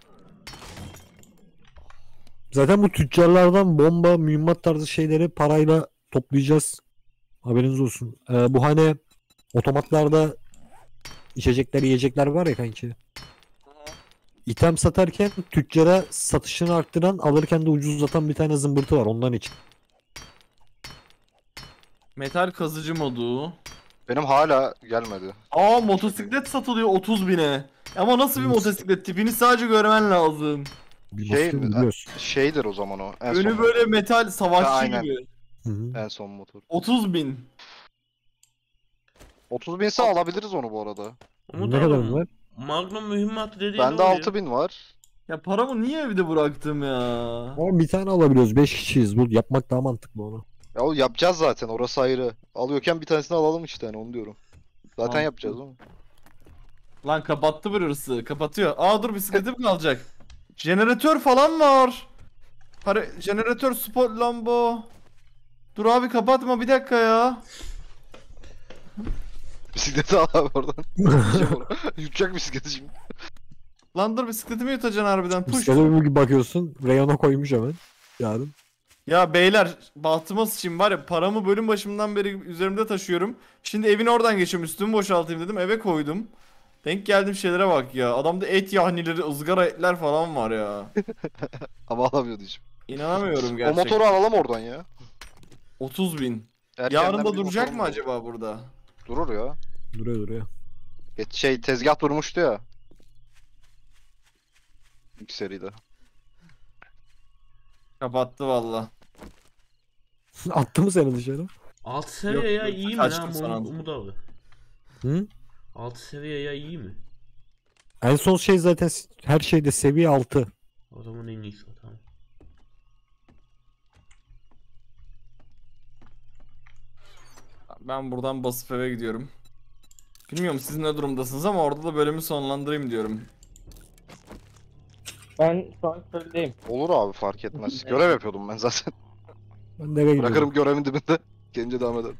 Zaten bu tüccarlardan bomba, mühimmat tarzı şeyleri parayla toplayacağız. Haberiniz olsun. Ee, bu hani otomatlarda içecekler, yiyecekler var ya kanki. İtem satarken tüccara satışını arttıran, alırken de ucuzlatan bir tane zımbırtı var ondan için. Metal kazıcı modu. Benim hala gelmedi. Aa motosiklet satılıyor otuz bine. Ama nasıl bir Nasıl? motosiklet? Tipini sadece görmen lazım. Bir Şey basıyor, mi? biliyorsun. Şeydir o zaman o. En Önü son böyle metal savaşçı Ha, aynen. gibi. Hı hı. En son motor. otuz bin. otuz binse alabiliriz onu bu arada. Umut Ne abi, kadar var? Magnum mühimmatı dediğin Bende ne oluyor? altı bin var. Ya paramı niye evde bıraktım ya? Ama bir tane alabiliyoruz. beş kişiyiz. Bu yapmak daha mantıklı onu. Ya o yapacağız zaten, orası ayrı. Alıyorken bir tanesini alalım işte, hani onu diyorum. Zaten Mantıklı. yapacağız ama. Lan kapattı burası. Kapatıyor. Aa dur bisikletim kalacak. Jeneratör falan var. Para jeneratör spot lambo. Dur abi kapatma bir dakika ya. Bisikleti al abi oradan. Yutacak bisikleti şimdi. Lan dur bisikletimi yutacaksın harbiden. Push. Bisiklete bir bakıyorsun. Reyona koymuş hemen. Yarın. Ya beyler bahtıma sıçayım var ya, paramı bölüm başımdan beri üzerimde taşıyorum. Şimdi evin oradan geçiyorum, üstümü boşaltayım dedim, eve koydum. Denk geldiğim şeylere bak ya. Adamda et yahnileri, ızgara etler falan var ya. Ama alamıyordu hiç. İnanamıyorum O gerçekten. motoru alalım oradan ya. otuz bin. Erkenden Yarın da bir duracak motorum mı olur. acaba burada? Durur ya. Duruyor duruyor. Geç şey tezgah durmuştu ya. İlk seride. Kapattı valla. Attı mı seni dışarı? Alt seviye ya yok, iyi mi kaçtım lan sandım. Umut, Umut abi? Hı? Alt seviye ya iyi mi? En son şey zaten her şeyde seviye altı. O zaman en iyisi o, tamam. Ben buradan basıp eve gidiyorum. Bilmiyorum siz ne durumdasınız ama orada da bölümü sonlandırayım diyorum. Ben şu an çöldeyim. Olur abi, fark etmez. Görev yapıyordum ben zaten. Ben de eve gidiyorum. Bırakırım görevin dibinde. Gelince devam ederim.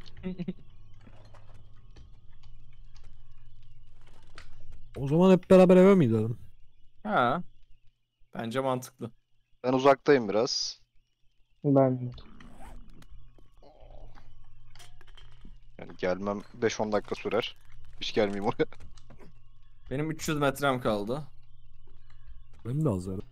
O zaman hep beraber eve mi gidelim? Ha. Bence mantıklı. Ben uzaktayım biraz. Ben Yani gelmem beş on dakika sürer. Hiç gelmeyeyim oraya. Benim üç yüz metrem kaldı. Benim de az var.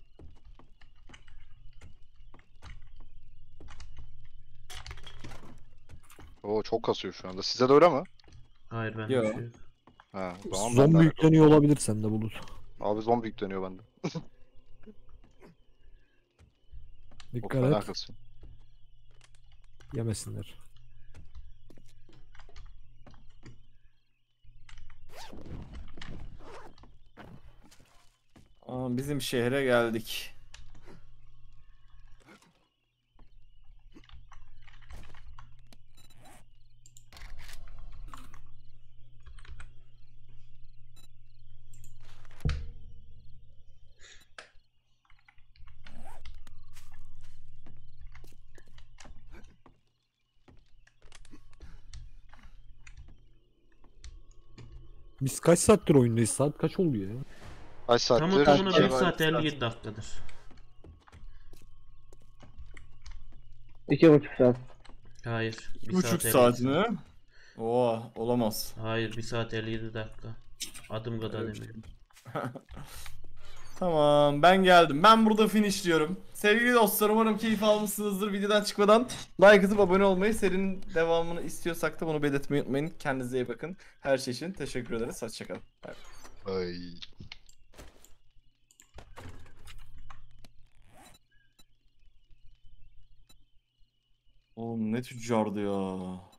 Oo çok kasıyor şu anda. Size de öyle mi? Hayır ben Yo. bir şey yok. Ha, o zaman ben de Zombi alakalı. yükleniyor olabilir sende Bulut. Abi zombi yükleniyor bende. O Dikkat fena et. kasıyor. Yemesinler. Aa, bizim şehre geldik. Biz kaç saattir oyundayız? Saat kaç oldu ya? Kaç saattir? Tamı tamına Şey bir var. saat elli yedi dakikadır. İki buçuk saat. Hayır. Bir bir buçuk elli saat yedi. mi? Oo, olamaz. Hayır bir saat elli yedi dakika. Adım kadar Evet. eminim. Tamam, ben geldim. Ben burada finish diyorum. Sevgili dostlar, umarım keyif almışsınızdır. Videodan çıkmadan like atıp abone olmayı, serinin devamını istiyorsak da bunu belirtmeyi unutmayın. Kendinize iyi bakın. Her şey için teşekkür ederiz. Hoşçakalın. Bay bay. Ay. Oğlum ne tüccardı ya.